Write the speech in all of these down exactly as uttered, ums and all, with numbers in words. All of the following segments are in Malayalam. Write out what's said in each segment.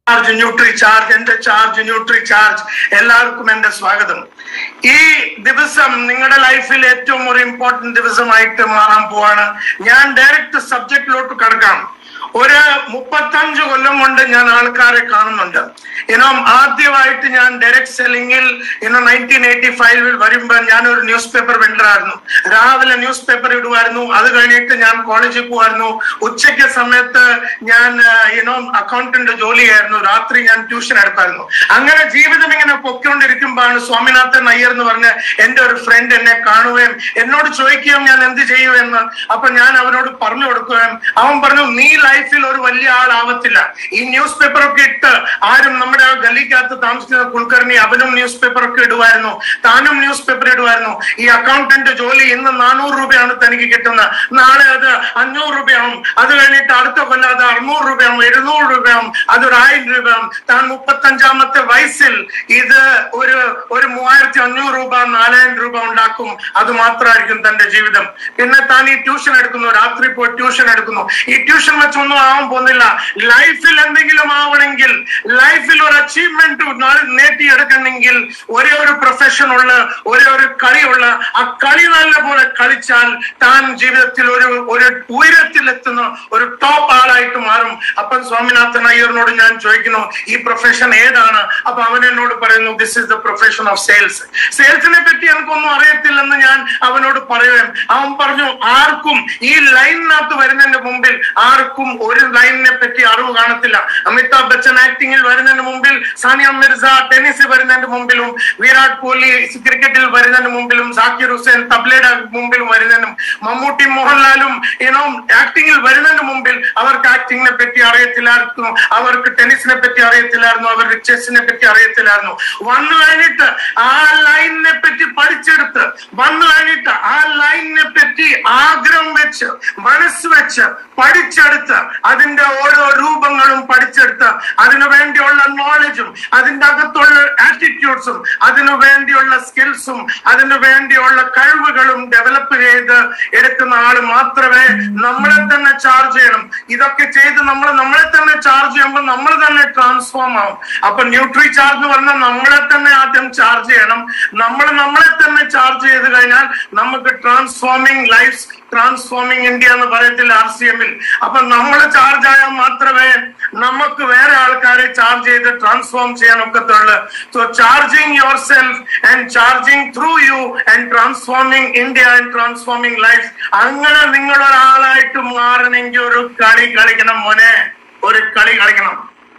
ചാർജ് ന്യൂട്രി ചാർജ് എന്റെ ചാർജ് ന്യൂട്രി ചാർജ് എല്ലാവർക്കും എന്റെ സ്വാഗതം. ഈ ദിവസം നിങ്ങളുടെ ലൈഫിൽ ഏറ്റവും ഒരു ഇമ്പോർട്ടന്റ് ദിവസമായിട്ട് മാറാൻ പോവാണ്. ഞാൻ ഡയറക്റ്റ് സബ്ജക്റ്റിലോട്ട് കടക്കാം. ഒരു മുപ്പത്തഞ്ച് കൊല്ലം കൊണ്ട് ഞാൻ ആൾക്കാരെ കാണുന്നുണ്ട്. ഇനോ ആദ്യമായിട്ട് ഞാൻ ഡയറക്ട് സെല്ലിങ്ങിൽ ഇനോ നയൻറ്റീൻ എയ്റ്റി ഫൈവിൽ വരുമ്പോൾ ഞാൻ ഒരു ന്യൂസ് പേപ്പർ വെണ്ടറായിരുന്നു. രാവിലെ ന്യൂസ് പേപ്പർ ഇടുമായിരുന്നു. അത് കഴിഞ്ഞിട്ട് ഞാൻ കോളേജിൽ പോകുമായിരുന്നു. ഉച്ചയ്ക്ക് സമയത്ത് ഞാൻ ഇനോ അക്കൗണ്ടന്റ് ജോലിയായിരുന്നു. രാത്രി ഞാൻ ട്യൂഷൻ എടുപ്പായിരുന്നു. അങ്ങനെ ജീവിതം ഇങ്ങനെ പൊയ്ക്കൊണ്ടിരിക്കുമ്പോഴാണ് സ്വാമിനാഥൻ അയ്യർ എന്ന് പറഞ്ഞ എന്റെ ഒരു ഫ്രണ്ട് എന്നെ കാണുകയും എന്നോട് ചോദിക്കുകയും ഞാൻ എന്ത് ചെയ്യുമെന്ന്. അപ്പൊ ഞാൻ അവനോട് പറഞ്ഞു കൊടുക്കുകയും അവൻ പറഞ്ഞു, നീ ലൈഫിൽ ഒരു വലിയ ആളാവത്തില്ല. ഈ ന്യൂസ് പേപ്പർ ഒക്കെ ഇട്ട് ആരും നമ്മുടെ ഗല്ലിക്കകത്ത് താമസിക്കുന്ന കുൽക്കർണി അവനും ന്യൂസ് പേപ്പർ ഒക്കെ ഇടുമായിരുന്നു. താനും ന്യൂസ് പേപ്പർ ഇടുമായിരുന്നു. ഈ അക്കൗണ്ടന്റ് ജോലി ഇന്ന് നാനൂറ് രൂപയാണ് തനിക്ക് കിട്ടുന്നത്. നാളെ അത് അഞ്ഞൂറ് രൂപയാവും. അത് കഴിഞ്ഞിട്ട് അടുത്ത കൊല്ലം അത് അറുന്നൂറ് രൂപയാവും, എഴുന്നൂറ് രൂപയാവും, അതൊരു ആയിരം രൂപയാവും. താൻ മുപ്പത്തഞ്ചാമത്തെ വയസ്സിൽ ഇത് ഒരു ഒരു മൂവായിരത്തി അഞ്ഞൂറ് രൂപ നാലായിരം രൂപ ഉണ്ടാക്കും. അത് മാത്രമായിരിക്കും തന്റെ ജീവിതം. പിന്നെ താൻ ഈ ട്യൂഷൻ എടുക്കുന്നു, രാത്രി പോയി ട്യൂഷൻ എടുക്കുന്നു. ഈ ട്യൂഷൻ വെച്ചൊന്നും ആവാൻ പോകുന്നില്ല. ലൈഫിൽ എന്തെങ്കിലും ആവണമെങ്കിൽ, ലൈഫിൽ ഒരു അച്ചീവ്മെന്റ് നേടിയെടുക്കണമെങ്കിൽ ഒരേ ഒരു പ്രൊഫഷൻ ഉള്ള, ഒരേ ഒരു കളിയുള്ള, ആ കളി നല്ല പോലെ കളിച്ചാൽ താൻ ജീവിതത്തിൽ ഒരു ഒരു ഉയരത്തിലെത്തുന്ന ഒരു ടോപ്പ് ആളായിട്ട് മാറും. അപ്പം സ്വാമിനാഥൻ അയ്യറിനോട് ഞാൻ ചോദിക്കുന്നു, ഈ പ്രൊഫഷൻ ഏതാണ്? അപ്പൊ അവൻ എന്നോട് പറയുന്നു, this is the profession of sales. സെയിൽസിനെ പറ്റി എനിക്കൊന്നും അറിയത്തില്ലെന്ന് ഞാൻ അവനോട് പറയുകയും അവൻ പറഞ്ഞു, ആർക്കും ഈ ലൈനിനകത്ത് വരുന്നതിന്റെ മുമ്പിൽ ആർക്കും ഒരു ലൈനിനെ പറ്റി അറിവ് കാണത്തില്ല. അമിതാഭ് ബച്ചൻ ആക്ടിങ്ങിൽ വരുന്നതിന് മുമ്പിൽ, സാനിയ മിർസ ടെന്നീസിൽ വരുന്നതിന്റെ മുമ്പിലും, വിരാട് കോഹ്ലി ക്രിക്കറ്റിൽ വരുന്നതിന് മുമ്പിലും, സാക്കിർ ഹുസൈൻ തബ്ലയുടെ മുമ്പിലും വരുന്നതിനും, മമ്മൂട്ടി മോഹൻലാലും ഇനോ ആക്ടിങ്ങിൽ വരുന്നതിന് മുമ്പിൽ അവർക്ക് ആക്ടിങ്ങിനെ പറ്റി അറിയത്തില്ലായിരുന്നു, അവർക്ക് ടെന്നീസിനെ പറ്റി അറിയത്തില്ലായിരുന്നു, അവർക്ക് ചെസ്സിനെ പറ്റി അറിയത്തില്ലായിരുന്നു. വന്നു കഴിഞ്ഞിട്ട് ആ ലൈനിനെ പറ്റി പഠിച്ചെടുത്ത്, വന്നു കഴിഞ്ഞിട്ട് ആ ലൈനിനെ പറ്റി ആഗ്രഹം വെച്ച് മനസ്സ് വെച്ച് പഠിച്ചെടുത്ത് അതിന്റെ ഓരോ രൂപങ്ങളും പഠിച്ചെടുത്ത് അതിനു വേണ്ടിയുള്ള നോളജും അതിന്റെ അകത്തുള്ള ആറ്റിറ്റ്യൂഡ്സും അതിനു വേണ്ടിയുള്ള സ്കിൽസും അതിനു വേണ്ടിയുള്ള കഴിവുകളും ഡെവലപ്പ് ചെയ്ത് എടുക്കുന്ന ആള് മാത്രമേ നമ്മളെ തന്നെ ചാർജ് ചെയ്യണം. ഇതൊക്കെ ചെയ്ത് നമ്മൾ നമ്മളെ തന്നെ ചാർജ് ചെയ്യുമ്പോൾ നമ്മൾ തന്നെ ട്രാൻസ്ഫോം ആവും. അപ്പൊ ന്യൂട്രി ചാർജ് എന്ന് പറഞ്ഞാൽ നമ്മളെ തന്നെ ആദ്യം ചാർജ് ചെയ്യണം. നമ്മൾ നമ്മളെ തന്നെ ചാർജ് ചെയ്ത് കഴിഞ്ഞാൽ നമുക്ക് ട്രാൻസ്ഫോമിങ് ലൈഫ്, ട്രാൻസ്ഫോമിങ് ഇന്ത്യ എന്ന് പറയത്തില്ല ആർ സി എമ്മിൽ. അപ്പൊ നമ്മൾ ചാർജ് ആയാൽ മാത്രമേ നമുക്ക് വേറെ ആൾക്കാരെ ചാർജ് ചെയ്ത് ട്രാൻസ്ഫോം ചെയ്യാൻ ഒക്കത്തുള്ളൂ. So charging yourself and charging through you and transforming India and transforming life. അങ്ങനെ നിങ്ങൾ ഒരാളായിട്ട് മാറണമെങ്കിൽ ഒരു കളി കളിക്കണം മോനെ, ഒരു കളി കളിക്കണം.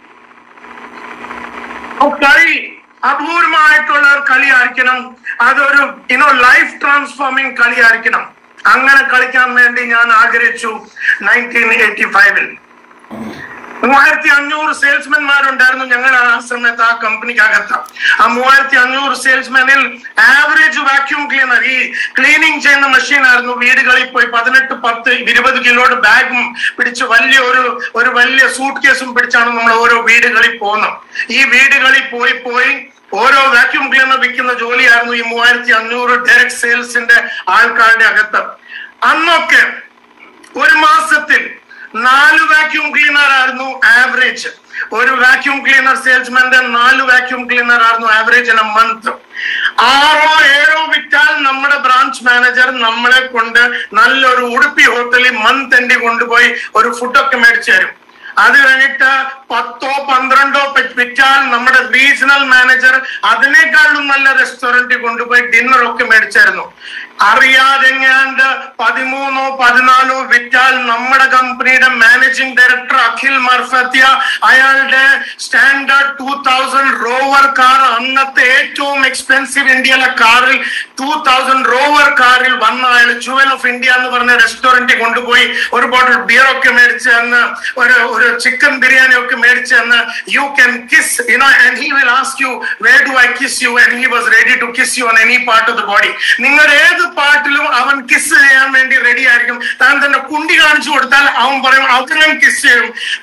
കളി അപൂർവമായിട്ടുള്ള ഒരു കളിയായിരിക്കണം. അതൊരു ഇനോ ലൈഫ് ട്രാൻസ്ഫോമിങ് കളിയായിരിക്കണം. അങ്ങനെ കളിക്കാൻ വേണ്ടി ഞാൻ ആഗ്രഹിച്ചു. നയൻറ്റീൻ എയ്റ്റി ഫൈവിൽ മൂവായിരത്തി അഞ്ഞൂറ് സെയിൽസ്മാൻമാരുണ്ടായിരുന്നു ഞങ്ങൾ ആ സമയത്ത് ആ കമ്പനിക്കകത്ത്. ആ മൂവായിരത്തി അഞ്ഞൂറ് സെയിൽസ്മാനിൽ ആവറേജ് വാക്യൂം ക്ലീനർ, ഈ ക്ലീനിങ് ചെയ്യുന്ന മെഷീൻ ആയിരുന്നു. വീടുകളിൽ പോയി പതിനെട്ട് പത്ത് ഇരുപത് കിലോയുടെ ബാഗും പിടിച്ച് വലിയ ഒരു ഒരു വലിയ സൂട്ട് കേസും പിടിച്ചാണ് നമ്മൾ ഓരോ വീടുകളിൽ പോകുന്നത്. ഈ വീടുകളിൽ പോയി പോയി ഓരോ വാക്യൂം ക്ലീനർ വിൽക്കുന്ന ജോലിയായിരുന്നു ഈ മൂവായിരത്തി അഞ്ഞൂറ് ഡയറക്ട് സെയിൽസിന്റെ ആൾക്കാരുടെ അകത്ത്. അന്നൊക്കെ ഒരു മാസത്തിൽ നാല് വാക്യൂം ക്ലീനർ ആയിരുന്നു ആവറേജ്. ഒരു വാക്യൂം ക്ലീനർ സെയിൽസ്മാന്റെ നാല് വാക്യൂം ക്ലീനർ ആയിരുന്നു ആവറേജ് ഇൻ എ മന്ത്. ആറോ ഏഴോ വിറ്റാൽ നമ്മുടെ ബ്രാഞ്ച് മാനേജർ നമ്മളെ കൊണ്ട് നല്ലൊരു ഉടുപ്പി ഹോട്ടലിൽ മന്ത് എൻഡ് കൊണ്ടുപോയി ഒരു ഫുഡൊക്കെ മേടിച്ചു തരും. അത് കഴിഞ്ഞിട്ട് പത്തോ പന്ത്രണ്ടോ വിറ്റാൽ നമ്മുടെ റീജിയണൽ മാനേജർ അതിനേക്കാളും നല്ല റെസ്റ്റോറന്റിൽ കൊണ്ടുപോയി ഡിന്നർ ഒക്കെ മേടിച്ചായിരുന്നു. അറിയാതെങ്ങാണ്ട് പതിമൂന്നോ പതിനാലോ വിറ്റാൽ നമ്മുടെ കമ്പനിയുടെ മാനേജിംഗ് ഡയറക്ടർ അഖിൽ മർഫത്തിയ അയാളുടെ standard two thousand Rover car, അന്നത്തെ ഏറ്റവും എക്സ്പെൻസീവ് ഇന്ത്യയിലെ കാറിൽ ടൂ തൗസൻഡ് റോവർ കാറിൽ വന്ന അയാൾ ജുവൽ ഓഫ് ഇന്ത്യ എന്ന് പറഞ്ഞ റെസ്റ്റോറന്റിൽ കൊണ്ടുപോയി ഒരു ബോട്ടിൽ ബിയർ ഒക്കെ മേടിച്ച് തന്ന്, ഒരു ഒരു ചിക്കൻ ബിരിയാണി ഒക്കെ മേടിച്ച് തന്ന്, you can kiss you know and he will ask you where do I kiss you and he was ready to kiss you on any part of the body. നിങ്ങളുടെ ഏത് പാർട്ടിലും അവൻ കിസ് ചെയ്യാൻ വേണ്ടി റെഡി ആയിരിക്കും. താൻ തന്നെ കുണ്ടി കാണിച്ചു കൊടുത്താൽ അവൻ പറയും അതിനും കിസ് ചെയ്യും.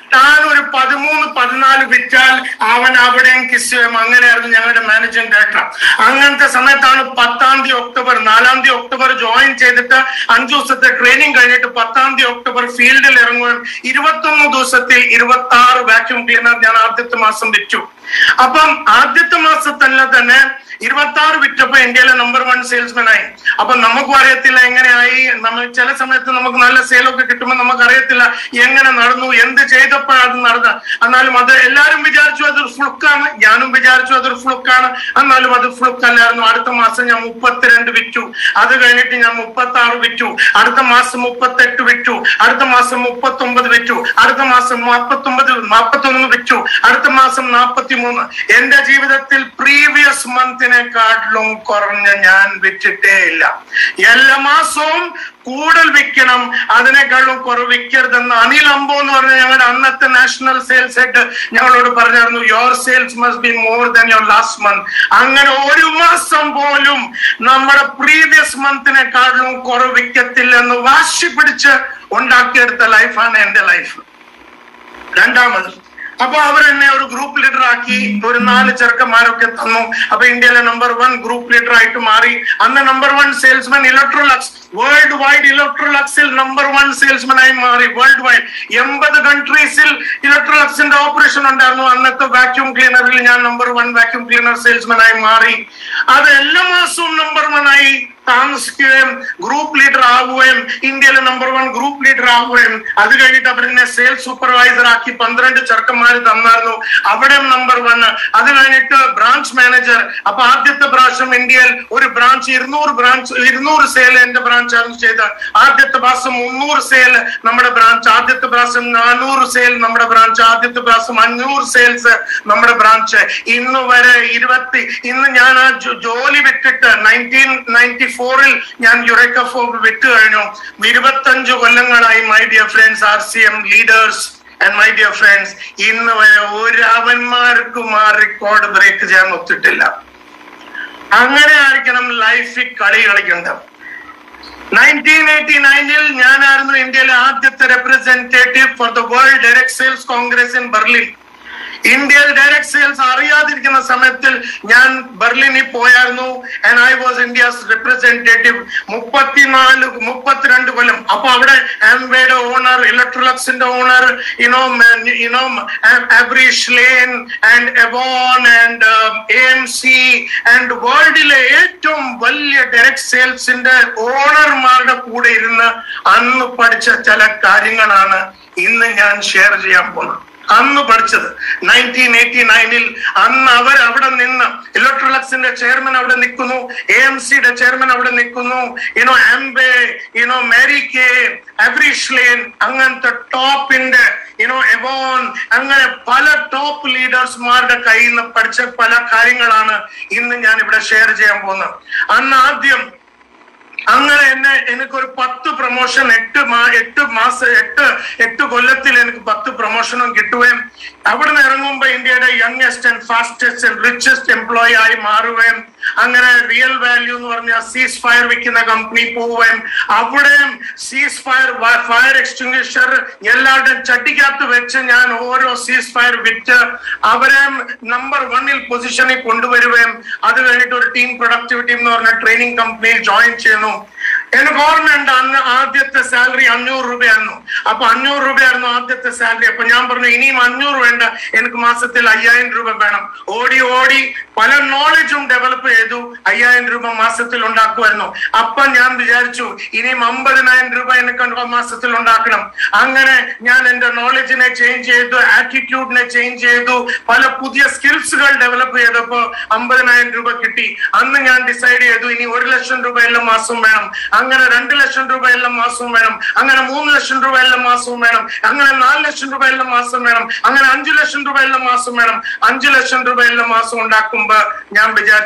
താൻ ഒരു പതിമൂന്ന് പതിനാല് വിറ്റാൽ അവൻ അവിടെയും കിസ് ചെയ്യും. അങ്ങനെയായിരുന്നു ഞങ്ങളുടെ മാനേജിംഗ് ഡയറക്ടർ. അങ്ങനത്തെ സമയത്താണ് പത്താം തീയതി ഒക്ടോബർ നാലാം തീയതി ഒക്ടോബർ ജോയിൻ ചെയ്തിട്ട് അഞ്ചു ദിവസത്തെ ട്രെയിനിങ് കഴിഞ്ഞിട്ട് പത്താം തീയതി ഒക്ടോബർ ഫീൽഡിൽ ഇറങ്ങുകയും ഇരുപത്തൊന്ന് ദിവസത്തിൽ ഇരുപത്തി ആറ് വാക്യൂം ക്ലീനർ ഞാൻ ആദ്യത്തെ മാസം വിറ്റു. അപ്പം ആദ്യത്തെ മാസത്തന്നെ തന്നെ ഇരുപത്തി ആറ് വിറ്റപ്പോ ഇന്ത്യയിലെ നമ്പർ വൺ സെയിൽസ്മാൻ ആയി. അപ്പൊ നമുക്കും അറിയത്തില്ല എങ്ങനെയായി. നമ്മൾ ചില സമയത്ത് നമുക്ക് നല്ല സെയിലൊക്കെ കിട്ടുമ്പോൾ നമുക്ക് അറിയത്തില്ല എങ്ങനെ നടന്നു, എന്ത് ചെയ്തപ്പോഴത് നടന്നത്. എന്നാലും അത് എല്ലാരും വിചാരിച്ചു അതൊരു ഫ്ലുക്കാണ്, ഞാനും വിചാരിച്ചു അതൊരു ഫ്ലുക്കാണ്. എന്നാലും അത് ഫ്ലുക്ക് അല്ലായിരുന്നു. അടുത്ത മാസം ഞാൻ മുപ്പത്തിരണ്ട് വിറ്റു. അത് കഴിഞ്ഞിട്ട് ഞാൻ മുപ്പത്തി ആറ് വിറ്റു. അടുത്ത മാസം മുപ്പത്തെട്ട് വിറ്റു. അടുത്ത മാസം മുപ്പത്തി ഒമ്പത് വിറ്റു. അടുത്ത മാസം നാപ്പത്തി ഒമ്പത് നാപ്പത്തി ഒന്ന് വിറ്റു. അടുത്ത മാസം നാപ്പത്തി മൂന്ന്. എന്റെ ജീവിതത്തിൽ പ്രീവിയസ് മന്തിനെക്കാട്ടിലും കുറഞ്ഞ ഞാൻ വിറ്റിട്ടേ ഇല്ല. എല്ലാ മാസവും കൂടുതൽ വിൽക്കണം, അതിനേക്കാളും കുറവ് വിൽക്കരുതെന്ന് അനിൽ അംബോ എന്ന് പറഞ്ഞ ഞങ്ങളുടെ അന്നത്തെ നാഷണൽ സെയിൽസ് ഹെഡ് ഞങ്ങളോട് പറഞ്ഞായിരുന്നു. Your sales must be more than your last month. അങ്ങനെ ഒരു മാസം പോലും നമ്മുടെ പ്രീവിയസ് മന്തിനെക്കാട്ടിലും കുറവ് വിൽക്കത്തില്ലെന്ന് വാശി പിടിച്ച് ഉണ്ടാക്കിയെടുത്ത ലൈഫാണ് എന്റെ ലൈഫ്. രണ്ടാമത് അപ്പൊ അവർ എന്നെ ഒരു ഗ്രൂപ്പ് ലീഡർ ആക്കി. ഒരു നാല് ചെറുക്കന്മാരൊക്കെ തന്നു. അപ്പൊ ഇന്ത്യയിലെ നമ്പർ വൺ ഗ്രൂപ്പ് ലീഡർ ആയിട്ട് മാറി. അന്ന് number one salesman Electrolux world wide ഇലക്ട്രോലക്സിൽ നമ്പർ വൺ സെയിൽസ്മാൻ ആയി മാറി. വേൾഡ് വൈഡ് എൺപത് കൺട്രീസിൽ ഇലക്ട്രോലക്സിന്റെ ഓപ്പറേഷൻ ഉണ്ടായിരുന്നു. അന്നത്തെ വാക്യൂം ക്ലീനറിൽ ഞാൻ number one vacuum cleaner salesman ആയി മാറി. അത് എല്ലാ മാസവും നമ്പർ വൺ ആയി താമസിക്കുകയും ഗ്രൂപ്പ് ലീഡർ ആവുകയും ഇന്ത്യയിലെ നമ്പർ വൺ ഗ്രൂപ്പ് ലീഡർ ആവുകയും അത് കഴിഞ്ഞിട്ട് അവരെന്നെ സെയിൽസ് സൂപ്പർവൈസർ ആക്കി പന്ത്രണ്ട് ചെറുക്കന്മാര് തന്നായിരുന്നു. അവിടെ നമ്പർ വൺ. അത് കഴിഞ്ഞിട്ട് ബ്രാഞ്ച് മാനേജർ. അപ്പൊ ആദ്യത്തെ പ്രാവശ്യം ഇന്ത്യയിൽ ഒരു ബ്രാഞ്ച് ഇരുന്നൂറ് ബ്രാഞ്ച് ഇരുന്നൂറ് സെയിൽ എന്റെ ബ്രാഞ്ച് ആയിരുന്നു ചെയ്ത്. ആദ്യത്തെ പ്രാവശ്യം മുന്നൂറ് സെയിൽ നമ്മുടെ ബ്രാഞ്ച്. ആദ്യത്തെ പ്രാവശ്യം നാനൂറ് സെയിൽ നമ്മുടെ ബ്രാഞ്ച്. ആദ്യത്തെ പ്രാവശ്യം അഞ്ഞൂറ് സെയിൽസ് നമ്മുടെ ബ്രാഞ്ച്. ഇന്ന് വരെ ഇരുപത്തി ഇന്ന് ഞാൻ ആ ജോലി വിട്ടിട്ട് നയൻറ്റീൻ നയൻറ്റി ഫോറിൽ ഞാൻ യുറേക്ക ഫോർ വിട്ടു കഴിഞ്ഞു. ഇരുപത്തഞ്ചു കൊല്ലങ്ങളായി my dear friends, R C M leaders and my dear friends, ഇന്ന് വരെ ഒരു അവന്മാർക്കും ആ റെക്കോർഡ് ബ്രേക്ക് ചെയ്യാൻ ഒത്തിട്ടില്ല. അങ്ങനെ ആയിരിക്കണം ലൈഫിൽ കളി കളിക്കേണ്ടത്. നയൻറ്റീൻ എയ്റ്റി നയനിൽ ഞാനായിരുന്നു ഇന്ത്യയിലെ ആദ്യത്തെ representative for the world direct sales congress in Berlin. ഇന്ത്യയിൽ ഡയറക്ട് സെയിൽസ് അറിയാതിരിക്കുന്ന സമയത്തിൽ ഞാൻ ബെർലിനിൽ പോയായിരുന്നു. And I was India's representative മുപ്പത്തിനാല് മുപ്പത്തിരണ്ട് കൊല്ലം. അപ്പൊ അവിടെ ആംവേയുടെ ഓണർ, ഇലക്ട്രോലക്സിന്റെ ഓണർ, യുനോ യുനോ ആബ്രിഷ് ലെയ്ൻ and Avon and A M C and വേൾഡിലെ ഏറ്റവും വലിയ ഡയറക്ട് സെയിൽസിന്റെ ഓണർമാരുടെ കൂടെ ഇരുന്ന് അന്ന് പഠിച്ച ചില കാര്യങ്ങളാണ് ഇന്ന് ഞാൻ ഷെയർ ചെയ്യാൻ പോകുന്നത്. അന്ന് പഠിച്ചത് നയൻറ്റീൻ എയ്റ്റി നയനിൽ. അന്ന് അവർ അവിടെ നിന്ന് ഇലക്ട്രോലക്സിന്റെ ചെയർമാൻ അവിടെ നിൽക്കുന്നു, എ എം സിയുടെ ചെയർമാൻ അവിടെ നിൽക്കുന്നു, you know Amway, you know Mary Kay, ആബ്രിഷ് ലെയ്ൻ, അങ്ങനത്തെ ടോപ്പിന്റെ യുനോ എവോൺ, അങ്ങനെ പല ടോപ്പ് ലീഡേഴ്സ്മാരുടെ കയ്യിൽ നിന്ന് പഠിച്ച പല കാര്യങ്ങളാണ് ഇന്ന് ഞാൻ ഇവിടെ ഷെയർ ചെയ്യാൻ പോകുന്നത്. അന്ന് ആദ്യം അങ്ങനെ എന്നെ എനിക്കൊരു പത്ത് പ്രൊമോഷൻ എട്ട് മാ എട്ട് മാസം എട്ട് എട്ട് കൊല്ലത്തിൽ എനിക്ക് പത്ത് പ്രൊമോഷനും കിട്ടുകയും അവിടെ നിന്ന് ഇറങ്ങുമ്പോ ഇന്ത്യയുടെ youngest and fastest and richest employee ആയി മാറുകയും അങ്ങനെ റിയൽ വാല്യൂ എന്ന് പറഞ്ഞ സീസ് ഫയർ വിൽക്കുന്ന കമ്പനി പോവുകയും അവിടെയും സീസ് ഫയർ ഫയർ എക്സ്റ്റിംഗ്വിഷർ എല്ലാവരുടെയും ചട്ടിക്കകത്ത് വെച്ച് ഞാൻ ഓരോ സീസ് ഫയർ വിറ്റ് അവരെ നമ്പർ വണ്ണിൽ പൊസിഷനിൽ കൊണ്ടുവരുകയും അത് കഴിഞ്ഞിട്ട് ഒരു ടീം പ്രൊഡക്ടിവിറ്റി എന്ന് പറഞ്ഞ ട്രെയിനിങ് കമ്പനിയിൽ ജോയിൻ ചെയ്യുന്നു. എനിക്ക് ഓർമ്മയുണ്ട് അന്ന് ആദ്യത്തെ സാലറി അഞ്ഞൂറ് രൂപയായിരുന്നു. അപ്പൊ അഞ്ഞൂറ് രൂപയായിരുന്നു ആദ്യത്തെ സാലറി. അപ്പൊ ഞാൻ പറഞ്ഞു ഇനിയും അഞ്ഞൂറ് വേണ്ട, എനിക്ക് മാസത്തിൽ അയ്യായിരം രൂപ വേണം. ഓടി ഓടി പല നോളജും ഡെവലപ്പ് ചെയ്തു അയ്യായിരം രൂപ മാസത്തിൽ ഉണ്ടാക്കുമായിരുന്നു. അപ്പൊ ഞാൻ വിചാരിച്ചു ഇനിയും അമ്പതിനായിരം രൂപ എനിക്ക് മാസത്തിൽ ഉണ്ടാക്കണം. അങ്ങനെ ഞാൻ എന്റെ നോളജിനെ ചേഞ്ച് ചെയ്തു, ആറ്റിറ്റ്യൂഡിനെ ചേഞ്ച് ചെയ്തു, പല പുതിയ സ്കിൽസുകൾ ഡെവലപ്പ് ചെയ്തപ്പോ അമ്പതിനായിരം രൂപ കിട്ടി. അന്ന് ഞാൻ ഡിസൈഡ് ചെയ്തു ഇനി ഒരു ലക്ഷം രൂപ എല്ലാ മാസവും വേണം. അങ്ങനെ രണ്ട് ലക്ഷം രൂപ എല്ലാ മാസവും വേണം. അങ്ങനെ മൂന്ന് ലക്ഷം രൂപ എല്ലാ മാസവും വേണം. അങ്ങനെ നാല് ലക്ഷം രൂപ എല്ലാ മാസം വേണം. അങ്ങനെ അഞ്ചു ലക്ഷം രൂപ എല്ലാ മാസം വേണം. അഞ്ചു ലക്ഷം രൂപ എല്ലാ മാസം ഉണ്ടാക്കുമ്പോ ഞാൻ വിചാരിച്ചു ഇനി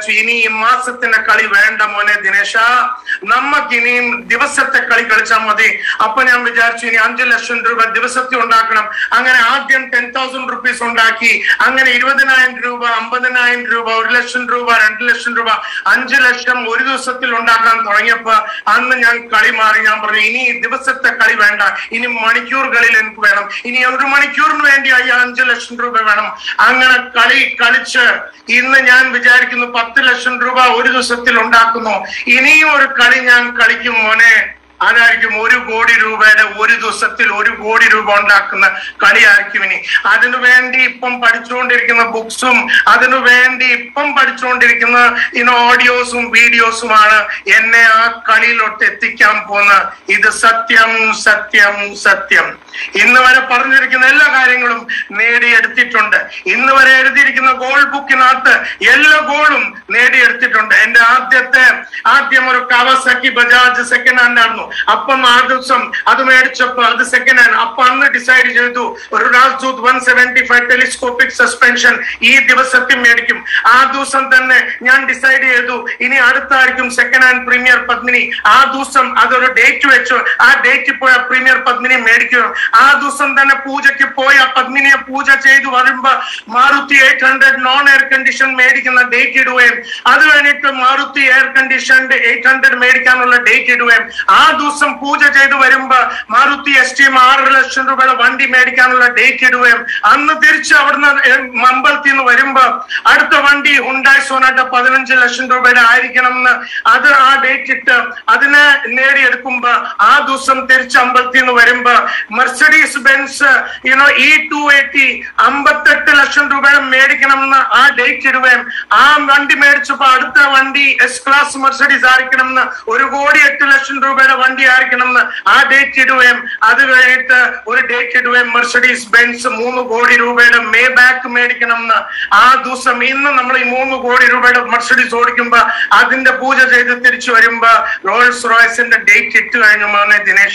ഈ മാസത്തിന്റെ കളി വേണ്ട മോനെ ദിനേശ, നമുക്ക് ഇനിയും ദിവസത്തെ കളി കളിച്ചാൽ മതി. അപ്പൊ ഞാൻ വിചാരിച്ചു ഇനി അഞ്ചു ലക്ഷം രൂപ ദിവസത്തിൽ ഉണ്ടാക്കണം. അങ്ങനെ ആദ്യം ടെൻ തൗസൻഡ് റുപ്പീസ് ഉണ്ടാക്കി, അങ്ങനെ ഇരുപതിനായിരം രൂപ, അമ്പതിനായിരം രൂപ, ഒരു ലക്ഷം രൂപ, രണ്ടു ലക്ഷം രൂപ, അഞ്ചു ലക്ഷം ഒരു ദിവസത്തിൽ ഉണ്ടാക്കാൻ തുടങ്ങിയപ്പോ അന്ന് ഞാൻ കളി മാറി. ഞാൻ പറഞ്ഞു ഇനി ദിവസത്തെ കളി വേണ്ട, ഇനി മണിക്കൂറുകളിൽ എനിക്ക് വേണം, ഇനി ഒരു മണിക്കൂറിന് വേണ്ടി അയ്യ അഞ്ചു ലക്ഷം രൂപ വേണം. അങ്ങനെ കളി കളിച്ച് ഇന്ന് ഞാൻ വിചാരിക്കുന്നു പത്ത് ലക്ഷം രൂപ ഒരു ദിവസത്തിൽ ഉണ്ടാക്കുന്നു. ഇനിയും ഒരു കളി ഞാൻ കളിക്കും മോനെ, അതായിരിക്കും ഒരു കോടി രൂപയുടെ ഒരു ദിവസത്തിൽ ഒരു കോടി രൂപ ഉണ്ടാക്കുന്ന കളിയായിരിക്കും ഇനി. അതിനു വേണ്ടി ഇപ്പം പഠിച്ചുകൊണ്ടിരിക്കുന്ന ബുക്സും അതിനു വേണ്ടി ഇപ്പം പഠിച്ചുകൊണ്ടിരിക്കുന്ന ഇനോ ഓഡിയോസും വീഡിയോസുമാണ് എന്നെ ആ കളിയിലോട്ട് എത്തിക്കാൻ പോകുന്നത്. ഇത് സത്യം സത്യം സത്യം. ഇന്ന് വരെ പറഞ്ഞിരിക്കുന്ന എല്ലാ കാര്യങ്ങളും നേടിയെടുത്തിട്ടുണ്ട്. ഇന്ന് വരെ എഴുതിയിരിക്കുന്ന ഗോൾ ബുക്കിനകത്ത് എല്ലാ ഗോളും നേടിയെടുത്തിട്ടുണ്ട്. എന്റെ ആദ്യത്തെ ആദ്യം ഒരു കവാസാക്കി ബജാജ് സെക്കൻഡ് ഹാൻഡ് ആയിരുന്നു. അപ്പം ആ ദിവസം അത് മേടിച്ചപ്പോ അത് സെക്കൻഡ് ഹാൻഡ്. അപ്പൊ അന്ന് ഡിസൈഡ് ചെയ്തു ഒരു Rajdoot one seventy five telescopic suspension ഈ ദിവസത്തിൽ മേടിക്കും. ആ ദിവസം തന്നെ ഞാൻ ഡിസൈഡ് ചെയ്തു ഇനി അടുത്തായിരിക്കും സെക്കൻഡ് ഹാൻഡ് പ്രീമിയർ പത്മിനി. ആ ദിവസം അതൊരു ഡേറ്റ് വെച്ചു. ആ ഡേറ്റ് പോയ പ്രീമിയർ പത്മിനി മേടിക്കും. ആ ദിവസം തന്നെ പൂജയ്ക്ക് പോയ പത്മിനിയെ പൂജ ചെയ്തു വരുമ്പോ Maruti eight hundred non air condition മേടിക്കുന്ന ഡേറ്റ് ഇടുകയും അത് കഴിഞ്ഞിട്ട് Maruti air conditioned eight hundred മേടിക്കാനുള്ള ഡേറ്റ് ഇടുകയും ആ ദിവസം പൂജ ചെയ്തു വരുമ്പോ മാരുതി എസ് ടി ആറ് ലക്ഷം രൂപയുടെ വണ്ടി മേടിക്കാനുള്ള ഡേറ്റ് ഇടുകയും അന്ന് തിരിച്ച് അവിടുന്ന് അമ്പലത്തിൽ നിന്ന് വരുമ്പോ അടുത്ത വണ്ടി ഹുണ്ടായ് സോനാട്ട പതിനഞ്ച് ലക്ഷം രൂപയുടെ ആയിരിക്കണം എന്ന് അത് ആ ഡേറ്റ് ഇട്ട് അതിനെ നേടിയെടുക്കുമ്പോ ആ ദിവസം തിരിച്ച് അമ്പലത്തിൽ നിന്ന് വരുമ്പോ Mercedes Benz you know E two eighty അമ്പത്തെട്ട് ലക്ഷം രൂപയുടെ മേടിക്കണം എന്ന് ആ ഡേറ്റ് ഇടുകയും ആ വണ്ടി മേടിച്ചപ്പോ അടുത്ത വണ്ടി എസ് ക്ലാസ് മെർസിഡീസ് ആയിരിക്കണം എന്ന് ഒരു കോടി എട്ട് ലക്ഷം രൂപയുടെ വണ്ടി ആയിരിക്കണം എന്ന് ആ ഡേറ്റ് ഇടുകയും അത് കഴിഞ്ഞിട്ട് ഒരു ഡേറ്റ് ഇടുകയും മെർസിഡീസ് ബെൻസ് മൂന്ന് കോടി രൂപയുടെ മേ ബാക്ക് മേടിക്കണം എന്ന് ആ ദിവസം ഇന്ന് നമ്മൾ ഈ മൂന്ന് കോടി രൂപയുടെ മെർസിഡീസ് ഓടിക്കുമ്പോ അതിന്റെ പൂജ ചെയ്ത് തിരിച്ചു വരുമ്പോ റോൾസ് റോയ്സിന്റെ ഡേറ്റ് ഇട്ട് കഴിഞ്ഞു മോനെ ദിനേശ.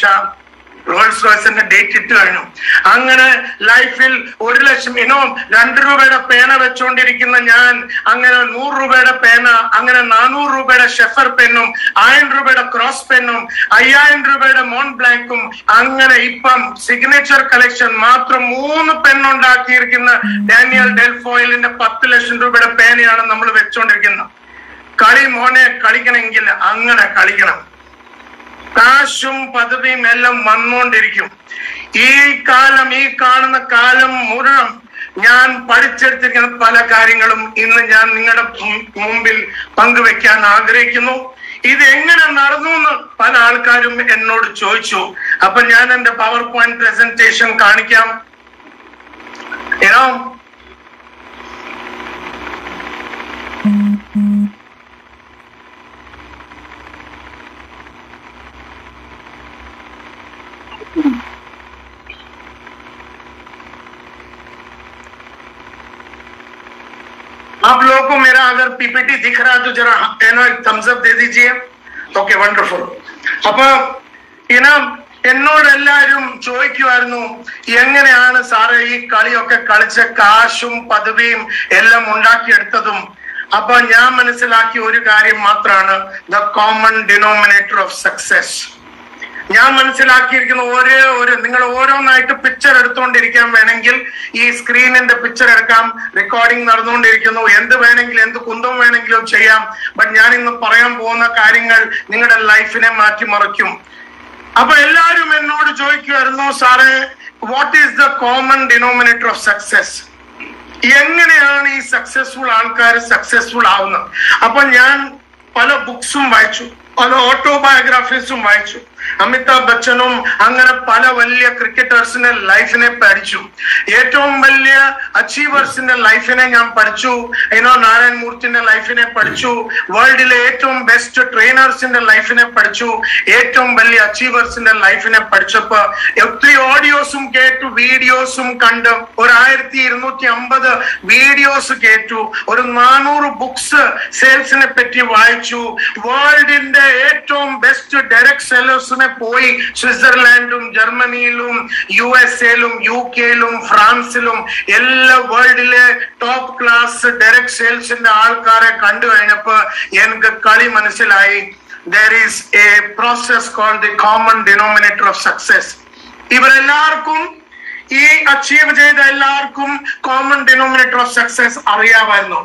റോൾസ് റോയ്സിന്റെ ഡേറ്റ് ഇട്ട് കഴിഞ്ഞു. അങ്ങനെ ലൈഫിൽ ഒരു ലക്ഷം ഇനോ രണ്ട് രൂപയുടെ പേന വെച്ചുകൊണ്ടിരിക്കുന്ന ഞാൻ അങ്ങനെ നൂറ് രൂപയുടെ പേന, അങ്ങനെ നാനൂറ് രൂപയുടെ ഷെഫർ പെന്നും ആയിരം രൂപയുടെ ക്രോസ് പെന്നും അയ്യായിരം രൂപയുടെ മോൺ ബ്ലാങ്കും അങ്ങനെ ഇപ്പം സിഗ്നേച്ചർ കളക്ഷൻ മാത്രം മൂന്ന് പെണ്ണുണ്ടാക്കിയിരിക്കുന്ന ഡാനിയൽ ഡെൽഫോയിലിന്റെ പത്ത് ലക്ഷം രൂപയുടെ പേനയാണ് നമ്മൾ വെച്ചുകൊണ്ടിരിക്കുന്നത്. കളി മോനെ കളിക്കണമെങ്കിൽ അങ്ങനെ കളിക്കണം. കാശും പദവിയും എല്ലാം വന്നുകൊണ്ടിരിക്കും. ഈ കാലം ഈ കാണുന്ന കാലം മുഴുവൻ ഞാൻ പഠിച്ചെടുത്തിരിക്കുന്ന പല കാര്യങ്ങളും ഇന്ന് ഞാൻ നിങ്ങളുടെ മുമ്പിൽ പങ്കുവെക്കാൻ ആഗ്രഹിക്കുന്നു. ഇത് എങ്ങനെ നടന്നു എന്ന് പല ആൾക്കാരും എന്നോട് ചോദിച്ചു. അപ്പൊ ഞാൻ എന്റെ പവർ പോയിന്റ് പ്രസന്റേഷൻ കാണിക്കാം. ഏനോ आप लोगों को मेरा अगर पीपीटी दिख रहा है तो जरा एनो एक थम्स अप दे दीजिए. Okay wonderful. അപ്പൊ ഇന എന്നോട് എല്ലാവരും ചോദിക്കുമായിരുന്നു എങ്ങനെയാണ് സാറേ ഈ കളിയൊക്കെ കളിച്ച കാശും പദവിയും എല്ലാം ഉണ്ടാക്കിയെടുത്തതും. അപ്പൊ ഞാൻ മനസ്സിലാക്കിയ ഒരു കാര്യം മാത്രമാണ് the common denominator of success. ഞാൻ മനസ്സിലാക്കിയിരിക്കുന്ന ഒരേ ഒരു നിങ്ങൾ ഓരോന്നായിട്ട് പിക്ചർ എടുത്തുകൊണ്ടിരിക്കാൻ വേണമെങ്കിൽ ഈ സ്ക്രീനിന്റെ പിക്ചർ എടുക്കാം. റെക്കോർഡിംഗ് നടന്നുകൊണ്ടിരിക്കുന്നു. എന്ത് വേണമെങ്കിലും എന്ത് കുന്തം വേണമെങ്കിലും ചെയ്യാം. ബട്ട് ഞാൻ ഇന്ന് പറയാൻ പോകുന്ന കാര്യങ്ങൾ നിങ്ങളുടെ ലൈഫിനെ മാറ്റിമറിക്കും. അപ്പൊ എല്ലാവരും എന്നോട് ചോദിക്കുമായിരുന്നു സാറേ what is the common denominator of success, എങ്ങനെയാണ് ഈ സക്സസ്ഫുൾ ആൾക്കാർ സക്സസ്ഫുൾ ആവുന്നത്. അപ്പൊ ഞാൻ പല ബുക്സും വായിച്ചു, പല ഓട്ടോബയോഗ്രാഫീസും വായിച്ചു. അമിതാഭ് ബച്ചനും അങ്ങനെ പല വലിയ ക്രിക്കറ്റേഴ്സിന്റെ ലൈഫിനെ പഠിച്ചു. ഏറ്റവും വലിയ അച്ചീവേഴ്സിന്റെ ലൈഫിനെ ഞാൻ പഠിച്ചു. ഏനോ നാരായൺ മൂർത്തിന്റെ ലൈഫിനെ പഠിച്ചു. വേൾഡിലെ ഏറ്റവും ബെസ്റ്റ് ട്രെയിനേഴ്സിന്റെ ലൈഫിനെ പഠിച്ചു. ഏറ്റവും വലിയ അച്ചീവേഴ്സിന്റെ ലൈഫിനെ പഠിച്ചപ്പോ ഒത്തിരി ഓഡിയോസും കേട്ടു, വീഡിയോസും കണ്ടു. ഒരു ആയിരത്തി ഇരുന്നൂറ്റി അമ്പത് വീഡിയോസ് കേട്ടു. ഒരു നാനൂറ് ബുക്സ് സെയിൽസിനെ പറ്റി വായിച്ചു. വേൾഡിന്റെ ഏറ്റവും ബെസ്റ്റ് ഡയറക്ട് സെല്ലേഴ്സ് ടൈംസിനെ പോയി സ്വിറ്റ്സർലാൻഡും ജർമ്മനിയിലും യു എസ് എയിലും യു കെയിലും ഫ്രാൻസിലും എല്ലാ വേൾഡിലെ ടോപ്പ് ക്ലാസ് ഡയറക്ട് സെയിൽസിന്റെ ആൾക്കാരെ കണ്ടു കഴിഞ്ഞപ്പോ എനിക്ക് കളി മനസ്സിലായി. There is a process called the common denominator of success. ഇവരെല്ലാവർക്കും ഈ അച്ചീവ് ചെയ്ത എല്ലാവർക്കും കോമൺ ഡിനോമിനേറ്റർ ഓഫ് സക്സസ് അറിയാമായിരുന്നു.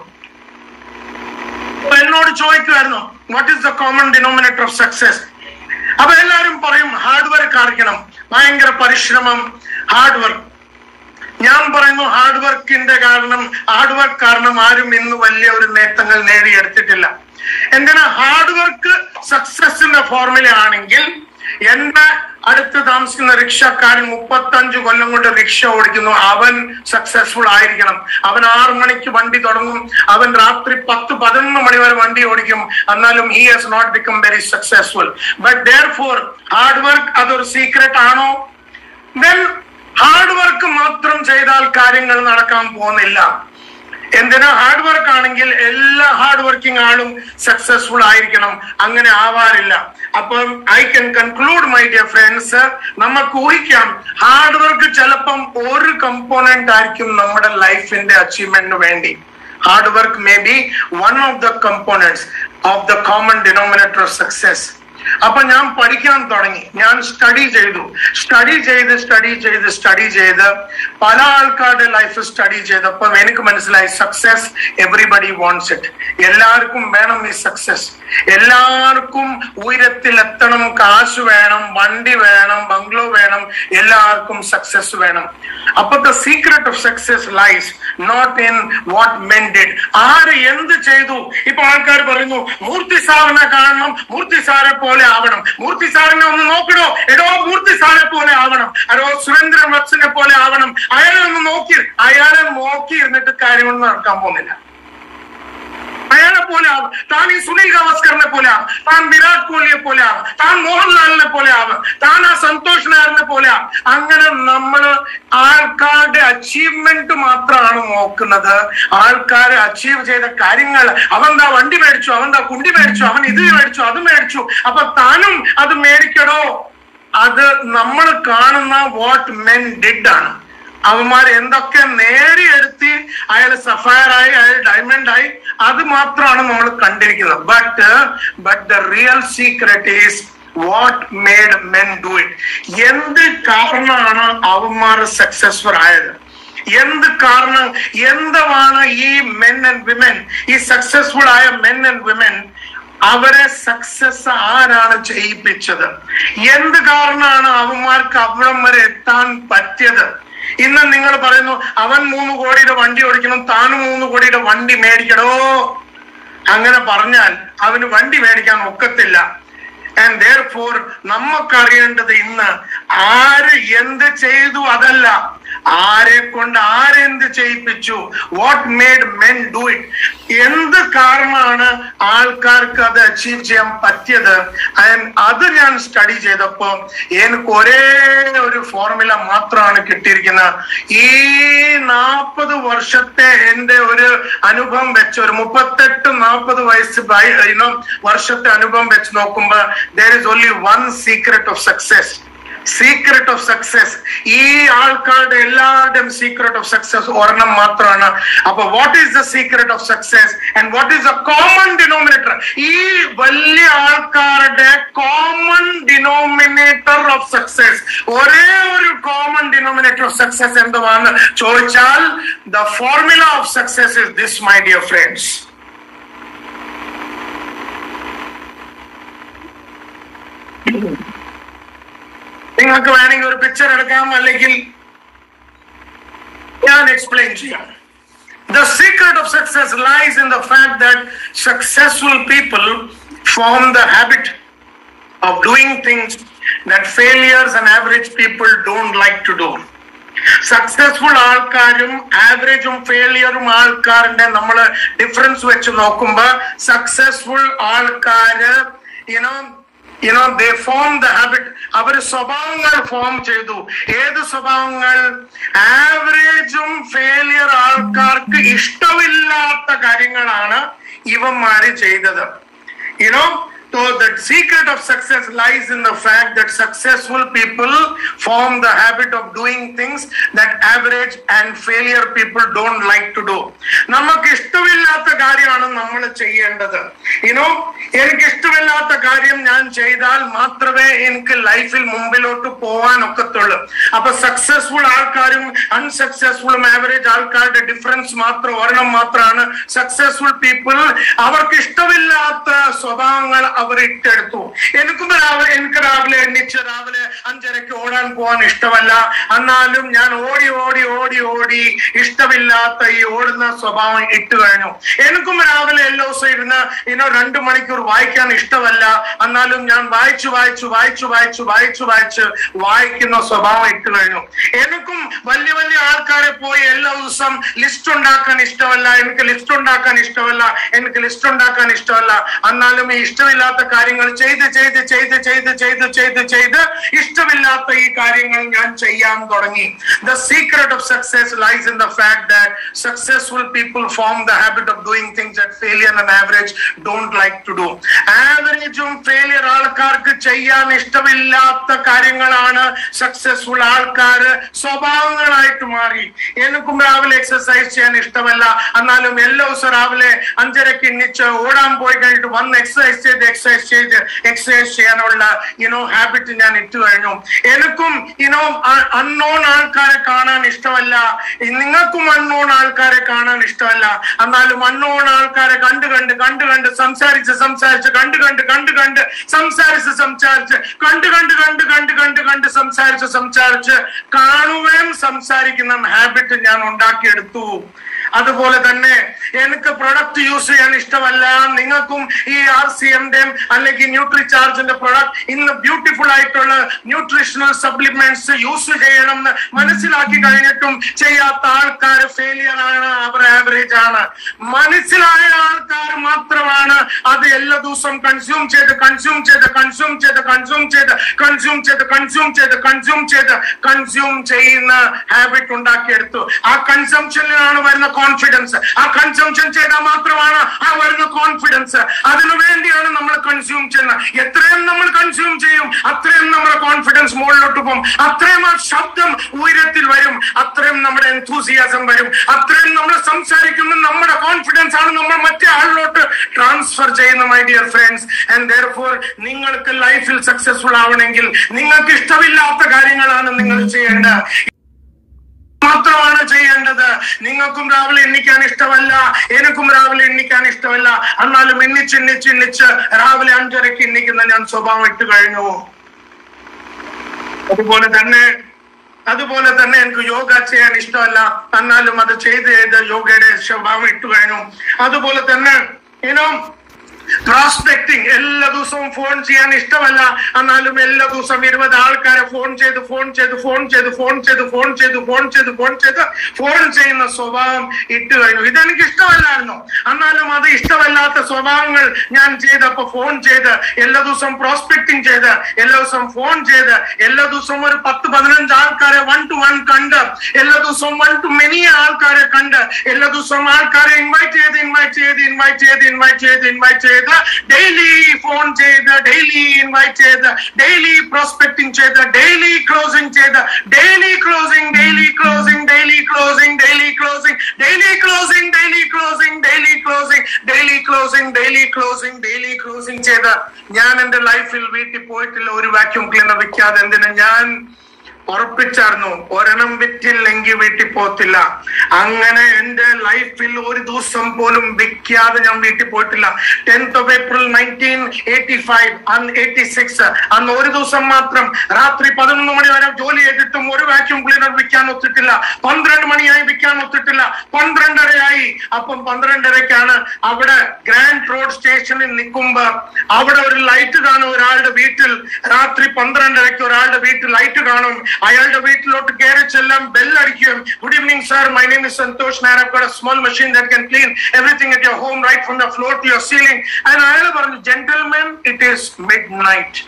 എന്നോട് ചോദിക്കുമായിരുന്നു, what is the common denominator of success? അപ്പൊ എല്ലാവരും പറയും ഹാർഡ് വർക്ക് ആയിരിക്കണം, ഭയങ്കര പരിശ്രമം, ഹാർഡ് വർക്ക്. ഞാൻ പറയുന്നു ഹാർഡ് വർക്കിന്റെ കാരണം ഹാർഡ് വർക്ക് കാരണം ആരും ഇന്ന് വലിയ ഒരു നേട്ടങ്ങൾ നേടിയെടുത്തിട്ടില്ല. എന്തിനാ? ഹാർഡ് വർക്ക് സക്സസിന്റെ ഫോർമുല ആണെങ്കിൽ എന്റെ അടുത്ത് താമസിക്കുന്ന റിക്ഷക്കാരൻ മുപ്പത്തഞ്ചു കൊല്ലം കൊണ്ട് റിക്ഷ ഓടിക്കുന്നു, അവൻ സക്സസ്ഫുൾ ആയിരിക്കണം. അവൻ ആറു മണിക്ക് വണ്ടി തുടങ്ങും, അവൻ രാത്രി പത്ത് പതിനൊന്ന് മണി വരെ വണ്ടി ഓടിക്കും, എന്നാലും he has not become very successful. But therefore hard work അതൊരു സീക്രട്ട് ആണോ? then ഹാർഡ് വർക്ക് മാത്രം ചെയ്താൽ കാര്യങ്ങൾ നടക്കാൻ പോകുന്നില്ല. എന്തിനാ? ഹാർഡ് വർക്ക് ആണെങ്കിൽ എല്ലാ ഹാർഡ് വർക്കിംഗ് ആളും സക്സസ്ഫുൾ ആയിരിക്കണം, അങ്ങനെ ആവാറില്ല. അപ്പം I can conclude my dear friends, നമുക്ക് ഊഹിക്കാം ഹാർഡ് വർക്ക് ചിലപ്പം ഒരു കമ്പോണന്റ് ആയിരിക്കും നമ്മുടെ ലൈഫിന്റെ അച്ചീവ്മെന്റിന് വേണ്ടി. Hard work may be one of the components of the common denominator of success. അപ്പൊ ഞാൻ പഠിക്കാൻ തുടങ്ങി, ഞാൻ സ്റ്റഡി ചെയ്തു സ്റ്റഡി ചെയ്ത് സ്റ്റഡി ചെയ്ത് സ്റ്റഡി ചെയ്ത് പല ആൾക്കാരുടെ ലൈഫ് സ്റ്റഡി ചെയ്തപ്പോ എനിക്ക് മനസ്സിലായി സക്സസ് എവറിബഡി വാണ്ട്സ് ഇറ്റ്. എല്ലാവർക്കും വേണം ഈ സക്സസ്. എല്ലാവർക്കും ഉയരത്തിൽ എത്തണം, കാശ് വേണം, വണ്ടി വേണം, ബംഗ്ലോ വേണം, എല്ലാവർക്കും സക്സസ് വേണം. അപ്പൊ the secret of success lies not in what men did. ആര് എന്ത് ചെയ്തു? ഇപ്പൊ ആൾക്കാർ പറയുന്നു മൂർത്തി സാറിനെ കാണണം, മൂർത്തി സാറെ പോലെ ആവണം, മൂർത്തി സാറിനെ ഒന്ന് നോക്കണോ, എടോ മൂർത്തി സാറെ പോലെ ആവണം, അതോ സുരേന്ദ്രൻ വത്സനെ പോലെ ആവണം. അയാളെ ഒന്ന് നോക്കി അയാളെ നോക്കി ഇരുന്നിട്ട് കാര്യങ്ങളൊന്നും നടക്കാൻ പോകുന്നില്ല. അയാളെ പോലെ ആവും, താൻ ഈ സുനിൽ ഗവാസ്കറിനെ പോലെ ആവും, താൻ വിരാട് കോഹ്ലിയെ പോലെ ആവും, താൻ മോഹൻലാലിനെ പോലെ ആവും, താൻ ആ സന്തോഷ് നായറിനെ പോലെ ആവും. അങ്ങനെ നമ്മൾ ആൾക്കാരുടെ അച്ചീവ്മെന്റ് മാത്രമാണ് നോക്കുന്നത്. ആൾക്കാരെ അച്ചീവ് ചെയ്ത കാര്യങ്ങൾ, അവന്താ വണ്ടി മേടിച്ചു, അവന്താ കുണ്ടി മേടിച്ചു, അവൻ ഇത് മേടിച്ചു, അത് മേടിച്ചു, അപ്പൊ താനും അത് മേടിക്കടോ. അത് നമ്മൾ കാണുന്ന വാട്ട് മെൻ ഡിഡ് ആണ്. അവന്മാർ എന്തൊക്കെ നേടിയെടുത്തി, അയാൾ സഫയറായി, അയാൾ ഡയമണ്ട് ആയി, അത് മാത്രമാണ് നമ്മൾ കണ്ടിരിക്കുന്നത്. But but the real secret is what made men do it. എന്ത് കാരണമാണ് അവന്മാർ സക്സസ്ഫുൾ ആയത്? എന്ത് കാരണം, എന്താണ് ഈ മെൻ ആൻഡ് വിമൻ, ഈ സക്സസ്ഫുൾ ആയ മെൻ ആൻഡ് വിമൻ, അവരെ സക്സസ് ആരാണ് ചെയ്യിപ്പിച്ചത്? എന്ത് കാരണമാണ് അവന്മാർക്ക് അവിടം വരെ എത്താൻ പറ്റിയത്? ഇന്ന് നിങ്ങൾ പറയുന്നു അവൻ മൂന്ന് കോടിയുടെ വണ്ടി ഓടിക്കണം, താനും മൂന്ന് കോടിയുടെ വണ്ടി മേടിക്കണോ. അങ്ങനെ പറഞ്ഞാൽ അവന് വണ്ടി മേടിക്കാൻ ഒക്കത്തില്ല. ആൻഡ് therefore നമുക്കറിയേണ്ടത് ഇന്ന് ആര് എന്ത് ചെയ്തു അതല്ല, ആരെ കൊണ്ട് ആരെന്ത് ചെയ്യിപ്പിച്ചു. What made men do it. എന്ത് കാരണമാണ് ആൾക്കാർക്ക് അത് അച്ചീവ് ചെയ്യാൻ പറ്റിയത്? ആൻഡ് അത് ഞാൻ സ്റ്റഡി ചെയ്തപ്പോ എനിക്ക് ഒരേ ഒരു ഫോർമുല മാത്രമാണ് കിട്ടിയിരിക്കുന്നത്. ഈ നാൽപ്പത് വർഷത്തെ എന്റെ ഒരു അനുഭവം വെച്ച്, ഒരു മുപ്പത്തെട്ട് നാൽപ്പത് വയസ്സ് വർഷത്തെ അനുഭവം വെച്ച് നോക്കുമ്പോ there is only one secret of success. Secret of success, ഈ ആൾക്കാരുടെ എല്ലാവരുടെയും സീക്രട്ട് ഓഫ് സക്സസ് ഒരെണ്ണം മാത്രമാണ്. അപ്പൊ what is the secret of success and what is the common denominator? ഈ വലിയ ആൾക്കാരുടെ കോമൺ ഡിനോമിനേറ്റർ ഓഫ് സക്സസ്, ഒരേ ഒരു കോമൺ ഡിനോമിനേറ്റർ ഓഫ് സക്സസ് എന്തുവാന്ന് ചോദിച്ചാൽ, the formula of success is this, my dear friends. നിങ്ങൾക്ക് വേണമെങ്കിൽ ഒരു പിക്ചർ എടുക്കാം, അല്ലെങ്കിൽ ഞാൻ എക്സ്പ്ലെയിൻ ചെയ്യാം. The secret of success lies in the fact that successful people form the habit of doing things that failures and average people don't like to do. Successful ആൾക്കാരും ആവറേജും ഫെയിലിയറും ആൾക്കാരുടെ നമ്മൾ ഡിഫറൻസ് വെച്ച് നോക്കുമ്പോ, സക്സസ്ഫുൾ ആൾക്കാര് you know You know, they form the habit. അവർ സ്വഭാവങ്ങൾ ഫോം ചെയ്തു. ഏത് സ്വഭാവങ്ങൾ? ആവറേജും ഫെയിലിയർ ആൾക്കാർക്ക് ഇഷ്ടമില്ലാത്ത കാര്യങ്ങളാണ് ഇവന്മാര് ചെയ്തത്. You know, So the secret of success lies in the fact that successful people form the habit of doing things that average and failure people don't like to do. നമുക്ക് ഇഷ്ടമില്ലാത്ത കാര്യമാണ് നമ്മൾ ചെയ്യേണ്ടത്. You know, എനിക്ക് ഇഷ്ടമില്ലാത്ത കാര്യം ഞാൻ ചെയ്താൽ മാത്രമേ എനിക്ക് ലൈഫിൽ മുമ്പിലോട്ട് പോകാൻ ഒക്കത്തുള്ളൂ. അപ്പൊ സക്സസ്ഫുൾ ആൾക്കാരും അൺസക്സസ്ഫുളും ആവറേജ് ആൾക്കാരുടെ ഡിഫറൻസ് മാത്രം ഒരെണ്ണം മാത്രമാണ്. സക്സസ്ഫുൾ പീപ്പിൾ അവർക്ക് ഇഷ്ടമില്ലാത്ത സ്വഭാവങ്ങൾ അവർ ഇട്ടെടുത്തു. എനിക്കും രാവിലെ എനിക്ക് രാവിലെ എണ്ണിച്ച് രാവിലെ അഞ്ചരക്ക് ഓടാൻ പോകാൻ ഇഷ്ടമല്ല. എന്നാലും ഞാൻ ഓടി ഓടി ഓടി ഓടി ഇഷ്ടമില്ലാത്ത ഈ ഓടുന്ന സ്വഭാവം ഇട്ട് കഴിഞ്ഞു. എനിക്കും രാവിലെ എല്ലാ ദിവസം ഇരുന്ന് ഇനോ രണ്ടു മണിക്കൂർ വായിക്കാൻ ഇഷ്ടമല്ല. എന്നാലും ഞാൻ വായിച്ചു വായിച്ചു വായിച്ചു വായിച്ചു വായിച്ചു വായിച്ച് വായിക്കുന്ന സ്വഭാവം ഇട്ട് കഴിഞ്ഞു. എനിക്കും വലിയ വലിയ ആൾക്കാരെ പോയി എല്ലാ ദിവസം ലിസ്റ്റ് ഉണ്ടാക്കാൻ ഇഷ്ടമല്ല. എനിക്ക് ലിസ്റ്റ് ഉണ്ടാക്കാൻ ഇഷ്ടമല്ല. എനിക്ക് ലിസ്റ്റ് ഉണ്ടാക്കാൻ ഇഷ്ടമല്ല. എന്നാലും ഈ ഇഷ്ടമില്ലാത്ത കാര്യങ്ങൾ ചെയ്ത് ചെയ്ത് ചെയ്ത് ചെയ്ത് ചെയ്ത് ചെയ്ത് ചെയ്ത് ഇഷ്ടമില്ലാത്ത ഈ കാര്യങ്ങൾ ഞാൻ ചെയ്യാൻ തുടങ്ങി. The secret of success lies in the fact that successful people form the habit of doing things that failure and average don't like to do. ആവറേജും ഫെയിലിയർ ആൾക്കാർക്ക് ചെയ്യാൻ ഇഷ്ടമില്ലാത്ത കാര്യങ്ങളാണ് സക്സസ്ഫുൾ ആൾക്കാര് സ്വഭാവങ്ങളായിട്ട് മാറി. എനിക്കും രാവിലെ എക്സസൈസ് ചെയ്യാൻ ഇഷ്ടമല്ല. എന്നാലും എല്ലാ ദിവസം രാവിലെ അഞ്ചരക്ക് എണ്ണിച്ച് ഓടാൻ പോയി കഴിഞ്ഞിട്ട് വന്ന് എക്സസൈസ് ചെയ്ത് എക്സസൈസ് ചെയ്ത് എക്സസൈസ് ചെയ്യാനുള്ള യുനോ ഹാബിറ്റ് ഞാൻ ഇട്ടു കഴിഞ്ഞു. എനിക്കും യുനോ അൺനോൺ ആൾക്കാരെ കാണാൻ ഇഷ്ടമല്ല. നിങ്ങൾക്കും അൺനോൺ ആൾക്കാരെ കാണാൻ ഇഷ്ടമല്ല. എന്നാലും അൺനോൺ ആൾക്കാരെ കണ്ടു കണ്ട് കണ്ടു കണ്ട് സംസാരിച്ച് സംസാരിച്ച് കണ്ടു കണ്ട് കണ്ടു കണ്ട് സംസാരിച്ച് സംസാരിച്ച് കണ്ടു കണ്ട് കണ്ട് കണ്ട് കണ്ട് കണ്ട് സംസാരിച്ച് സംസാരിച്ച് കാണുകയും സംസാരിക്കുന്ന ഹാബിറ്റ് ഞാൻ ഉണ്ടാക്കിയെടുത്തു. അതുപോലെ തന്നെ എനിക്ക് പ്രൊഡക്റ്റ് യൂസ് ചെയ്യാൻ ഇഷ്ടമല്ല. നിങ്ങൾക്കും ഈ ആർ സി എമ്മിന്റെയും അല്ലെങ്കിൽ ന്യൂട്രി ചാർജിന്റെ പ്രൊഡക്റ്റ് ഇന്ന് ബ്യൂട്ടിഫുൾ ആയിട്ടുള്ള ന്യൂട്രീഷണൽ സപ്ലിമെന്റ്സ് യൂസ് ചെയ്യണം എന്ന് മനസ്സിലാക്കി കഴിഞ്ഞിട്ടും ചെയ്യാത്ത ആൾക്കാർ ഫെയിലിയർ ആണ്, അവർ ആവറേജ് ആണ്. മനസ്സിലായ ആൾക്കാർ മാത്രമാണ് അത് എല്ലാ ദിവസവും കൺസ്യൂം ചെയ്ത് കൺസ്യൂം ചെയ്ത് കൺസ്യൂം ചെയ്ത് കൺസ്യൂം ചെയ്ത് കൺസ്യൂം ചെയ്ത് കൺസ്യൂം ചെയ്ത് കൺസ്യൂം ചെയ്ത് കൺസ്യൂം ചെയ്യുന്ന ഹാബിറ്റ് ഉണ്ടാക്കിയെടുത്തു. ആ കൺസംഷനിലാണ് വരുന്ന കോൺഫിഡൻസ്. ആ കൺസംഷൻ ചെയ്താൽ മാത്രമാണ് ആ വരുന്ന കോൺഫിഡൻസ്. അതിനു വേണ്ടിയാണ് നമ്മൾ കൺസ്യൂം ചെയ്യുന്നത്. എത്രയും നമ്മൾ കൺസ്യൂം ചെയ്യും അത്രയും നമ്മുടെ കോൺഫിഡൻസ് മുകളിലോട്ട് പോകും. അത്രയും ആ ശബ്ദം ഉയരത്തിൽ വരും. അത്രയും നമ്മുടെ എൻതൂസിയാസം വരും. അത്രയും നമ്മൾ സംസാരിക്കുമ്പോൾ നമ്മുടെ കോൺഫിഡൻസ് ആണ് നമ്മൾ മറ്റേ ആളിലോട്ട് ട്രാൻസ്ഫർ ചെയ്യുന്ന my dear friends. And therefore നിങ്ങൾക്ക് ലൈഫിൽ സക്സസ്ഫുൾ ആവണമെങ്കിൽ നിങ്ങൾക്ക് ഇഷ്ടമില്ലാത്ത കാര്യങ്ങളാണ് നിങ്ങൾ ചെയ്യേണ്ടത് മാത്രമാണ് ചെയ്യേണ്ടത്. നിങ്ങൾക്കും രാവിലെ എണ്ണിക്കാൻ ഇഷ്ടമല്ല, എനിക്കും രാവിലെ എണ്ണിക്കാൻ ഇഷ്ടമല്ല. എന്നാലും എണ്ണിച്ച് എണ്ണിച്ച് എണ്ണിച്ച് രാവിലെ അഞ്ചരക്ക് എണ്ണിക്കുന്ന ഞാൻ സ്വഭാവം ഇട്ട് കഴിഞ്ഞു. അതുപോലെ തന്നെ അതുപോലെ തന്നെ എനിക്ക് യോഗ ചെയ്യാൻ ഇഷ്ടമല്ല. എന്നാലും അത് ചെയ്ത് ചെയ്ത് യോഗയുടെ സ്വഭാവം ഇട്ട് കഴിഞ്ഞു. അതുപോലെ തന്നെ യുനോ പ്രോസ്പെക്ടിങ് എല്ലാ ദിവസവും ഫോൺ ചെയ്യാൻ ഇഷ്ടമല്ല. എന്നാലും എല്ലാ ദിവസവും ഇരുപത് ആൾക്കാരെ ഫോൺ ചെയ്ത് ഫോൺ ചെയ്ത് ഫോൺ ചെയ്ത് ഫോൺ ചെയ്ത് ഫോൺ ചെയ്ത് ഫോൺ ചെയ്ത് ഫോൺ ചെയ്ത് ഫോൺ ചെയ്യുന്ന സ്വഭാവം ഇട്ട് കഴിഞ്ഞു. ഇതെനിക്ക് ഇഷ്ടമല്ലായിരുന്നു. എന്നാലും അത് ഇഷ്ടമല്ലാത്ത സ്വഭാവങ്ങൾ ഞാൻ ചെയ്തപ്പോ ഫോൺ ചെയ്ത് എല്ലാ ദിവസവും പ്രോസ്പെക്ടിങ് ചെയ്ത് എല്ലാ ദിവസവും ഫോൺ ചെയ്ത് എല്ലാ ദിവസവും ഒരു പത്ത് പതിനഞ്ച് ആൾക്കാരെ വൺ ടു വൺ കണ്ട് എല്ലാ ദിവസവും വൺ ടു മെനി ആൾക്കാരെ കണ്ട് എല്ലാ ദിവസവും ആൾക്കാരെ ഇൻവൈറ്റ് ചെയ്ത് ഇൻവൈറ്റ് ചെയ്ത് ഇൻവൈറ്റ് ചെയ്ത് ഇൻവൈറ്റ് ചെയ്ത് ഇൻവൈറ്റ് ചെയ്ത് ഡെയിലി ഫോൺ ചെയ്ത് ഡെയിലി ഇൻവൈറ്റ് ചെയ്ത് ഡെയിലി പ്രോസ്പെക്ടിങ് ചെയ്ത് ഡെയിലി ക്ലോസിംഗ് ചെയ്ത് daily closing daily closing daily closing daily closing daily closing daily closing daily closing daily closing daily closing daily closing ചെയ്ത് ഞാൻ എന്റെ ലൈഫിൽ വീട്ടിൽ പോയിട്ടില്ല ഒരു വാക്യൂം ക്ലീനർ വെക്കാതെ. എന്തിനാ? ഞാൻ ഉറപ്പിച്ചായിരുന്നു ഒരെണ്ണം വിറ്റില്ലെങ്കിൽ വീട്ടിൽ പോകത്തില്ല. അങ്ങനെ എന്റെ ലൈഫിൽ ഒരു ദിവസം പോലും വിൽക്കാതെ ഞാൻ വീട്ടിൽ പോയിട്ടില്ല. Tenth of April nineteen eighty five അന്ന് എയ്റ്റി സിക്സ് അന്ന് ഒരു ദിവസം മാത്രം രാത്രി പതിനൊന്ന് മണി വരെ ജോലി ചെയ്തിട്ടും ഒരു വാക്യൂം ക്ലീനർ വിൽക്കാൻ ഒത്തിട്ടില്ല. പന്ത്രണ്ട് മണിയായി വിൽക്കാൻ ഒത്തിട്ടില്ല. പന്ത്രണ്ടരയായി. അപ്പം പന്ത്രണ്ടരക്കാണ് അവിടെ ഗ്രാൻഡ് റോഡ് സ്റ്റേഷനിൽ നിൽക്കുമ്പോ അവിടെ ഒരു ലൈറ്റ് കാണും ഒരാളുടെ വീട്ടിൽ. രാത്രി പന്ത്രണ്ടരയ്ക്ക് ഒരാളുടെ വീട്ടിൽ ലൈറ്റ് കാണും. അയാളുടെ വീട്ടിലോട്ട് കയറി ചെല്ലാം, ബെല്ലടിക്കും. Good evening sir, my name is Santhosh Nair. I've got a small machine that can clean everything at your home right from the floor to your ceiling. And അയാൾ പറഞ്ഞു, gentlemen, it is midnight.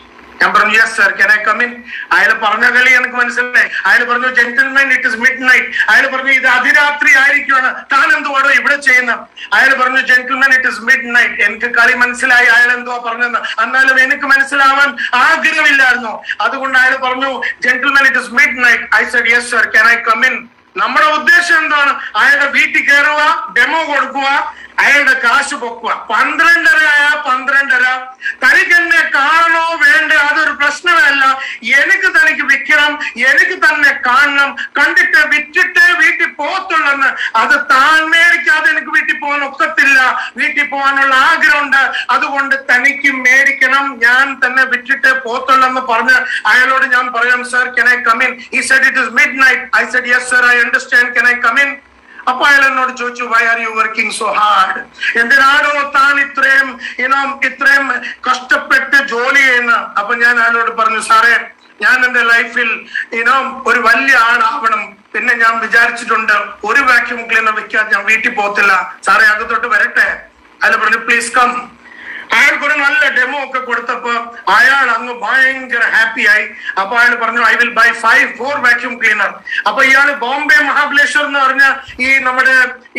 ഞാൻ പറഞ്ഞു yes sir, can I come in? അയാൾ പറഞ്ഞ കളി എനിക്ക് മനസ്സിലായി. അയാൾ പറഞ്ഞു gentleman it is midnight. അയാൾ പറഞ്ഞു ഇത് അതിരാത്രി ആയിരിക്കുവാണ്, താൻ എന്തുവാടോ ഇവിടെ ചെയ്യുന്നത്? അയാൾ പറഞ്ഞു gentleman it is midnight. എനിക്ക് കളി മനസ്സിലായി അയാൾ എന്തുവാ പറഞ്ഞതെന്ന്. എന്നാലും എനിക്ക് മനസ്സിലാവാൻ ആഗ്രഹമില്ലായിരുന്നു. അതുകൊണ്ട് അയാൾ പറഞ്ഞു gentleman it is midnight. I said yes sir, can I come in? നമ്മുടെ ഉദ്ദേശം എന്താണ്? അയാളുടെ വീട്ടിൽ കയറുക, ഡെമോ കൊടുക്കുക, അയാളുടെ കാശ് പൊക്കുക. പന്ത്രണ്ടര ആയ പന്ത്രണ്ടര തനിക്ക് എന്നെ കാണണോ വേണ്ടേ അതൊരു പ്രശ്നമല്ല. എനിക്ക് തനിക്ക് വിൽക്കണം, എനിക്ക് തന്നെ കാണണം, കണ്ടിട്ട് വിറ്റിട്ട് വീട്ടിൽ പോകത്തുള്ളെന്ന്. അത് താൻ മേടിക്കാതെ എനിക്ക് വീട്ടിൽ പോകാൻ ഒക്കത്തില്ല. വീട്ടിൽ പോകാനുള്ള ആഗ്രഹമുണ്ട്, അതുകൊണ്ട് തനിക്ക് മേടിക്കണം, ഞാൻ തന്നെ വിറ്റിട്ട് പോകത്തുള്ളെന്ന് പറഞ്ഞ് അയാളോട് ഞാൻ പറയാം sir, can I come in? He said it is midnight. I said yes sir, I understand, can I come in? അപ്പൊ അയാൾ എന്നോട് ചോദിച്ചു why are you working so hard? എന്തിനാണോ താൻ ഇത്രയും ഇനോ ഇത്രയും കഷ്ടപ്പെട്ട് ജോലി ചെയ്യുന്ന? അപ്പൊ ഞാൻ അയാളോട് പറഞ്ഞു സാറേ, ഞാൻ എന്റെ ലൈഫിൽ ഇനോ ഒരു വലിയ ആളാവണം. പിന്നെ ഞാൻ വിചാരിച്ചിട്ടുണ്ട് ഒരു വാക്യൂം ക്ലീനർ വെക്കാൻ ഞാൻ വീട്ടിൽ പോകത്തില്ല. സാറേ അകത്തോട്ട് വരട്ടെ? അയാൾ പറഞ്ഞു പ്ലീസ് കം. അയാൾക്കൊരു നല്ല ഡെമോ ഒക്കെ കൊടുത്തപ്പോ അയാൾ അങ്ങ് ഭയങ്കര ഹാപ്പി ആയി. അപ്പൊ അയാൾ പറഞ്ഞു I will buy five four vacuum cleaner. അപ്പൊ ഇയാള് ബോംബെ മഹാബലേശ്വർ എന്ന് പറഞ്ഞ ഈ നമ്മുടെ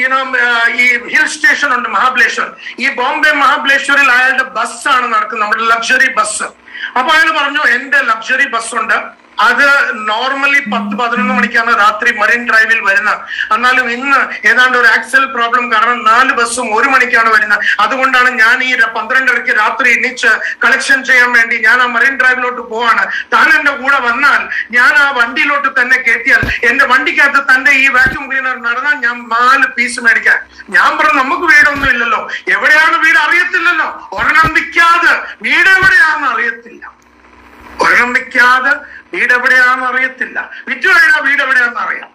ഈ ഹിൽ സ്റ്റേഷൻ ഉണ്ട് മഹാബലേശ്വർ. ഈ ബോംബെ മഹാബലേശ്വറിൽ അയാളുടെ ബസ്സാണ് നടക്കുന്നത്, നമ്മുടെ ലക്ഷറി ബസ്. അപ്പൊ അയാൾ പറഞ്ഞു എന്റെ ലക്ഷറി ബസ് ഉണ്ട്, അത് നോർമലി പത്ത് പതിനൊന്ന് മണിക്കാണ് രാത്രി മറൈൻ ഡ്രൈവിൽ വരുന്നത്. എന്നാലും ഇന്ന് ഏതാണ്ട് ഒരു ആക്സൽ പ്രോബ്ലം കാരണം നാല് ബസ്സും ഒരു മണിക്കാണ് വരുന്നത്. അതുകൊണ്ടാണ് ഞാൻ ഈ പന്ത്രണ്ടരയ്ക്ക് രാത്രി എണീച്ച് കളക്ഷൻ ചെയ്യാൻ വേണ്ടി ഞാൻ ആ മറൈൻ ഡ്രൈവിലോട്ട് പോവാണ്. താൻ എന്റെ കൂടെ വന്നാൽ ഞാൻ ആ വണ്ടിയിലോട്ട് തന്നെ കയറ്റിയാൽ എന്റെ വണ്ടിക്കകത്ത് തന്റെ ഈ വാക്യൂം ക്ലീനർ നടന്നാൽ ഞാൻ നാല് പീസ് മേടിക്കാൻ. ഞാൻ പറഞ്ഞു നമുക്ക് വീടൊന്നും ഇല്ലല്ലോ, എവിടെയാണ് വീട് അറിയത്തില്ലല്ലോ, ഒരെണ്ണം വിൽക്കാതെ വീട് എവിടെയാണെന്ന് അറിയത്തില്ല, ഒരെണ്ണം വിൽക്കാതെ വീട് എവിടെയാണെന്ന് അറിയത്തില്ല. വിറ്റു കഴിഞ്ഞാൽ വീട് എവിടെയാണെന്ന് അറിയാം,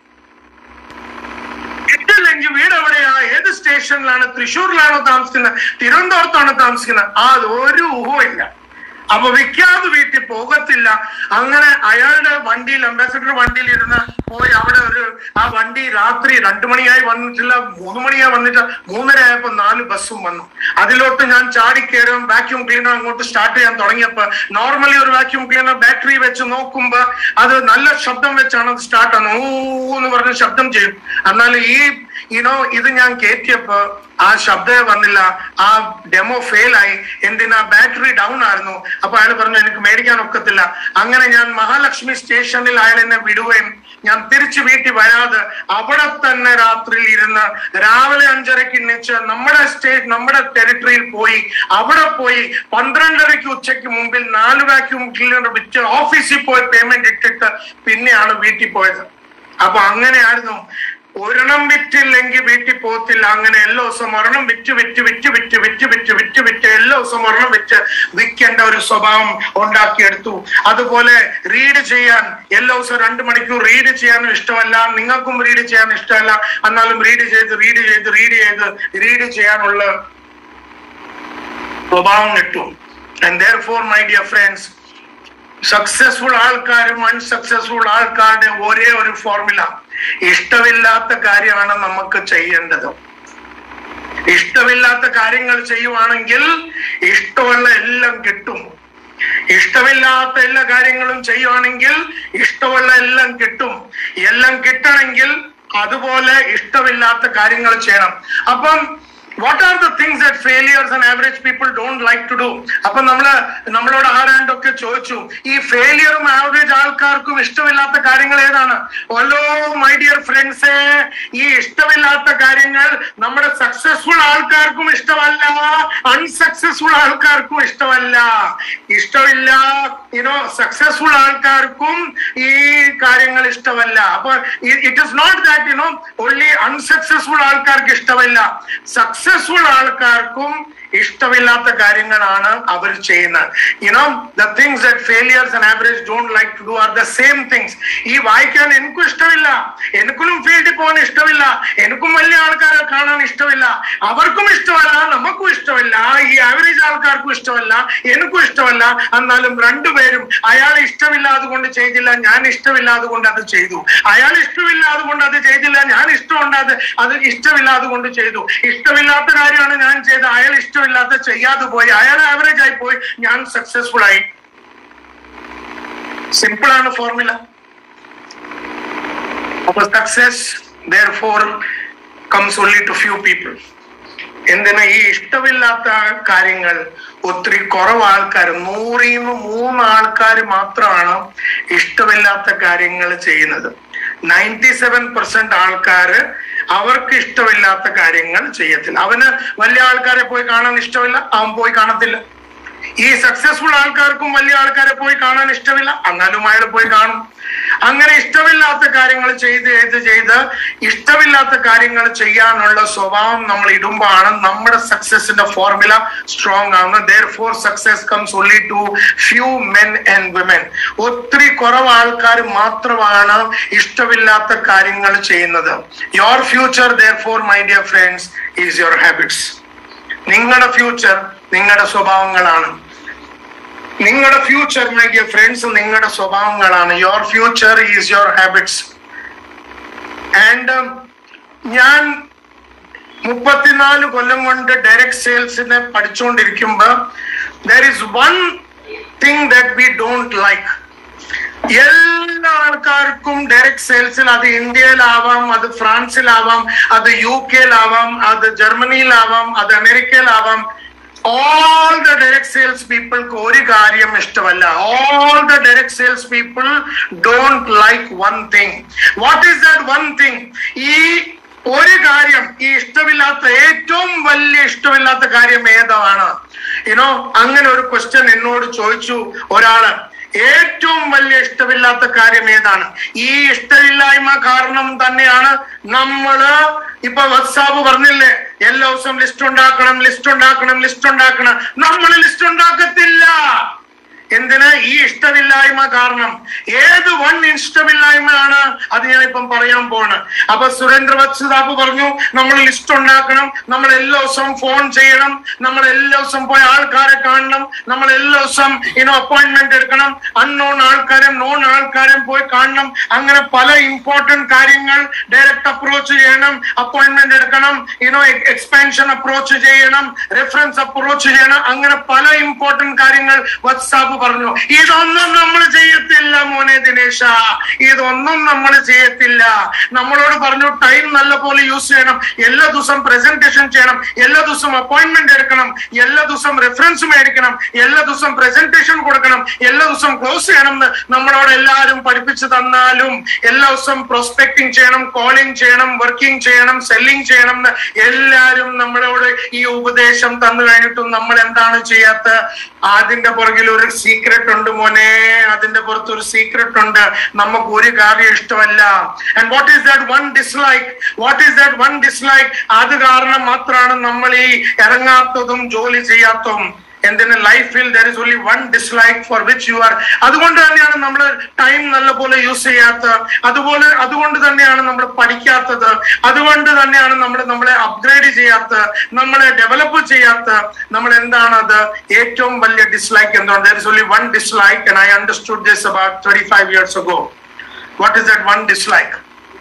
ഇട്ടില്ലെങ്കിൽ വീട് എവിടെയാ, ഏത് സ്റ്റേഷനിലാണ്, തൃശ്ശൂരിലാണോ താമസിക്കുന്നത്, തിരുവനന്തപുരത്താണോ താമസിക്കുന്നത്, ആ ഒരു ഊഹമില്ല. അപ്പൊ വിൽക്കാതെ വീട്ടിൽ പോകത്തില്ല. അങ്ങനെ അയാളുടെ വണ്ടിയിൽ അംബാസഡർ വണ്ടിയിൽ ഇരുന്ന് പോയി അവിടെ ഒരു ആ വണ്ടി രാത്രി രണ്ടു മണിയായി വന്നിട്ടില്ല, മൂന്ന് മണിയായി വന്നിട്ട് മൂന്നര ആയപ്പോ നാല് ബസ്സും വന്നു. അതിലോട്ട് ഞാൻ ചാടിക്കയറും. വാക്യൂം ക്ലീനർ അങ്ങോട്ട് സ്റ്റാർട്ട് ചെയ്യാൻ തുടങ്ങിയപ്പോ നോർമലി ഒരു വാക്യൂം ക്ലീനർ ബാറ്ററി വെച്ച് നോക്കുമ്പോ അത് നല്ല ശബ്ദം വെച്ചാണ് അത് സ്റ്റാർട്ട് ആകുന്നത്, ഊ എന്ന് പറഞ്ഞ ശബ്ദം ചെയ്യും. എന്നാൽ ഈ ഇനോ ഇത് ഞാൻ കയറ്റിയപ്പോ ആ ശബ്ദം വന്നില്ല, ആ ഡെമോ ഫെയിൽ ആയി. എന്തിനാ? ബാറ്ററി ഡൗൺ ആയിരുന്നു. അപ്പൊ അയാൾ പറഞ്ഞു എനിക്ക് മേടിക്കാൻ ഒക്കത്തില്ല. അങ്ങനെ ഞാൻ മഹാലക്ഷ്മി സ്റ്റേഷനിൽ അയാൾ എന്നെ വിടുകയും ഞാൻ തിരിച്ചു വീട്ടിൽ വരാതെ അവിടെ തന്നെ രാത്രിയിൽ ഇരുന്ന് രാവിലെ അഞ്ചരയ്ക്ക് എണ്ണിച്ച് നമ്മുടെ സ്റ്റേറ്റ് നമ്മുടെ ടെറിട്ടറിയിൽ പോയി അവിടെ പോയി പന്ത്രണ്ടരയ്ക്ക് ഉച്ചയ്ക്ക് മുമ്പിൽ നാല് വാക്യൂം ക്ലീനർ വിറ്റ് ഓഫീസിൽ പോയി പേയ്മെന്റ് ഇട്ടിട്ട് പിന്നെയാണ് വീട്ടിൽ പോയത്. അപ്പൊ അങ്ങനെയായിരുന്നു. ഒരെണ്ണം വിറ്റില്ലെങ്കിൽ വീട്ടിൽ പോകത്തില്ല. അങ്ങനെ എല്ലാ ദിവസവും ഒരെണ്ണം വിറ്റ് വിറ്റ് വിറ്റ് വിറ്റ് വിറ്റ് വിറ്റ് വിറ്റ് വിറ്റ് എല്ലാ ദിവസവും ഒരെണ്ണം വിറ്റ് വിൽക്കേണ്ട ഒരു സ്വഭാവം ഉണ്ടാക്കിയെടുത്തു. അതുപോലെ റീഡ് ചെയ്യാൻ എല്ലാ ദിവസവും രണ്ടു മണിക്കൂർ റീഡ് ചെയ്യാനും ഇഷ്ടമല്ല, നിങ്ങൾക്കും റീഡ് ചെയ്യാൻ ഇഷ്ടമല്ല. എന്നാലും റീഡ് ചെയ്ത് റീഡ് ചെയ്ത് റീഡ് ചെയ്ത് റീഡ് ചെയ്യാനുള്ള സ്വഭാവം കിട്ടും. And therefore, my dear friends, successful ആൾക്കാരും അൺസക്സസ്ഫുൾ ആൾക്കാരുടെ ഒരേ ഒരു ഫോർമുല, ഇഷ്ടമില്ലാത്ത കാര്യമാണ് നമുക്ക് ചെയ്യേണ്ടത്. ഇഷ്ടമില്ലാത്ത കാര്യങ്ങൾ ചെയ്യുവാണെങ്കിൽ ഇഷ്ടമുള്ള എല്ലാം കിട്ടും. ഇഷ്ടമില്ലാത്ത എല്ലാ കാര്യങ്ങളും ചെയ്യുവാണെങ്കിൽ ഇഷ്ടമുള്ള എല്ലാം കിട്ടും. എല്ലാം കിട്ടണമെങ്കിൽ അതുപോലെ ഇഷ്ടമില്ലാത്ത കാര്യങ്ങൾ ചെയ്യണം. അപ്പം what are the things that failures and average people don't like to do? അപ്പൊ നമ്മള് നമ്മളോട് ആരാണ്ടൊക്കെ ചോദിച്ചു ഈ ഫെയിലിയറും ആവറേജ് ആൾക്കാർക്കും ഇഷ്ടമില്ലാത്ത കാര്യങ്ങൾ ഏതാണ്? ഹലോ മൈ ഡിയർ ഫ്രണ്ട്സേ, ഈ ഇഷ്ടമില്ലാത്ത കാര്യങ്ങൾ നമ്മുടെ സക്സസ്ഫുൾ ആൾക്കാർക്കും ഇഷ്ടമല്ല, അൺസക്സസ്ഫുൾ ആൾക്കാർക്കും ഇഷ്ടമല്ല. ഇഷ്ടമില്ല യുനോ സക്സസ്ഫുൾ ആൾക്കാർക്കും ഈ കാര്യങ്ങൾ ഇഷ്ടമല്ല. അപ്പൊ it is not that you know only unsuccessful ആൾക്കാർക്ക് ഇഷ്ടമല്ല, സക്സസ് സക്സസ്ഫുൾ ആൾക്കാർക്കും ഇഷ്ടമില്ലാത്ത കാര്യങ്ങളാണ് അവർ ചെയ്യുന്നത്. You know the things that failures and average don't like to do are the same things. ഈ വായിക്കാൻ എനിക്കും ഇഷ്ടമില്ല, എനിക്കും ഫീൽഡിൽ പോകാൻ ഇഷ്ടമില്ല, എനിക്കും വലിയ ആൾക്കാരെ കാണാൻ ഇഷ്ടമില്ല, അവർക്കും ഇഷ്ടമല്ല, നമുക്കും ഇഷ്ടമില്ല, ഈ ആവറേജ് ആൾക്കാർക്കും ഇഷ്ടമല്ല, എനിക്കും ഇഷ്ടമല്ല. എന്നാലും രണ്ടുപേരും അയാൾ ഇഷ്ടമില്ലാതെ കൊണ്ട് ചെയ്തില്ല, ഞാൻ ഇഷ്ടമില്ലാതെ കൊണ്ട് അത് ചെയ്തു. അയാൾ ഇഷ്ടമില്ലാതെ കൊണ്ട് അത് ചെയ്തില്ല, ഞാൻ ഇഷ്ടമുണ്ടാത് അത് ഇഷ്ടമില്ലാതെ കൊണ്ട് ചെയ്തു. ഇഷ്ടമില്ലാത്ത കാര്യമാണ് ഞാൻ ചെയ്തത്, അയാൾ ഇഷ്ടമില്ലാത്ത ചെയ്യാതെ പോയി, അയാൾ ആവറേജ് ആയി പോയി, ഞാൻ സക്സസ്ഫുൾ ആയി. സിമ്പിൾ ആണ് ഫോർമുല. അപ്പൊ success therefore comes only to few people. എന്തിനാ ഈ ഇഷ്ടമില്ലാത്ത കാര്യങ്ങൾ ഒത്തിരി കുറവ് ആൾക്കാർ, നൂറിന്ന് മൂന്ന് ആൾക്കാർ മാത്രമാണ് ഇഷ്ടമില്ലാത്ത കാര്യങ്ങൾ ചെയ്യുന്നത്. നയൻറ്റി സെവൻ പെർസെന്റ് ആൾക്കാര് അവർക്ക് ഇഷ്ടമില്ലാത്ത കാര്യങ്ങൾ ചെയ്യത്തില്ല. അവന് വലിയ ആൾക്കാരെ പോയി കാണാൻ ഇഷ്ടമില്ല, അവൻ പോയി കാണത്തില്ല. ഈ സക്സസ്ഫുൾ ആൾക്കാർക്കും വലിയ ആൾക്കാരെ പോയി കാണാൻ ഇഷ്ടമില്ല, എന്നാലും അയാൾ പോയി കാണും. അങ്ങനെ ഇഷ്ടമില്ലാത്ത കാര്യങ്ങൾ ചെയ്ത് ചെയ്ത് ചെയ്ത് ഇഷ്ടമില്ലാത്ത കാര്യങ്ങൾ ചെയ്യാനുള്ള സ്വഭാവം നമ്മൾ ഇടുമ്പോഴാണ് നമ്മുടെ സക്സസിന്റെ ഫോർമുല സ്ട്രോങ് ആവുന്നത്. therefore success comes only to few men and women. ഒത്തിരി കുറവ് ആൾക്കാർ മാത്രമാണ് ഇഷ്ടമില്ലാത്ത കാര്യങ്ങൾ ചെയ്യുന്നത്. your future therefore my dear friends is your habits. നിങ്ങളുടെ ഫ്യൂച്ചർ നിങ്ങളുടെ സ്വഭാവങ്ങളാണ്. നിങ്ങളുടെ ഫ്യൂച്ചർ മൈ ഡിയർ ഫ്രണ്ട്സ് നിങ്ങളുടെ സ്വഭാവങ്ങളാണ്. Your future is your habits. And ഞാൻ മുപ്പത്തിനാല് കൊല്ലം കൊണ്ട് ഡയറക്ട് സെയിൽസിനെ പഠിച്ചുകൊണ്ടിരിക്കുമ്പോ there is one thing that we don't like. എല്ലാ ആൾക്കാർക്കും ഡയറക്ട് സെയിൽസിൽ, അത് ഇന്ത്യയിലാവാം, അത് ഫ്രാൻസിലാവാം, അത് യു കെയിലാവാം, അത് ജർമ്മനിയിലാവാം, അത് അമേരിക്കയിലാവാം, all the direct sales people ഒരു കാര്യം ഇഷ്ടമല്ല. all the direct sales people don't like one thing. what is that one thing? ഈ ഒരു കാര്യം, ഈ ഇഷ്ടമില്ലാത്ത ഏറ്റവും വലിയ ഇഷ്ടമില്ലാത്ത കാര്യം ഏതാണ്? യുനോ അങ്ങനെ ഒരു ക്വസ്റ്റ്യൻ എന്നോട് ചോദിച്ചു ഒരാള്. ഏറ്റവും വലിയ ഇഷ്ടമില്ലാത്ത കാര്യം ഏതാണ്? ഈ ഇഷ്ടമില്ലായ്മ കാരണം തന്നെയാണ് നമ്മള് ഇപ്പൊ വാട്സാപ്പ് പറഞ്ഞില്ലേ, എല്ലാ ദിവസവും ലിസ്റ്റ് ഉണ്ടാക്കണം, ലിസ്റ്റ് ഉണ്ടാക്കണം, ലിസ്റ്റ് ഉണ്ടാക്കണം. നമ്മൾ ലിസ്റ്റ് ഉണ്ടാക്കത്തില്ല. എന്തിന്? ഈ ഇഷ്ടമില്ലായ്മ കാരണം. ഏത് വൺ ഇഷ്ടമില്ലായ്മയാണ് അത് ഞാൻ ഇപ്പം പറയാൻ പോണ്. അപ്പൊ സുരേന്ദ്ര വത്സതാപ്പ് പറഞ്ഞു നമ്മൾ ലിസ്റ്റ് ഉണ്ടാക്കണം, നമ്മൾ എല്ലാ ദിവസവും ഫോൺ ചെയ്യണം, നമ്മൾ എല്ലാ ദിവസം പോയി ആൾക്കാരെ കാണണം, നമ്മൾ എല്ലാ ദിവസം ഇനോ അപ്പോയിന്റ്മെന്റ് എടുക്കണം, അൺനോൺ ആൾക്കാരും നോൺ ആൾക്കാരും പോയി കാണണം. അങ്ങനെ പല ഇമ്പോർട്ടന്റ് കാര്യങ്ങൾ, ഡയറക്റ്റ് അപ്രോച്ച് ചെയ്യണം, അപ്പോയിന്റ്മെന്റ് എടുക്കണം, ഇനോ എക്സ്പാൻഷൻ അപ്രോച്ച് ചെയ്യണം, റെഫറൻസ് അപ്രോച്ച് ചെയ്യണം. അങ്ങനെ പല ഇമ്പോർട്ടന്റ് കാര്യങ്ങൾ വാട്സാപ്പ് പറഞ്ഞു. ഇതൊന്നും നമ്മൾ ചെയ്യത്തില്ല മോനെ ദിനേശ, ഇതൊന്നും നമ്മൾ ചെയ്യത്തില്ല. നമ്മളോട് പറഞ്ഞു ടൈം നല്ല പോലെ യൂസ് ചെയ്യണം, എല്ലാ ദിവസം പ്രസന്റേഷൻ ചെയ്യണം, എല്ലാ ദിവസം അപ്പോയിന്റ്മെന്റ് എടുക്കണം, എല്ലാ ദിവസം റെഫറൻസ് മേടിക്കണം, എല്ലാ ദിവസം പ്രസന്റേഷൻ കൊടുക്കണം, എല്ലാ ദിവസം ക്ലോസ് ചെയ്യണം എന്ന് നമ്മളോട് എല്ലാവരും പഠിപ്പിച്ചു തന്നാലും, എല്ലാ ദിവസം പ്രോസ്പെക്ടിങ് ചെയ്യണം, കോളിംഗ് ചെയ്യണം, വർക്കിംഗ് ചെയ്യണം, സെല്ലിംഗ് ചെയ്യണം എന്ന് എല്ലാരും നമ്മളോട് ഈ ഉപദേശം തന്നു കഴിഞ്ഞിട്ടും നമ്മൾ എന്താണ് ചെയ്യാത്ത? അതിന്റെ പുറകിൽ ഒരു സീക്രട്ട് ഉണ്ട് മോനെ, അതിന്റെ പുറത്ത് ഒരു സീക്രട്ട് ഉണ്ട്. നമുക്ക് ഒരു കാര്യം ഇഷ്ടമല്ല. And what is that one dislike? What is that one dislike? അത് കാരണം മാത്രമാണ് നമ്മൾ ഈ ഇറങ്ങാത്തതും ജോലി ചെയ്യാത്തതും. എന്തിന്? ലൈഫിൽ there is only one dislike for which you are. അതുകൊണ്ട് തന്നെയാണ് നമ്മൾ ടൈം നല്ലപോലെ യൂസ് ചെയ്യാത്തത്, അതുപോലെ അതുകൊണ്ട് തന്നെയാണ് നമ്മൾ പഠിക്കാത്തത്, അതുകൊണ്ട് തന്നെയാണ് നമ്മൾ നമ്മളെ അപ്ഗ്രേഡ് ചെയ്യാത്തത്, നമ്മളെ ഡെവലപ്പ് ചെയ്യാത്തത്. നമ്മൾ എന്താണ് അത് ഏറ്റവും വലിയ ഡിസ്ലൈക്ക് എന്താണ്? there is only one dislike and I understood this about thirty-five years ago. What is that one dislike?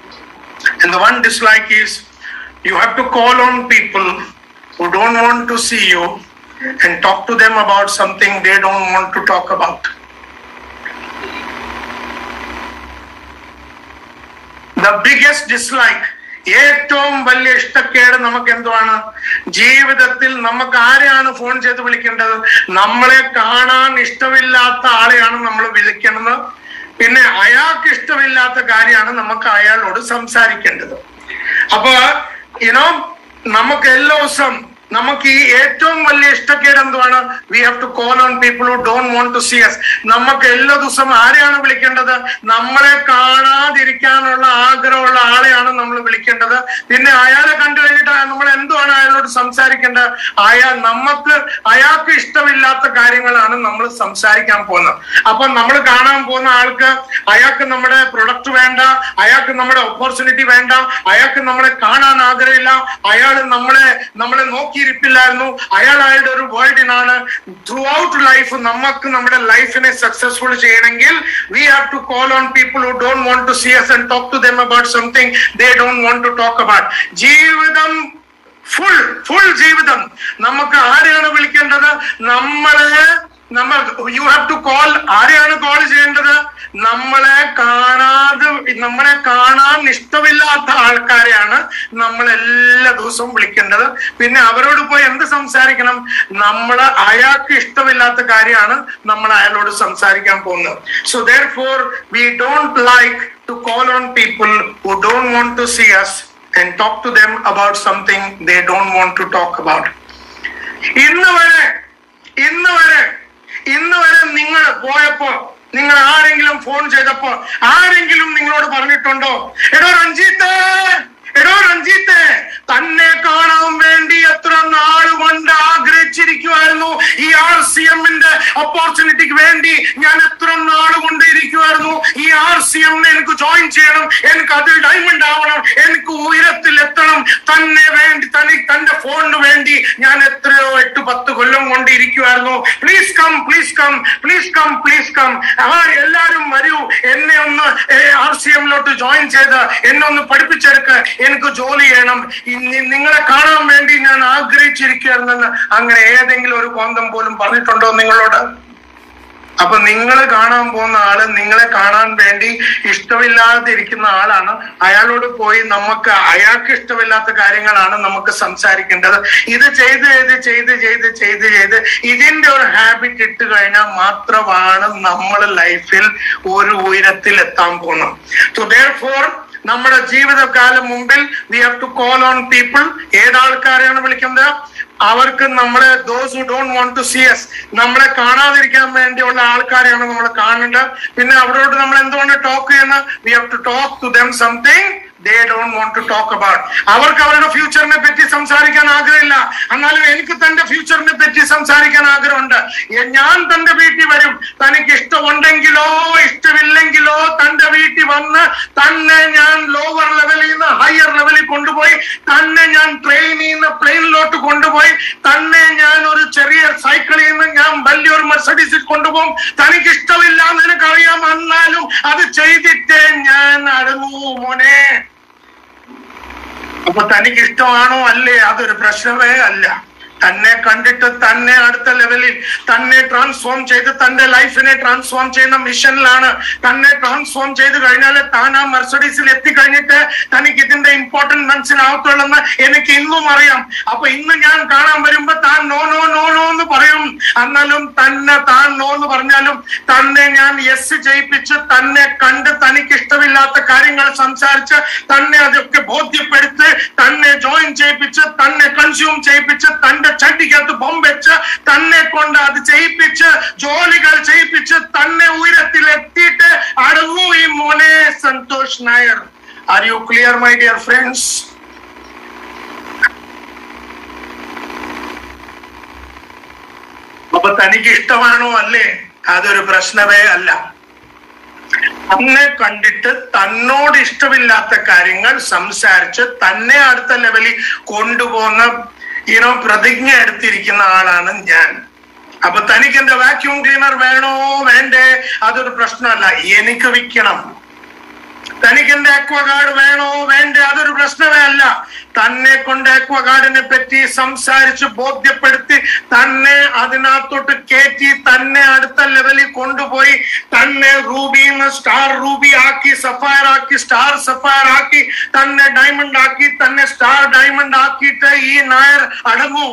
And the one dislike is you have to call on people who don't want to see you and talk to them about something they don't want to talk about. The biggest dislike, ഏറ്റവും വലിയ ഇഷ്ടക്കേട് നമുക്ക് എന്തുവാണ്? ജീവിതത്തിൽ നമുക്ക് ആരെയാണ് ഫോൺ ചെയ്ത് വിളിക്കേണ്ടത്? നമ്മളെ കാണാൻ ഇഷ്ടമില്ലാത്ത ആളെയാണ് നമ്മൾ വിളിക്കേണ്ടത്. പിന്നെ അയാൾക്ക് ഇഷ്ടമില്ലാത്ത കാര്യമാണ് നമുക്ക് അയാളോട് സംസാരിക്കേണ്ടത്. അപ്പൊ യുനോ നമുക്ക് എല്ലാ ദിവസം നമുക്ക് ഈ ഏറ്റവും വലിയ ഇഷ്ടക്കേട് എന്തുവാണ്? We have to call on people who don't want to see us. നമുക്ക് എല്ലാ ദിവസവും ആരെയാണ് വിളിക്കേണ്ടത്? നമ്മളെ കാണാതിരിക്കാനുള്ള ആഗ്രഹമുള്ള ആളെയാണ് നമ്മൾ വിളിക്കേണ്ടത്. പിന്നെ അയാളെ കണ്ടു കഴിഞ്ഞിട്ട് നമ്മൾ എന്തുവാണ് അയാളോട് സംസാരിക്കേണ്ടത്? അയാൾ നമുക്ക് അയാൾക്ക് ഇഷ്ടമില്ലാത്ത കാര്യങ്ങളാണ് നമ്മൾ സംസാരിക്കാൻ പോകുന്നത്. അപ്പൊ നമ്മൾ കാണാൻ പോകുന്ന ആൾക്ക് അയാൾക്ക് നമ്മുടെ പ്രൊഡക്റ്റ് വേണ്ട, അയാൾക്ക് നമ്മുടെ ഓപ്പർച്യൂണിറ്റി വേണ്ട, അയാൾക്ക് നമ്മളെ കാണാൻ ആഗ്രഹമില്ല, അയാൾ നമ്മളെ നമ്മളെ നോക്കി ില്ലായിരുന്നു, അയാൾ അയാളുടെ ഒരു വേൾഡിനാണ്. ത്രൂ ഔട്ട് ലൈഫ് നമുക്ക് നമ്മുടെ ലൈഫിനെ സക്സസ്ഫുൾ ചെയ്യണമെങ്കിൽ we have to call on people who don't want to see us and talk to them about something they don't want to talk about. ജീവിതം ഫുൾ ഫുൾ ജീവിതം നമുക്ക് ആരെയാണ് വിളിക്കേണ്ടത്? നമ്മളെ നമ്മൾ യു ഹാവ് ടു കോൾ. ആരെയാണ് കോൾ ചെയ്യേണ്ടത്? നമ്മളെ കാണാതെ നമ്മളെ കാണാൻ ഇഷ്ടമില്ലാത്ത ആൾക്കാരെയാണ് നമ്മൾ എല്ലാ ദിവസവും വിളിക്കേണ്ടത്. പിന്നെ അവരോട് പോയി എന്ത് സംസാരിക്കണം? നമ്മൾ അയാൾക്ക് ഇഷ്ടമില്ലാത്ത കാര്യമാണ് നമ്മൾ അയാളോട് സംസാരിക്കാൻ പോകുന്നത്. So therefore we don't like to call on people who don't want to see us and talk to them about something they don't want to talk about. ഇന്ന് വരെ ഇന്ന് വരെ ഇന്ന് വരെ നിങ്ങൾ പോയപ്പോ നിങ്ങൾ ആരെങ്കിലും ഫോൺ ചെയ്തപ്പോ ആരെങ്കിലും നിങ്ങളോട് പറഞ്ഞിട്ടുണ്ടോ, എടോ രഞ്ജിത്ത് എടോ രഞ്ജിത്ത് തന്നെ കാണാൻ വേണ്ടി എത്ര നാളുകൊണ്ട് ആഗ്രഹിച്ചിരിക്കുമായിരുന്നു, ഈ ആർ സി എമ്മിന്റെ ഓപ്പർച്യൂണിറ്റിക്ക് വേണ്ടി ഞാൻ എത്ര നാളുകൊണ്ട് ഇരിക്കുമായിരുന്നു, ഈ ആർ സി എമ്മിനെ എനിക്ക് ജോയിൻ ചെയ്യണം, എനിക്ക് അതിൽ ഡയമണ്ട് ആവണം, എനിക്ക് ഉയരത്തിൽ എത്തണം, തന്നെ വേണ്ടി തന്നെ തന്റെ ഫോണിന് വേണ്ടി ഞാൻ എത്രയോ എട്ട് പത്ത് കൊല്ലം കൊണ്ട് ഇരിക്കുമായിരുന്നു. Please come please come please come please come ആ എല്ലാരും വരൂ, എന്നെ ഒന്ന് ആർ സി എമ്മിലോട്ട് ജോയിൻ ചെയ്ത് എന്നെ ഒന്ന് പഠിപ്പിച്ചെടുക്ക്, എനിക്ക് ജോലി ചെയ്യണം, നിങ്ങളെ കാണാൻ വേണ്ടി ഞാൻ ആഗ്രഹിച്ചിരിക്കുകയായിരുന്നെന്ന് അങ്ങനെ ഏതെങ്കിലും ഒരു കോന്തം പോലും പറഞ്ഞിട്ടുണ്ടോ നിങ്ങളോട്? അപ്പൊ നിങ്ങൾ കാണാൻ പോകുന്ന ആള് നിങ്ങളെ കാണാൻ വേണ്ടി ഇഷ്ടമില്ലാതെ ഇരിക്കുന്ന ആളാണ്. അയാളോട് പോയി നമുക്ക് അയാൾക്ക് ഇഷ്ടമില്ലാത്ത കാര്യങ്ങളാണ് നമുക്ക് സംസാരിക്കേണ്ടത്. ഇത് ചെയ്ത് ചെയ്ത് ചെയ്ത് ചെയ്ത് ചെയ്ത് ചെയ്ത് ഇതിന്റെ ഒരു ഹാബിറ്റ് ഇട്ട് കഴിഞ്ഞാൽ മാത്രമാണ് നമ്മൾ ലൈഫിൽ ഒരു ഉയരത്തിൽ എത്താൻ പോകുന്നത്. സോ therefore നമ്മുടെ ജീവിതകാലം മുമ്പിൽ we have to call on people. ഏതാൾക്കാരെയാണ് വിളിക്കുന്നത്? അവർക്ക് നമ്മളെ those who don't want to see us, നമ്മളെ കാണാതിരിക്കാൻ വേണ്ടിയുള്ള ആൾക്കാരെയാണ് നമ്മൾ കാണേണ്ടത്. പിന്നെ അവരോട് നമ്മൾ എന്തുകൊണ്ട് ടോക്ക് ചെയ്യുന്നത്? We have to talk to them something they don't want to talk about. അവർക്ക് അവരുടെ ഫ്യൂച്ചറിനെ പറ്റി സംസാരിക്കാൻ ആഗ്രഹമില്ല, എന്നാലും എനിക്ക് തന്റെ ഫ്യൂച്ചറിനെ പറ്റി സംസാരിക്കാൻ ആഗ്രഹമുണ്ട്. ഞാൻ തന്റെ വീട്ടിൽ വരും, തനിക്ക് ഇഷ്ടമുണ്ടെങ്കിലോ ഇഷ്ടമില്ലെങ്കിലോ തന്റെ വീട്ടിൽ വന്ന് തന്നെ ഞാൻ ലോവർ ലെവലിൽ നിന്ന് ഹയർ ലെവലിൽ കൊണ്ടുപോയി, തന്നെ ഞാൻ ട്രെയിനിൽ നിന്ന് പ്ലെയിനിലോട്ട് കൊണ്ടുപോയി, തന്നെ ഞാൻ ഒരു ചെറിയ സൈക്കിളിൽ നിന്ന് ഞാൻ വലിയൊരു മെർസഡീസിൽ കൊണ്ടുപോകും. തനിക്ക് ഇഷ്ടമില്ല എന്ന് എനിക്കറിയാം, എന്നാലും അത് ചെയ്തിട്ടേ ഞാൻ അടങ്ങൂ മോനെ. അപ്പൊ തനിക്ക് ഇഷ്ടമാണോ അല്ലേ? അതൊരു പ്രശ്നമേ അല്ല. തന്നെ കണ്ടിട്ട് തന്നെ അടുത്ത ലെവലിൽ തന്നെ ട്രാൻസ്ഫോം ചെയ്ത് തന്റെ ലൈഫിനെ ട്രാൻസ്ഫോം ചെയ്യുന്ന മിഷനിലാണ്. തന്നെ ട്രാൻസ്ഫോം ചെയ്ത് കഴിഞ്ഞാൽ താൻ ആ മെർസഡീസിൽ എത്തിക്കഴിഞ്ഞിട്ട് തനിക്ക് ഇതിന്റെ ഇമ്പോർട്ടൻറ്റ് മനസ്സിലാവത്തുള്ളെന്ന് എനിക്ക് ഇന്നും അറിയാം. അപ്പൊ ഇന്ന് ഞാൻ കാണാൻ വരുമ്പോ താൻ നോ നോ നോ നോ എന്ന് പറയും, എന്നാലും തന്നെ താൻ നോ എന്ന് പറഞ്ഞാലും തന്നെ ഞാൻ യെസ് ചെയ്യിപ്പിച്ച് തന്നെ കണ്ട് തനിക്ക് ഇഷ്ടമില്ലാത്ത കാര്യങ്ങൾ സംസാരിച്ച് തന്നെ അതൊക്കെ ബോധ്യപ്പെടുത്തി തന്നെ ജോയിൻ ചെയ്യിപ്പിച്ച് തന്നെ കൺസ്യൂം ചെയ്യിപ്പിച്ച് തന്റെ ചട്ടിക്കകത്ത് ബോംബ് വെച്ച് തന്നെ കൊണ്ട് അത് ചെയ്യിപ്പിച്ച് ജോലികൾ ചെയ്യിപ്പിച്ച് തന്നെ ഉയരത്തിൽ എത്തിയിട്ട് അടങ്ങൂ ഈ മോനെ Santhosh Nair. Are you clear my dear friends? അപ്പൊ തനിക്ക് ഇഷ്ടമാണോ അല്ലേ? അതൊരു പ്രശ്നമേ അല്ല. തന്നെ കണ്ടിട്ട് തന്നോട് ഇഷ്ടമില്ലാത്ത കാര്യങ്ങൾ സംസാരിച്ച് തന്നെ അടുത്ത ലെവലിൽ കൊണ്ടുപോകുന്ന ഈനോ പ്രതിജ്ഞ എടുത്തിരിക്കുന്ന ആളാണ് ഞാൻ. അപ്പൊ തനിക്ക് എന്റെ വാക്യൂം ക്ലീനർ വേണോ വേണ്ടേ? അതൊരു പ്രശ്നമല്ല, എനിക്ക് വിൽക്കണം. തനിക്ക് എന്റെ അക്വഗാർഡ് വേണോ വേണ്ടേ? അതൊരു പ്രശ്നമേ അല്ല. തന്നെ കൊണ്ട് അക്വഗാർഡിനെ പറ്റി സംസാരിച്ച് ബോധ്യപ്പെടുത്തി തന്നെ അതിനകത്തോട്ട് കയറ്റി തന്നെ അടുത്ത ലെവലിൽ കൊണ്ടുപോയി തന്നെ റൂബിന്ന് സ്റ്റാർ റൂബി ആക്കി, സഫയർ ആക്കി, സ്റ്റാർ സഫയർ ആക്കി, തന്നെ ഡയമണ്ട് ആക്കി, തന്നെ സ്റ്റാർ ഡയമണ്ട് ആക്കിയിട്ട് ഈ നായർ അടങ്ങൂ.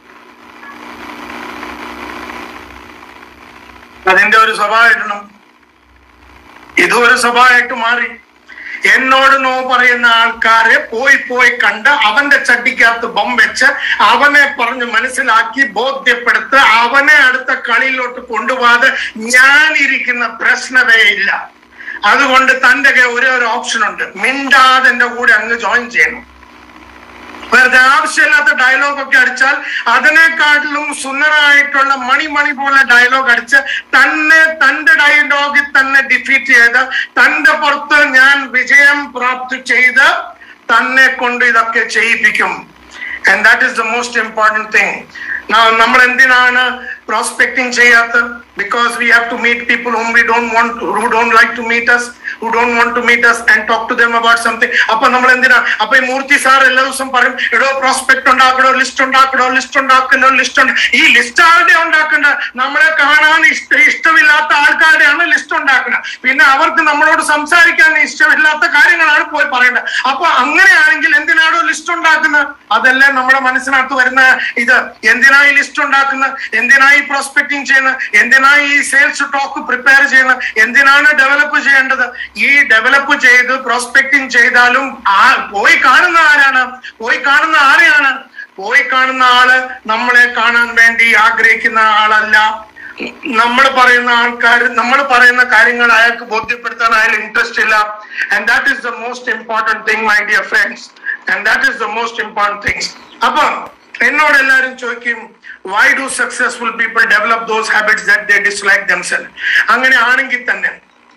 അതിന്റെ ഒരു സ്വഭാവമായിട്ടാണ് ഇതും ഒരു സ്വഭാവമായിട്ട് മാറി. എന്നോട് നോ പറയുന്ന ആൾക്കാരെ പോയി പോയി കണ്ട് അവന്റെ ചട്ടിക്കകത്ത് ബോംബ് വെച്ച് അവനെ പറഞ്ഞ് മനസ്സിലാക്കി ബോധ്യപ്പെടുത്ത് അവനെ അടുത്ത കളിയിലോട്ട് കൊണ്ടുപോകാതെ ഞാൻ ഇരിക്കുന്ന പ്രശ്നമേ ഇല്ല. അതുകൊണ്ട് തന്റെ ഒരേ ഒരു ഓപ്ഷൻ ഉണ്ട്, മിണ്ടാതെ എന്റെ കൂടെ അങ്ങ് ജോയിൻ ചെയ്യണം. വെറുതെ ആവശ്യമില്ലാത്ത ഡയലോഗ് ഒക്കെ അടിച്ചാൽ അതിനെക്കാട്ടിലും സുന്ദരമായിട്ടുള്ള മണി മണി പോലെ ഡയലോഗ് അടിച്ച് തന്നെ തന്റെ ഡയലോഗിൽ തന്നെ ഡിഫീറ്റ് ചെയ്ത് തന്റെ പുറത്ത് ഞാൻ വിജയം പ്രാപ്തി ചെയ്ത് തന്നെ കൊണ്ട് ഇതൊക്കെ ചെയ്യിപ്പിക്കും. And that is the most important thing. നമ്മൾ എന്തിനാണ് പ്രോസ്പെക്ടിങ് ചെയ്യാത്ത? Because we have to meet people whom we don't want, who don't like to meet us, who don't want to meet us and talk to them about something. അപ്പൊ നമ്മൾ എന്തിനാ? അപ്പൊ ഈ മൂർത്തി സാർ എല്ലാ ദിവസം പറയും, എടോ പ്രോസ്പെക്ട് ഉണ്ടാക്കണോ, ലിസ്റ്റ് ഉണ്ടാക്കണോ, ലിസ്റ്റ് ഉണ്ടാക്കണോ, ലിസ്റ്റ് ഉണ്ട്. ഈ ലിസ്റ്റ് ആരുടെ ഉണ്ടാക്കണ്ട? നമ്മളെ കാണാൻ ഇഷ്ട ഇഷ്ടമില്ലാത്ത ആൾക്കാരുടെയാണ് ലിസ്റ്റ് ഉണ്ടാക്കുന്നത്. പിന്നെ അവർക്ക് നമ്മളോട് സംസാരിക്കാൻ ഇഷ്ടമില്ലാത്ത കാര്യങ്ങളാണ് പോയി പറയേണ്ടത്. അപ്പൊ അങ്ങനെയാണെങ്കിൽ എന്തിനാണോ ലിസ്റ്റ് ഉണ്ടാക്കുന്നത്? അതല്ലേ നമ്മുടെ മനസ്സിനകത്ത് വരുന്ന ഇത്. എന്തിനായി ലിസ്റ്റ് ഉണ്ടാക്കുന്നത്? എന്തിനായി പ്രോസ്പെക്ടിങ് ചെയ്യുന്നത്? എന്തിനാ ഈ സെയിൽസ് ടോക്ക് പ്രിപ്പയർ ചെയ്യുന്നത്? എന്തിനാണ് ഡെവലപ്പ് ചെയ്യേണ്ടത്? ഈ ഡെവലപ്പ് ചെയ്ത് പ്രോസ്പെക്ടിങ് ചെയ്താലും ആ പോയി കാണുന്ന ആരാണ്? പോയി കാണുന്ന ആരെയാണ്? പോയി കാണുന്ന ആള് നമ്മളെ കാണാൻ വേണ്ടി ആഗ്രഹിക്കുന്ന ആളല്ല. നമ്മൾ പറയുന്ന ആൾക്കാർ, നമ്മൾ പറയുന്ന കാര്യങ്ങൾ അയാൾക്ക് ബോധ്യപ്പെടുത്താൻ അയാൾ ഇൻട്രസ്റ്റ് ഇല്ല. And that is the most important thing my dear friends. And that is the most important things. അപ്പൊ എന്നോട് എല്ലാവരും ചോദിക്കും, why do successful people develop those habits that they dislike themselves? അങ്ങനെ ആണെങ്കിൽ തന്നെ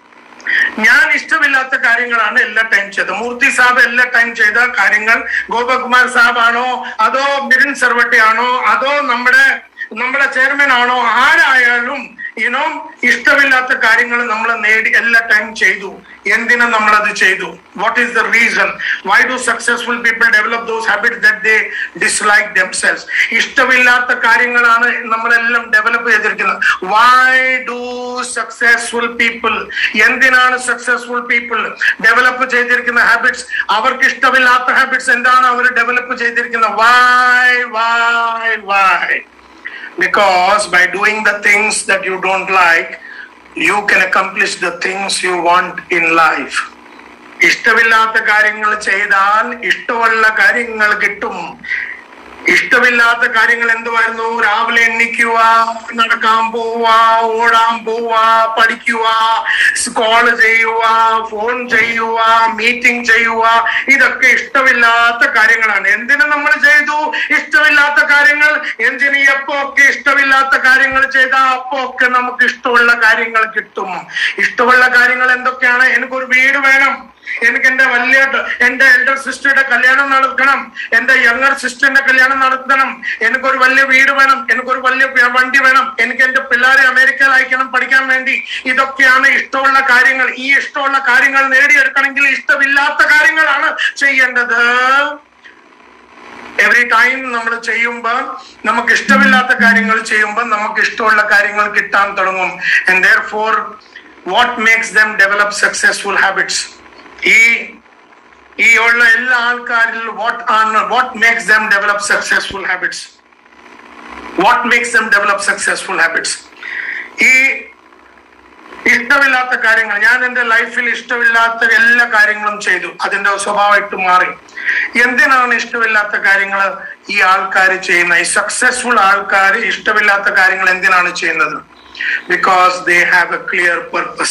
ഞാൻ ഇഷ്ടമില്ലാത്ത കാര്യങ്ങളാണ് എല്ലാ ടൈം ചെയ്തത്. മൂർത്തി സാബ് എല്ലാ ടൈം ചെയ്ത കാര്യങ്ങൾ, ഗോപകുമാർ സാബ് ആണോ, അതോ മിരിൻ സർവട്ടി ആണോ, അതോ നമ്മുടെ നമ്മുടെ ചെയർമാൻ ആണോ, ആരായാലും യുനോ ഇഷ്ടമില്ലാത്ത കാര്യങ്ങൾ നമ്മൾ നേടി എല്ലാ ടൈം ചെയ്തു. എന്തിനാ നമ്മളത് ചെയ്തു? What is the reason? Why do successful people develop those habits that they dislike themselves? ഇഷ്ടമില്ലാത്ത കാര്യങ്ങളാണ് നമ്മളെല്ലാം ഡെവലപ്പ് ചെയ്തിരിക്കുന്നത്. വൈ ഡു സക്സസ്ഫുൾ പീപ്പിൾ, എന്തിനാണ് സക്സസ്ഫുൾ പീപ്പിൾ ഡെവലപ്പ് ചെയ്തിരിക്കുന്ന ഹാബിറ്റ്സ്? അവർക്ക് ഇഷ്ടമില്ലാത്ത ഹാബിറ്റ്സ് എന്താണ് അവർ ഡെവലപ്പ് ചെയ്തിരിക്കുന്നത്? Why why why Because by doing the things that you don't like, you can accomplish the things you want in life. ഇഷ്ടമില്ലാത്ത കാര്യങ്ങൾ ചെയ്താൽ ഇഷ്ടമുള്ള കാര്യങ്ങൾ കിട്ടും. ഇഷ്ടമില്ലാത്ത കാര്യങ്ങൾ എന്തുവായിരുന്നു? രാവിലെ എണ്ണിക്കുക, നടക്കാൻ പോവുക, ഓടാൻ പോവുക, പഠിക്കുക, കോള് ചെയ്യുക, ഫോൺ ചെയ്യുക, മീറ്റിംഗ് ചെയ്യുക, ഇതൊക്കെ ഇഷ്ടമില്ലാത്ത കാര്യങ്ങളാണ്. എന്തിനു നമ്മൾ ചെയ്തു ഇഷ്ടമില്ലാത്ത കാര്യങ്ങൾ? എന്തിന് എപ്പോ ഒക്കെ ഇഷ്ടമില്ലാത്ത കാര്യങ്ങൾ ചെയ്താൽ അപ്പോ ഒക്കെ നമുക്ക് ഇഷ്ടമുള്ള കാര്യങ്ങൾ കിട്ടും. ഇഷ്ടമുള്ള കാര്യങ്ങൾ എന്തൊക്കെയാണ്? എനിക്കൊരു വീട് വേണം, എനിക്ക് എന്റെ വലിയ എന്റെ എൽഡർ സിസ്റ്ററുടെ കല്യാണം നടത്തണം, എന്റെ യങ്ങർ സിസ്റ്ററിന്റെ കല്യാണം നടത്തണം, എനിക്കൊരു വലിയ വീട് വേണം, എനിക്കൊരു വലിയ വണ്ടി വേണം, എനിക്ക് എന്റെ പിള്ളേരെ അമേരിക്കയിൽ അയക്കണം പഠിക്കാൻ വേണ്ടി. ഇതൊക്കെയാണ് ഇഷ്ടമുള്ള കാര്യങ്ങൾ. ഈ ഇഷ്ടമുള്ള കാര്യങ്ങൾ നേടിയെടുക്കണമെങ്കിൽ ഇഷ്ടമില്ലാത്ത കാര്യങ്ങളാണ് ചെയ്യേണ്ടത്. എവറി ടൈം നമ്മൾ ചെയ്യുമ്പോൾ, നമുക്ക് ഇഷ്ടമില്ലാത്ത കാര്യങ്ങൾ ചെയ്യുമ്പോൾ നമുക്ക് ഇഷ്ടമുള്ള കാര്യങ്ങൾ കിട്ടാൻ തുടങ്ങും. And therefore what makes them develop successful habits? ഈ ഈ ഉള്ള എല്ലാ ആൾക്കാരിൽ വാട്ട് ആണ് what makes them develop successful habits? What makes them develop successful habits? ഈ ഇഷ്ടമില്ലാത്ത കാര്യങ്ങൾ, ഞാൻ എന്റെ ലൈഫിൽ ഇഷ്ടമില്ലാത്ത എല്ലാ കാര്യങ്ങളും ചെയ്തു, അതിന്റെ സ്വഭാവമായിട്ട് മാറി. എന്തിനാണ് ഇഷ്ടമില്ലാത്ത കാര്യങ്ങൾ ഈ ആൾക്കാർ ചെയ്യുന്നത്? ഈ സക്സസ്ഫുൾ ആൾക്കാർ ഇഷ്ടമില്ലാത്ത കാര്യങ്ങൾ എന്തിനാണ് ചെയ്യുന്നത്? Because they have a clear purpose.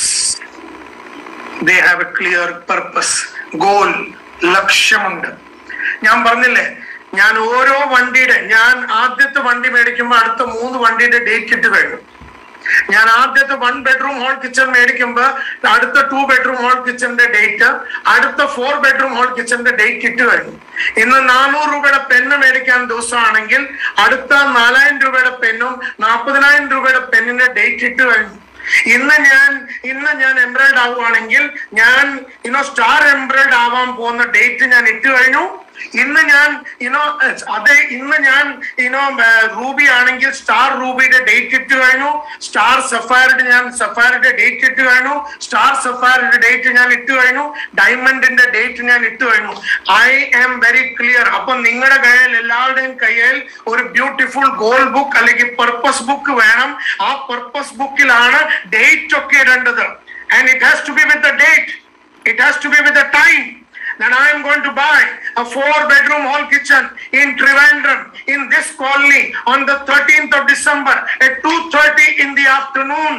They have a clear purpose, goal, ലക്ഷ്യമുണ്ട്. ഞാൻ പറഞ്ഞില്ലേ, ഞാൻ ഓരോ വണ്ടിയുടെ, ഞാൻ ആദ്യത്തെ വണ്ടി മേടിക്കുമ്പോൾ അടുത്ത മൂന്ന് വണ്ടിയുടെ ഡേറ്റ് ഇട്ട് കഴിഞ്ഞു. ഞാൻ ആദ്യത്തെ വൺ ബെഡ്റൂം ഹോൾ കിച്ചൺ മേടിക്കുമ്പോൾ അടുത്ത ടു ബെഡ്റൂം ഹോൾ കിച്ചന്റെ ഡേറ്റ്, അടുത്ത ഫോർ ബെഡ്റൂം ഹോൾ കിച്ചന്റെ ഡേറ്റ് ഇട്ട് കഴിഞ്ഞു. ഇന്ന് നാനൂറ് രൂപയുടെ പെണ്ണ് മേടിക്കാൻ ദിവസമാണെങ്കിൽ അടുത്ത നാലായിരം രൂപയുടെ പെണ്ണും നാൽപ്പതിനായിരം രൂപയുടെ പെണ്ണിന്റെ ഡേറ്റ് ഇട്ട് കഴിഞ്ഞു. ഇന്ന് ഞാൻ ഇന്ന് ഞാൻ എംബ്രോയിഡ് ആവുകയാണെങ്കിൽ ഞാൻ ഇനോ സ്റ്റാർ എംബ്രോയിഡ് ആവാൻ പോകുന്ന ഡേറ്റ് ഞാൻ ഇട്ട് കഴിഞ്ഞു. ഇന്ന് ഞാൻ ഇനോ അതെ ഇന്ന് ഞാൻ ഇനോ റൂബി ആണെങ്കിൽ സ്റ്റാർ റൂബിയുടെ ഡേറ്റ് ഇട്ട് കഴിഞ്ഞു. സ്റ്റാർ സഫാരിയുടെ ഞാൻ സഫാരിയുടെ ഡേറ്റ് ഇട്ട് കഴിഞ്ഞു. സ്റ്റാർ സഫാരിയുടെ ഡേറ്റ് ഞാൻ ഇട്ട് കഴിഞ്ഞു. ഡയമണ്ടിന്റെ ഡേറ്റ് ഞാൻ ഇട്ട് കഴിഞ്ഞു. I am very clear. അപ്പൊ നിങ്ങളുടെ കയ്യിൽ, എല്ലാവരുടെയും കയ്യിൽ ഒരു ബ്യൂട്ടിഫുൾ ഗോൾ ബുക്ക് അല്ലെങ്കിൽ പർപ്പസ് ബുക്ക് വേണം. ആ പർപ്പസ് ബുക്കിലാണ് ഡേറ്റ് ഒക്കെ ഇടേണ്ടത്. And it has to be with the date, it has to be with the time. Then I am going to buy a four bedroom hall kitchen in Trivandrum in this colony on the thirteenth of December at two thirty in the afternoon.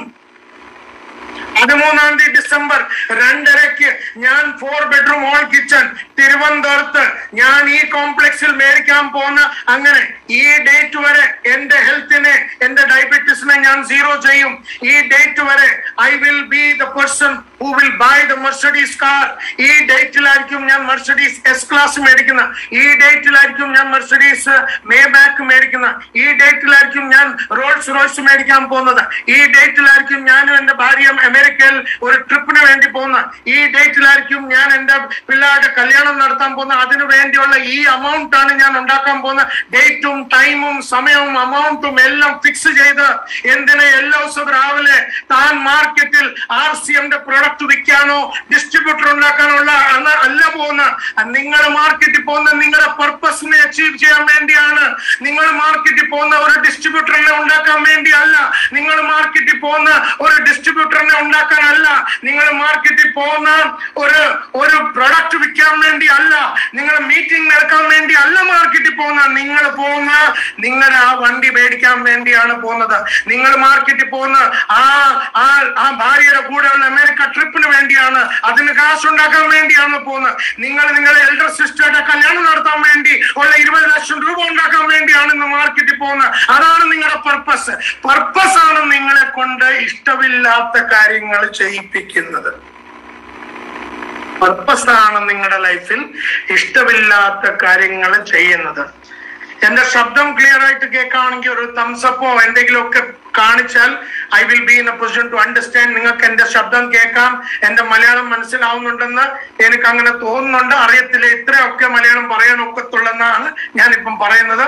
പതിമൂന്നാം തീയതി ഡിസംബർ രണ്ടരയ്ക്ക് ഞാൻ ഫോർ ബെഡ്റൂം ഹോൾ കിച്ചൺ തിരുവനന്തപുരത്ത് ഞാൻ ഈ കോംപ്ലക്സിൽ മേടിക്കാൻ പോകുന്ന. അങ്ങനെ ഈ ഡേറ്റ് വരെ എന്റെ ഹെൽത്തിനെ, എന്റെ ഡയബറ്റീസിനെ ഞാൻ സീറോ ചെയ്യും. ഈ ഡേറ്റ് വരെ I will be the person who will buy the Mercedes car. ഈ ഡേറ്റിലായിരിക്കും ഞാൻ മെർസിഡീസ് എസ് ക്ലാസ് മേടിക്കുന്ന, ഈ ഡേറ്റിലായിരിക്കും ഞാൻ മെർസിഡീസ് മേബാക്ക് മേടിക്കുന്ന, ഈ ഡേറ്റിലായിരിക്കും ഞാൻ റോൾസ് റോയ്സ് മേടിക്കാൻ പോകുന്നത്, ഈ ഡേറ്റിലായിരിക്കും ഞാനും എന്റെ ഭാര്യ അമേരിക്കയിൽ ഒരു ട്രിപ്പിന് വേണ്ടി പോകുന്ന, ഈ ഡേറ്റിലായിരിക്കും ഞാൻ എന്റെ പിള്ളേരുടെ കല്യാണം നടത്താൻ പോകുന്ന. അതിനു വേണ്ടിയുള്ള ഈ amount ആണ് ഞാൻ ഉണ്ടാക്കാൻ പോകുന്ന. ഡേറ്റും ടൈമും സമയവും അമൗണ്ടും എല്ലാം ഫിക്സ് ചെയ്ത് എന്തിന് എല്ലാ ദിവസവും രാവിലെ താൻ മാർക്കറ്റിൽ ആർ സി എമ്മിന്റെ പ്രൊഡക്റ്റ് വിൽക്കാനോ ഡിസ്ട്രിബ്യൂട്ടർ ഉണ്ടാക്കാനുള്ള അല്ല പോകുന്ന. നിങ്ങൾ മാർക്കറ്റിൽ പോകുന്ന നിങ്ങളുടെ പർപ്പസിനെ അച്ചീവ് ചെയ്യാൻ വേണ്ടിയാണ്. നിങ്ങൾ മാർക്കറ്റിൽ പോകുന്ന ഒരു ഡിസ്ട്രിബ്യൂട്ടറിനെ ഉണ്ടാക്കാൻ വേണ്ടിയല്ല. നിങ്ങൾ മാർക്കറ്റിൽ പോകുന്ന ഒരു ഡിസ്ട്രിബ്യൂട്ടറിനെ ഉണ്ടാക്കാനല്ല. നിങ്ങൾ മാർക്കറ്റിൽ പോകുന്ന ഒരു ഒരു പ്രൊഡക്റ്റ് വിൽക്കാൻ വേണ്ടി അല്ല. നിങ്ങൾ മീറ്റിംഗ് നടക്കാൻ വേണ്ടി അല്ല മാർക്കറ്റിൽ പോകുന്ന. നിങ്ങൾ പോകുന്ന നിങ്ങളുടെ ആ വണ്ടി മേടിക്കാൻ വേണ്ടിയാണ് പോകുന്നത്. നിങ്ങൾ മാർക്കറ്റിൽ പോകുന്ന ആ ആ ഭാര്യയുടെ കൂടെയുള്ള അമേരിക്ക ട്രിപ്പിന് വേണ്ടിയാണ്. അതിന് കാശ് ഉണ്ടാക്കാൻ വേണ്ടിയാണ് പോകുന്നത്. നിങ്ങൾ നിങ്ങളുടെ എൽഡർ സിസ്റ്ററുടെ കല്യാണം നടത്താൻ വേണ്ടി ഉള്ള ഇരുപത് ലക്ഷം രൂപ ഉണ്ടാക്കാൻ വേണ്ടിയാണ് ഇന്ന് മാർക്കറ്റിൽ പോകുന്നത്. അതാണ് നിങ്ങളുടെ പർപ്പസ്. പർപ്പസ് ആണ് നിങ്ങളെ കൊണ്ട് ഇഷ്ടമില്ലാത്ത കാര്യങ്ങൾ ചെയ്യിപ്പിക്കുന്നത്. പർപ്പസ് ആണ് നിങ്ങളുടെ ലൈഫിൽ ഇഷ്ടമില്ലാത്ത കാര്യങ്ങൾ ചെയ്യുന്നത്. എന്റെ ശബ്ദം ക്ലിയർ ആയിട്ട് കേൾക്കുകയാണെങ്കിൽ ഒരു തംസപ്പോ എന്തെങ്കിലുമൊക്കെ കാണിച്ചാൽ I will be in a position to understand. നിങ്ങൾക്ക് എന്റെ ശബ്ദം കേൾക്കാം, എന്റെ മലയാളം മനസ്സിലാവുന്നുണ്ടെന്ന് എനിക്ക് അങ്ങനെ തോന്നുന്നുണ്ട്. അറിയത്തില്ല, ഇത്രയൊക്കെ മലയാളം പറയാൻ ഒക്കത്തുള്ളെന്നാണ് ഞാനിപ്പം പറയുന്നത്.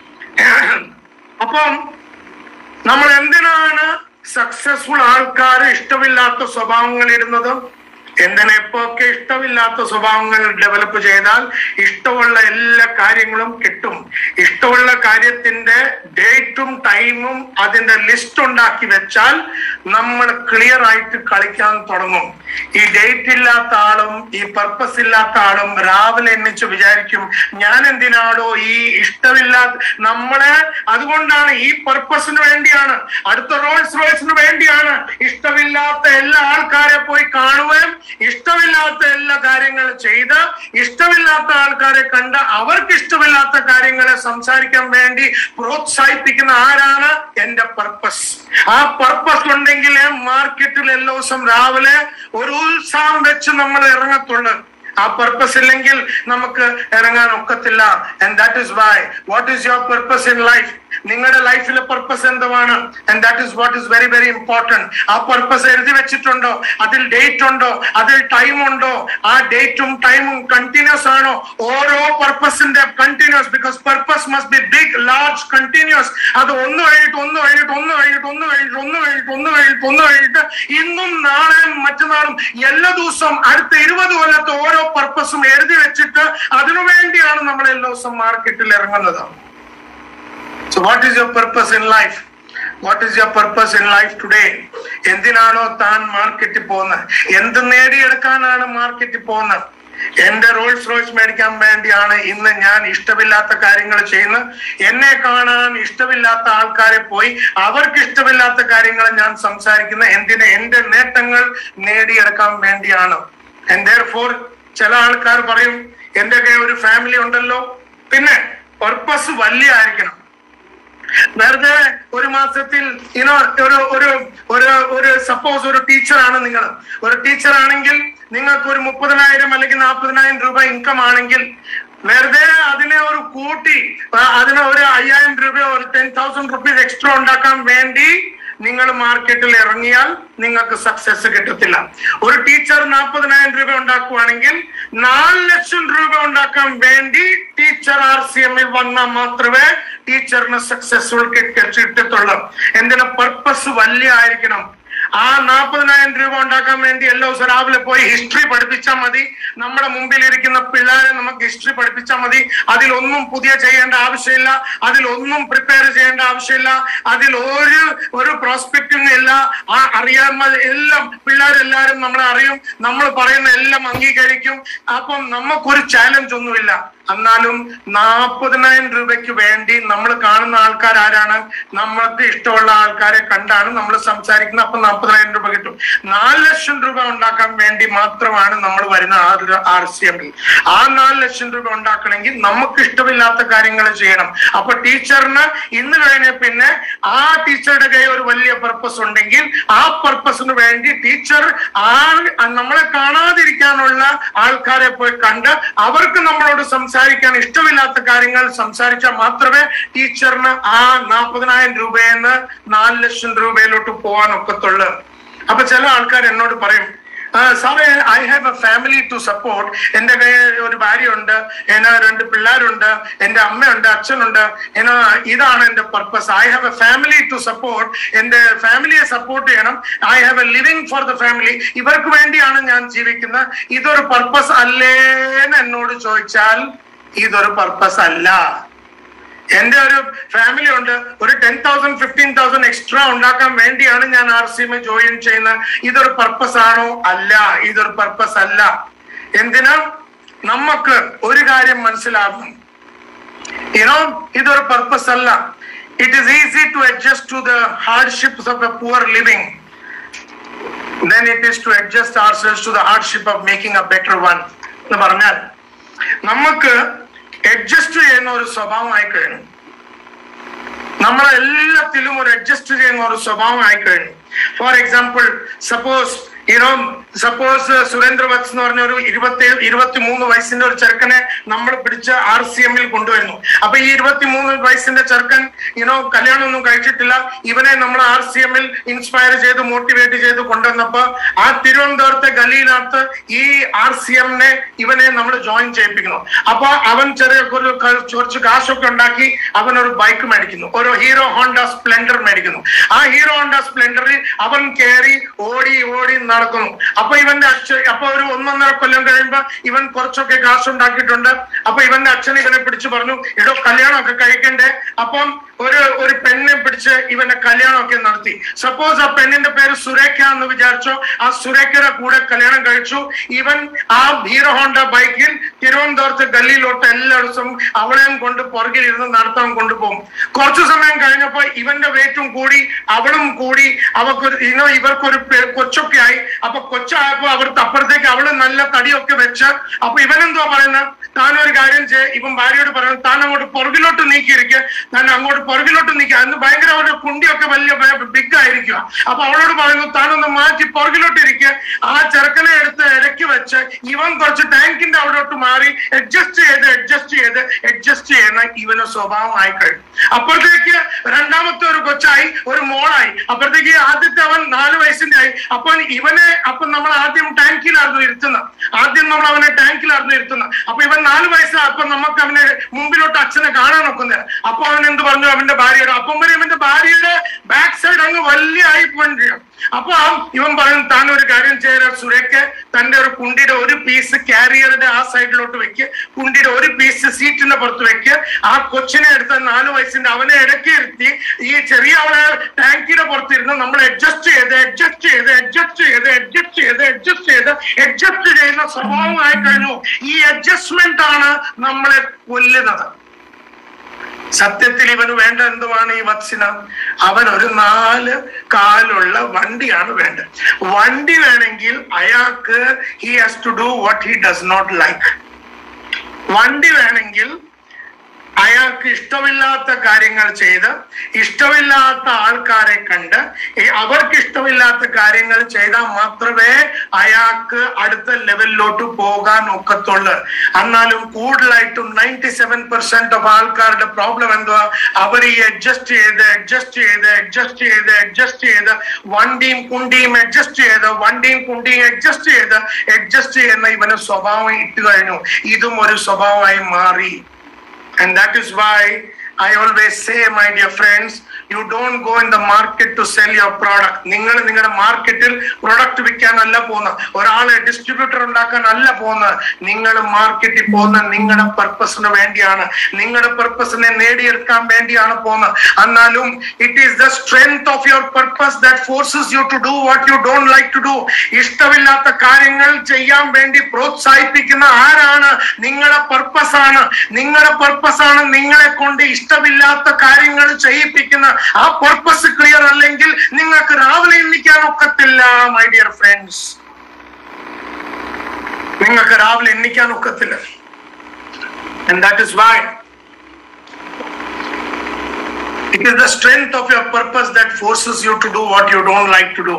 അപ്പം നമ്മൾ എന്തിനാണ് സക്സസ്ഫുൾ ആൾക്കാർ ഇഷ്ടമില്ലാത്ത സ്വഭാവങ്ങൾ ഇടുന്നത്? എന്തിനാ ഇപ്പൊക്കെ ഇഷ്ടമില്ലാത്ത സ്വഭാവങ്ങൾ ഡെവലപ്പ് ചെയ്താൽ ഇഷ്ടമുള്ള എല്ലാ കാര്യങ്ങളും കിട്ടും. ഇഷ്ടമുള്ള കാര്യത്തിന്റെ ഡേറ്റും ടൈമും അതിന്റെ ലിസ്റ്റ് ഉണ്ടാക്കി വെച്ചാൽ നമ്മൾ ക്ലിയർ ആയിട്ട് കളിക്കാൻ തുടങ്ങും. ഈ ഡേറ്റ് ഇല്ലാത്ത ആളും ഈ പർപ്പസ് ഇല്ലാത്ത ആളും രാവിലെ എണ്ണിച്ച് വിചാരിക്കും ഞാൻ എന്തിനാടോ ഈ ഇഷ്ടമില്ലാത്ത നമ്മളെ. അതുകൊണ്ടാണ് ഈ പർപ്പസിന് വേണ്ടിയാണ്, അടുത്ത റോൾസ് റോയ്സിന് വേണ്ടിയാണ് ഇഷ്ടമില്ലാത്ത എല്ലാ ആൾക്കാരെ പോയി കാണുകയും ഇഷ്ടമില്ലാത്ത എല്ലാ കാര്യങ്ങളും ചെയ്ത് ഇഷ്ടമില്ലാത്ത ആൾക്കാരെ കണ്ട് അവർക്ക് ഇഷ്ടമില്ലാത്ത കാര്യങ്ങളെ സംസാരിക്കാൻ വേണ്ടി പ്രോത്സാഹിപ്പിക്കുന്ന ആരാണ്? എന്റെ പർപ്പസ്. ആ പർപ്പസ് ഉണ്ടെങ്കിലേ മാർക്കറ്റിൽ എല്ലാ ദിവസം രാവിലെ ഒരു ഉത്സാഹം വെച്ച് നമ്മൾ ഇറങ്ങത്തുള്ളൂ. ആ പർപ്പസ് ഇല്ലെങ്കിൽ നമുക്ക് ഇറങ്ങാൻ ഒക്കത്തില്ല. And that is why what is your purpose in life? നിങ്ങളുടെ ലൈഫിലെ പർപ്പസ് എന്തുവാണ്? And that is what is very very important. ആ പർപ്പസ് എഴുതി വെച്ചിട്ടുണ്ടോ? അതിൽ ഡേറ്റ് ഉണ്ടോ? അതിൽ ടൈം ഉണ്ടോ? ആ ഡേറ്റും ടൈമും കണ്ടിന്യൂസ് ആണോ? ഓരോ പർപ്പസിന്റെ continuous, because purpose must be big, large, continuous. അത് ഒന്ന് കഴിഞ്ഞിട്ട് ഒന്ന് കഴിഞ്ഞിട്ട് ഒന്ന് കഴിഞ്ഞിട്ട് ഒന്ന് കഴിഞ്ഞിട്ട് ഒന്ന് കഴിഞ്ഞിട്ട് ഒന്ന് കഴിഞ്ഞിട്ട് ഒന്ന് കഴിഞ്ഞിട്ട് ഇന്നും നാളെയും മറ്റന്നാളും എല്ലാ ദിവസവും അടുത്ത ഇരുപത് കൊല്ലത്തെ ഓരോ പർപ്പസും എഴുതി വെച്ചിട്ട് അതിനു വേണ്ടിയാണ് നമ്മൾ എല്ലാ ദിവസം മാർക്കറ്റിൽ ഇറങ്ങുന്നത്. So what is your purpose in life? What is your purpose in life today? എന്തിനാണോ താൻ മാർക്കറ്റിൽ പോകുന്നത്? എന്ത് നേടിയെടുക്കാനാണ് മാർക്കറ്റിൽ പോകുന്നത്? എന്റെ റോൾസ് റോയ്സ് മേടിക്കാൻ വേണ്ടിയാണ് ഇന്ന് ഞാൻ ഇഷ്ടമില്ലാത്ത കാര്യങ്ങൾ ചെയ്യുന്നത്. എന്നെ കാണാൻ ഇഷ്ടമില്ലാത്ത ആൾക്കാരെ പോയി അവർക്ക് ഇഷ്ടമില്ലാത്ത കാര്യങ്ങൾ ഞാൻ സംസാരിക്കുന്ന എന്തിന്? എന്റെ നേട്ടങ്ങൾ നേടിയെടുക്കാൻ വേണ്ടിയാണ്. And therefore ചില ആൾക്കാർ പറയും എന്റെ ഒരു ഫാമിലി ഉണ്ടല്ലോ. പിന്നെ പർപ്പസ് വലിയ ആയിരിക്കണം. വെറുതെ ഒരു മാസത്തിൽ ഇനോ ഒരു ഒരു ഒരു ഒരു സപ്പോസ് ഒരു ടീച്ചറാണ് നിങ്ങൾ. ഒരു ടീച്ചർ ആണെങ്കിൽ നിങ്ങൾക്ക് ഒരു മുപ്പതിനായിരം അല്ലെങ്കിൽ നാൽപ്പതിനായിരം രൂപ ഇൻകം ആണെങ്കിൽ വെറുതെ അതിനെ ഒരു കൂട്ടി അതിന് ഒരു അയ്യായിരം രൂപയോ ഒരു ടെൻ തൗസൻഡ് റുപ്പീസ് എക്സ്ട്രാ ഉണ്ടാക്കാൻ വേണ്ടി നിങ്ങൾ മാർക്കറ്റിൽ ഇറങ്ങിയാൽ നിങ്ങൾക്ക് സക്സസ് കിട്ടത്തില്ല. ഒരു ടീച്ചർ നാൽപ്പതിനായിരം രൂപ ഉണ്ടാക്കുവാണെങ്കിൽ നാല് ലക്ഷം രൂപ ഉണ്ടാക്കാൻ വേണ്ടി ടീച്ചർ ആർ സി എമ്മിൽ വന്നാൽ മാത്രമേ ടീച്ചറിന് സക്സസ്ഫുൾ കിട്ടത്തുള്ളൂ. എന്തിനാ? പർപ്പസ് വലിയ ആയിരിക്കണം. ആ നാൽപ്പതിനായിരം രൂപ ഉണ്ടാക്കാൻ വേണ്ടി എല്ലാ ദിവസം രാവിലെ പോയി ഹിസ്റ്ററി പഠിപ്പിച്ചാൽ മതി. നമ്മുടെ മുമ്പിൽ ഇരിക്കുന്ന പിള്ളേരെ നമുക്ക് ഹിസ്റ്ററി പഠിപ്പിച്ചാൽ മതി. അതിലൊന്നും പുതിയ ചെയ്യേണ്ട ആവശ്യമില്ല, അതിലൊന്നും പ്രിപ്പയർ ചെയ്യേണ്ട ആവശ്യമില്ല, അതിൽ ഒരു ഒരു പ്രോസ്പെക്റ്റിംഗ് ഇല്ല. ആ അറിയാവുന്ന എല്ലാം പിള്ളേരെല്ലാരും നമ്മളെ അറിയും, നമ്മൾ പറയുന്ന എല്ലാം അംഗീകരിക്കും. അപ്പം നമുക്കൊരു ചാലഞ്ച് ഒന്നുമില്ല. എന്നാലും നാൽപ്പതിനായിരം രൂപയ്ക്ക് വേണ്ടി നമ്മൾ കാണുന്ന ആൾക്കാർ ആരാണ്? നമ്മൾക്ക് ഇഷ്ടമുള്ള ആൾക്കാരെ കണ്ടാണ് നമ്മൾ സംസാരിക്കുന്നത്. അപ്പൊ നാൽപ്പതിനായിരം രൂപ കിട്ടും. നാല് ലക്ഷം രൂപ ഉണ്ടാക്കാൻ വേണ്ടി മാത്രമാണ് നമ്മൾ വരുന്ന ആർ സി എമ്മിൽ. ആ നാല് ലക്ഷം രൂപ ഉണ്ടാക്കണമെങ്കിൽ നമുക്ക് ഇഷ്ടമില്ലാത്ത കാര്യങ്ങൾ ചെയ്യണം. അപ്പൊ ടീച്ചറിന് ഇന്ന് കഴിഞ്ഞ പിന്നെ ആ ടീച്ചറുടെ കയ്യിൽ ഒരു വലിയ പർപ്പസ് ഉണ്ടെങ്കിൽ ആ പർപ്പസിന് വേണ്ടി ടീച്ചർ ആ നമ്മളെ കാണാതിരിക്കാനുള്ള ആൾക്കാരെ പോയി കണ്ട് അവർക്ക് നമ്മളോട് സംസാരിക്കാൻ ഇഷ്ടമില്ലാത്ത കാര്യങ്ങൾ സംസാരിച്ചാൽ മാത്രമേ ടീച്ചറിന് ആ നാൽപ്പതിനായിരം രൂപയെന്ന് നാല് ലക്ഷം രൂപയിലോട്ട് പോകാൻ ഒക്കത്തുള്ളൂ. അപ്പൊ ചില ആൾക്കാർ എന്നോട് പറയും, സാറേ I have a family to support. എന്റെ കയ്യിൽ ഒരു ഭാര്യയുണ്ട്, എന്നെ രണ്ട് പിള്ളേരുണ്ട്, എന്റെ അമ്മയുണ്ട്, അച്ഛനുണ്ട്, എന്നാ ഇതാണ് എന്റെ purpose. I have a family to support. എന്റെ ഫാമിലിയെ സപ്പോർട്ട് ചെയ്യണം. I have a living for the family. ഇവർക്ക് വേണ്ടിയാണ് ഞാൻ ജീവിക്കുന്നത്. ഇതൊരു പർപ്പസ് അല്ലേന്ന് എന്നോട് ചോദിച്ചാൽ ഇതൊരു പർപ്പസ് അല്ല. എന്റെ ഒരു ഫാമിലി ഉണ്ട്, ഒരു ten thousand fifteen thousand extra ഉണ്ടാക്കാൻ വേണ്ടിയാണ് ഞാൻ ആർ സി എം ജോയിൻ ചെയ്യുന്നത്. ഇതൊരു പർപ്പസ് ആണോ? അല്ല, ഇതൊരു പർപ്പസ് അല്ല. എന്തിനാ? നമുക്ക് ഒരു കാര്യം മനസ്സിലാകും, യുനോ ഇതൊരു പർപ്പസ് അല്ല. It is easy to adjust to the hardships of a poor living then it is to adjust ourselves to the hardship of making a better one. എന്ന് പറഞ്ഞാൽ നമുക്ക് അഡ്ജസ്റ്റ് ചെയ്യുന്ന ഒരു സ്വഭാവമായി കഴിഞ്ഞു. നമ്മളെല്ലാത്തിലും ഒരു അഡ്ജസ്റ്റ് ചെയ്യുന്ന ഒരു സ്വഭാവമായി കഴിഞ്ഞു. For example, suppose you know suppose Surendra Vats എന്ന് പറഞ്ഞ ഒരു ഇരുപത്തി ഇരുപത്തി മൂന്ന് വയസ്സിന്റെ ഒരു ചെറുക്കനെ നമ്മൾ പിടിച്ച് ആർ സി എമ്മിൽ കൊണ്ടുവരുന്നു. അപ്പൊ ഈ ഇരുപത്തി മൂന്ന് വയസ്സിന്റെ ചെറുക്കൻ യുനോ കല്യാണം ഒന്നും കഴിച്ചിട്ടില്ല. ഇവനെ നമ്മൾ ആർ സി എമ്മിൽ ഇൻസ്പയർ ചെയ്ത് മോട്ടിവേറ്റ് ചെയ്ത് കൊണ്ടുവന്നപ്പോ ആ തിരുവനന്തപുരത്തെ ഗലിയിനകത്ത് ഈ ആർ സി എമ്മിനെ ഇവനെ നമ്മൾ ജോയിൻ ചെയ്യിപ്പിക്കുന്നു. അപ്പൊ അവൻ ചെറിയ ഒരു കുറച്ച് കാശൊക്കെ ഉണ്ടാക്കി അവൻ ഒരു ബൈക്ക് മേടിക്കുന്നു, ഒരു ഹീറോ ഹോണ്ട സ്പ്ലെൻഡർ മേടിക്കുന്നു. ആ ഹീറോ ഹോണ്ട സ്പ്ലെൻഡറിൽ അവൻ കയറി ഓടി ഓടി നടക്കുന്നു. അപ്പൊ ഇവന്റെ അച്ഛൻ അപ്പൊ ഒരു ഒന്നൊന്നര കൊല്ലം കഴിയുമ്പോ ഇവൻ കുറച്ചൊക്കെ കാശുണ്ടാക്കിയിട്ടുണ്ട്. അപ്പൊ ഇവന്റെ അച്ഛൻ ഇവനെ പിടിച്ചു പറഞ്ഞു, ഇടോ കല്യാണമൊക്കെ കഴിക്കണ്ടേ. അപ്പം ഒരു ഒരു പെണ്ണിനെ പിടിച്ച് ഇവന്റെ കല്യാണമൊക്കെ നടത്തി. സപ്പോസ് ആ പെണ്ണിന്റെ പേര് സുരേഖ എന്ന് വിചാരിച്ചോ. ആ സുരേഖയുടെ കൂടെ കല്യാണം കഴിച്ചു. ഇവൻ ആ ഹീറോ ഹോണ്ട ബൈക്കിൽ തിരുവനന്തപുരത്ത് ഗല്ലിയിലോട്ട് എല്ലാ ദിവസവും അവളെയും കൊണ്ട് പുറകിലിരുന്ന് നടത്താൻ കൊണ്ടുപോകും. കുറച്ചു സമയം കഴിഞ്ഞപ്പോ ഇവന്റെ വെയിറ്റും കൂടി അവളും കൂടി അവർക്ക് ഇനോ ഇവർക്കൊരു കൊച്ചൊക്കെ ആയി. അപ്പൊ കൊച്ചായപ്പോ അവർക്ക് അപ്പുറത്തേക്ക് അവള് നല്ല തടിയൊക്കെ വെച്ച് അപ്പൊ ഇവനെന്തുവാ പറയുന്നത്, താനൊരു കാര്യം ചെയ്യ ഇവൻ ഭാര്യയോട് പറയുന്നത്, താൻ അങ്ങോട്ട് പുറകിലോട്ട് നീക്കിയിരിക്കുക, താൻ അങ്ങോട്ട് പുറകിലോട്ട് നീക്കുക. അന്ന് ഭയങ്കര അവരുടെ കുണ്ടിയൊക്കെ വലിയ ബിഗ് ആയിരിക്കുക. അപ്പൊ അവളോട് പറയുന്നു, താനൊന്ന് മാറ്റി പുറകിലോട്ട് ഇരിക്കുക. ആ ചെറുക്കനെ എടുത്ത് ഇടയ്ക്ക് വെച്ച് ഇവൻ കുറച്ച് ടാങ്കിന്റെ അവിടോട്ട് മാറി അഡ്ജസ്റ്റ് ചെയ്ത് അഡ്ജസ്റ്റ് ചെയ്ത് അഡ്ജസ്റ്റ് ചെയ്യുന്ന ഇവന് സ്വഭാവം ആയി കഴിഞ്ഞു. അപ്പോഴത്തേക്ക് രണ്ടാമത്തെ ഒരു കൊച്ചായി, ഒരു മോളായി. അപ്പോഴത്തേക്ക് ആദ്യത്തെ അവൻ നാല് വയസ്സിന്റെ ആയി. അപ്പൊ ഇവനെ അപ്പൊ നമ്മൾ ആദ്യം ടാങ്കിലായിരുന്നു ഇരുത്തുന്നത്. ആദ്യം നമ്മൾ അവനെ ടാങ്കിലായിരുന്നു ഇരുത്തുന്നത്. അപ്പൊ ഇവൻ നാല് വയസ്സാ. അപ്പൊ നമുക്ക് അവനെ മുമ്പിലോട്ട് അച്ഛനെ കാണാൻ നോക്കുന്നത്. അപ്പൊ അവൻ എന്ത് പറഞ്ഞു, അവന്റെ ഭാര്യയുടെ അപ്പം വരെ ഇവന്റെ ഭാര്യയുടെ ബാക്ക് സൈഡ് അങ്ങ് വലിയ ആയി പോയിരിക്കും. അപ്പൊ ഇവൻ പറയും, താൻ ഒരു കാര്യം ചെയ്യാൻ സുരേഖ, തന്റെ ഒരു കുണ്ടിയുടെ ഒരു പീസ് കാരിയറുടെ ആ സൈഡിലോട്ട് വെക്ക്, കുണ്ടിയുടെ ഒരു പീസ് സീറ്റിന്റെ പുറത്ത് വെക്ക്. ആ കൊച്ചിനെ എടുത്ത നാല് വയസ്സിന്റെ അവനെ ഇടയ്ക്ക് ഇരുത്തി ഈ ചെറിയ അവളെ ടാങ്കിയുടെ പുറത്തിരുന്ന് നമ്മൾ അഡ്ജസ്റ്റ് ചെയ്ത് അഡ്ജസ്റ്റ് ചെയ്ത് അഡ്ജസ്റ്റ് ചെയ്ത് അഡ്ജസ്റ്റ് ചെയ്ത് അഡ്ജസ്റ്റ് ചെയ്ത് അഡ്ജസ്റ്റ് ചെയ്യുന്ന സ്വഭാവമായി കഴിഞ്ഞു. ഈ അഡ്ജസ്റ്റ്മെന്റ് ആണ് നമ്മളെ കൊല്ലുന്നത്. സത്യത്തിൽ ഇവന് വേണ്ട എന്തുവാണ് ഈ വത്സിന? അവൻ ഒരു നാല് കാലുള്ള വണ്ടിയാണ് വേണ്ടത്. വണ്ടി വേണമെങ്കിൽ അയാൾക്ക് he has to do what he does not like. വണ്ടി വേണമെങ്കിൽ അയാൾക്ക് ഇഷ്ടമില്ലാത്ത കാര്യങ്ങൾ ചെയ്ത് ഇഷ്ടമില്ലാത്ത ആൾക്കാരെ കണ്ട് അവർക്ക് ഇഷ്ടമില്ലാത്ത കാര്യങ്ങൾ ചെയ്താൽ മാത്രമേ അയാൾക്ക് അടുത്ത ലെവലിലോട്ട് പോകാൻ ഒക്കത്തുള്ളൂ. എന്നാലും കൂടുതലായിട്ടും നയൻറ്റി സെവൻ പെർസെന്റ് ഓഫ് ആൾക്കാരുടെ പ്രോബ്ലം എന്തുവാ? അവർ ഈ അഡ്ജസ്റ്റ് ചെയ്ത് അഡ്ജസ്റ്റ് ചെയ്ത് അഡ്ജസ്റ്റ് ചെയ്ത് അഡ്ജസ്റ്റ് ചെയ്ത് വണ്ടിയും കുണ്ടിയും അഡ്ജസ്റ്റ് ചെയ്ത് വണ്ടിയും കുണ്ടിയും അഡ്ജസ്റ്റ് ചെയ്ത് അഡ്ജസ്റ്റ് ചെയ്യുന്ന ഇവന് സ്വഭാവം ഇട്ട് കഴിഞ്ഞു. ഇതും ഒരു സ്വഭാവമായി മാറി. And that is why I always say, my dear friends, you don't go in the market to sell your product. നിങ്ങൾ നിങ്ങളുടെ മാർക്കറ്റിൽ പ്രൊഡക്റ്റ് വിൽക്കാനല്ല പോകുന്നത്, ഒരാളെ ഡിസ്ട്രിബ്യൂട്ടർ ഉണ്ടാക്കാനല്ല പോകുന്നത്. നിങ്ങൾ മാർക്കറ്റിൽ പോകുന്ന നിങ്ങളുടെ പർപ്പസിന് വേണ്ടിയാണ്, നിങ്ങളുടെ പർപ്പസിനെ നേടിയെടുക്കാൻ വേണ്ടിയാണ് പോകുന്നത്. എന്നാലും it is the strength of your purpose that forces you to do what you don't like to do. ഇഷ്ടമില്ലാത്ത കാര്യങ്ങൾ ചെയ്യാൻ വേണ്ടി പ്രോത്സാഹിപ്പിക്കുന്ന ആരാണ്? നിങ്ങളുടെ പർപ്പസ് ആണ്. നിങ്ങളുടെ പർപ്പസ് ആണ് നിങ്ങളെ കൊണ്ട് ഇഷ്ടമില്ലാത്ത കാര്യങ്ങൾ ചെയ്യിപ്പിക്കുന്ന. ആ പർപ്പസ് ക്ലിയർ അല്ലെങ്കിൽ നിങ്ങൾക്ക് രാവിലെ എണ്ണിക്കാൻ ഒക്കത്തില്ല മൈ ഡിയർ ഫ്രണ്ട്സ്. നിങ്ങൾക്ക് രാവിലെ എണ്ണിക്കാൻ ഒക്കത്തില്ല. And that is why it is the strength of your purpose that forces you to do what you don't like to do.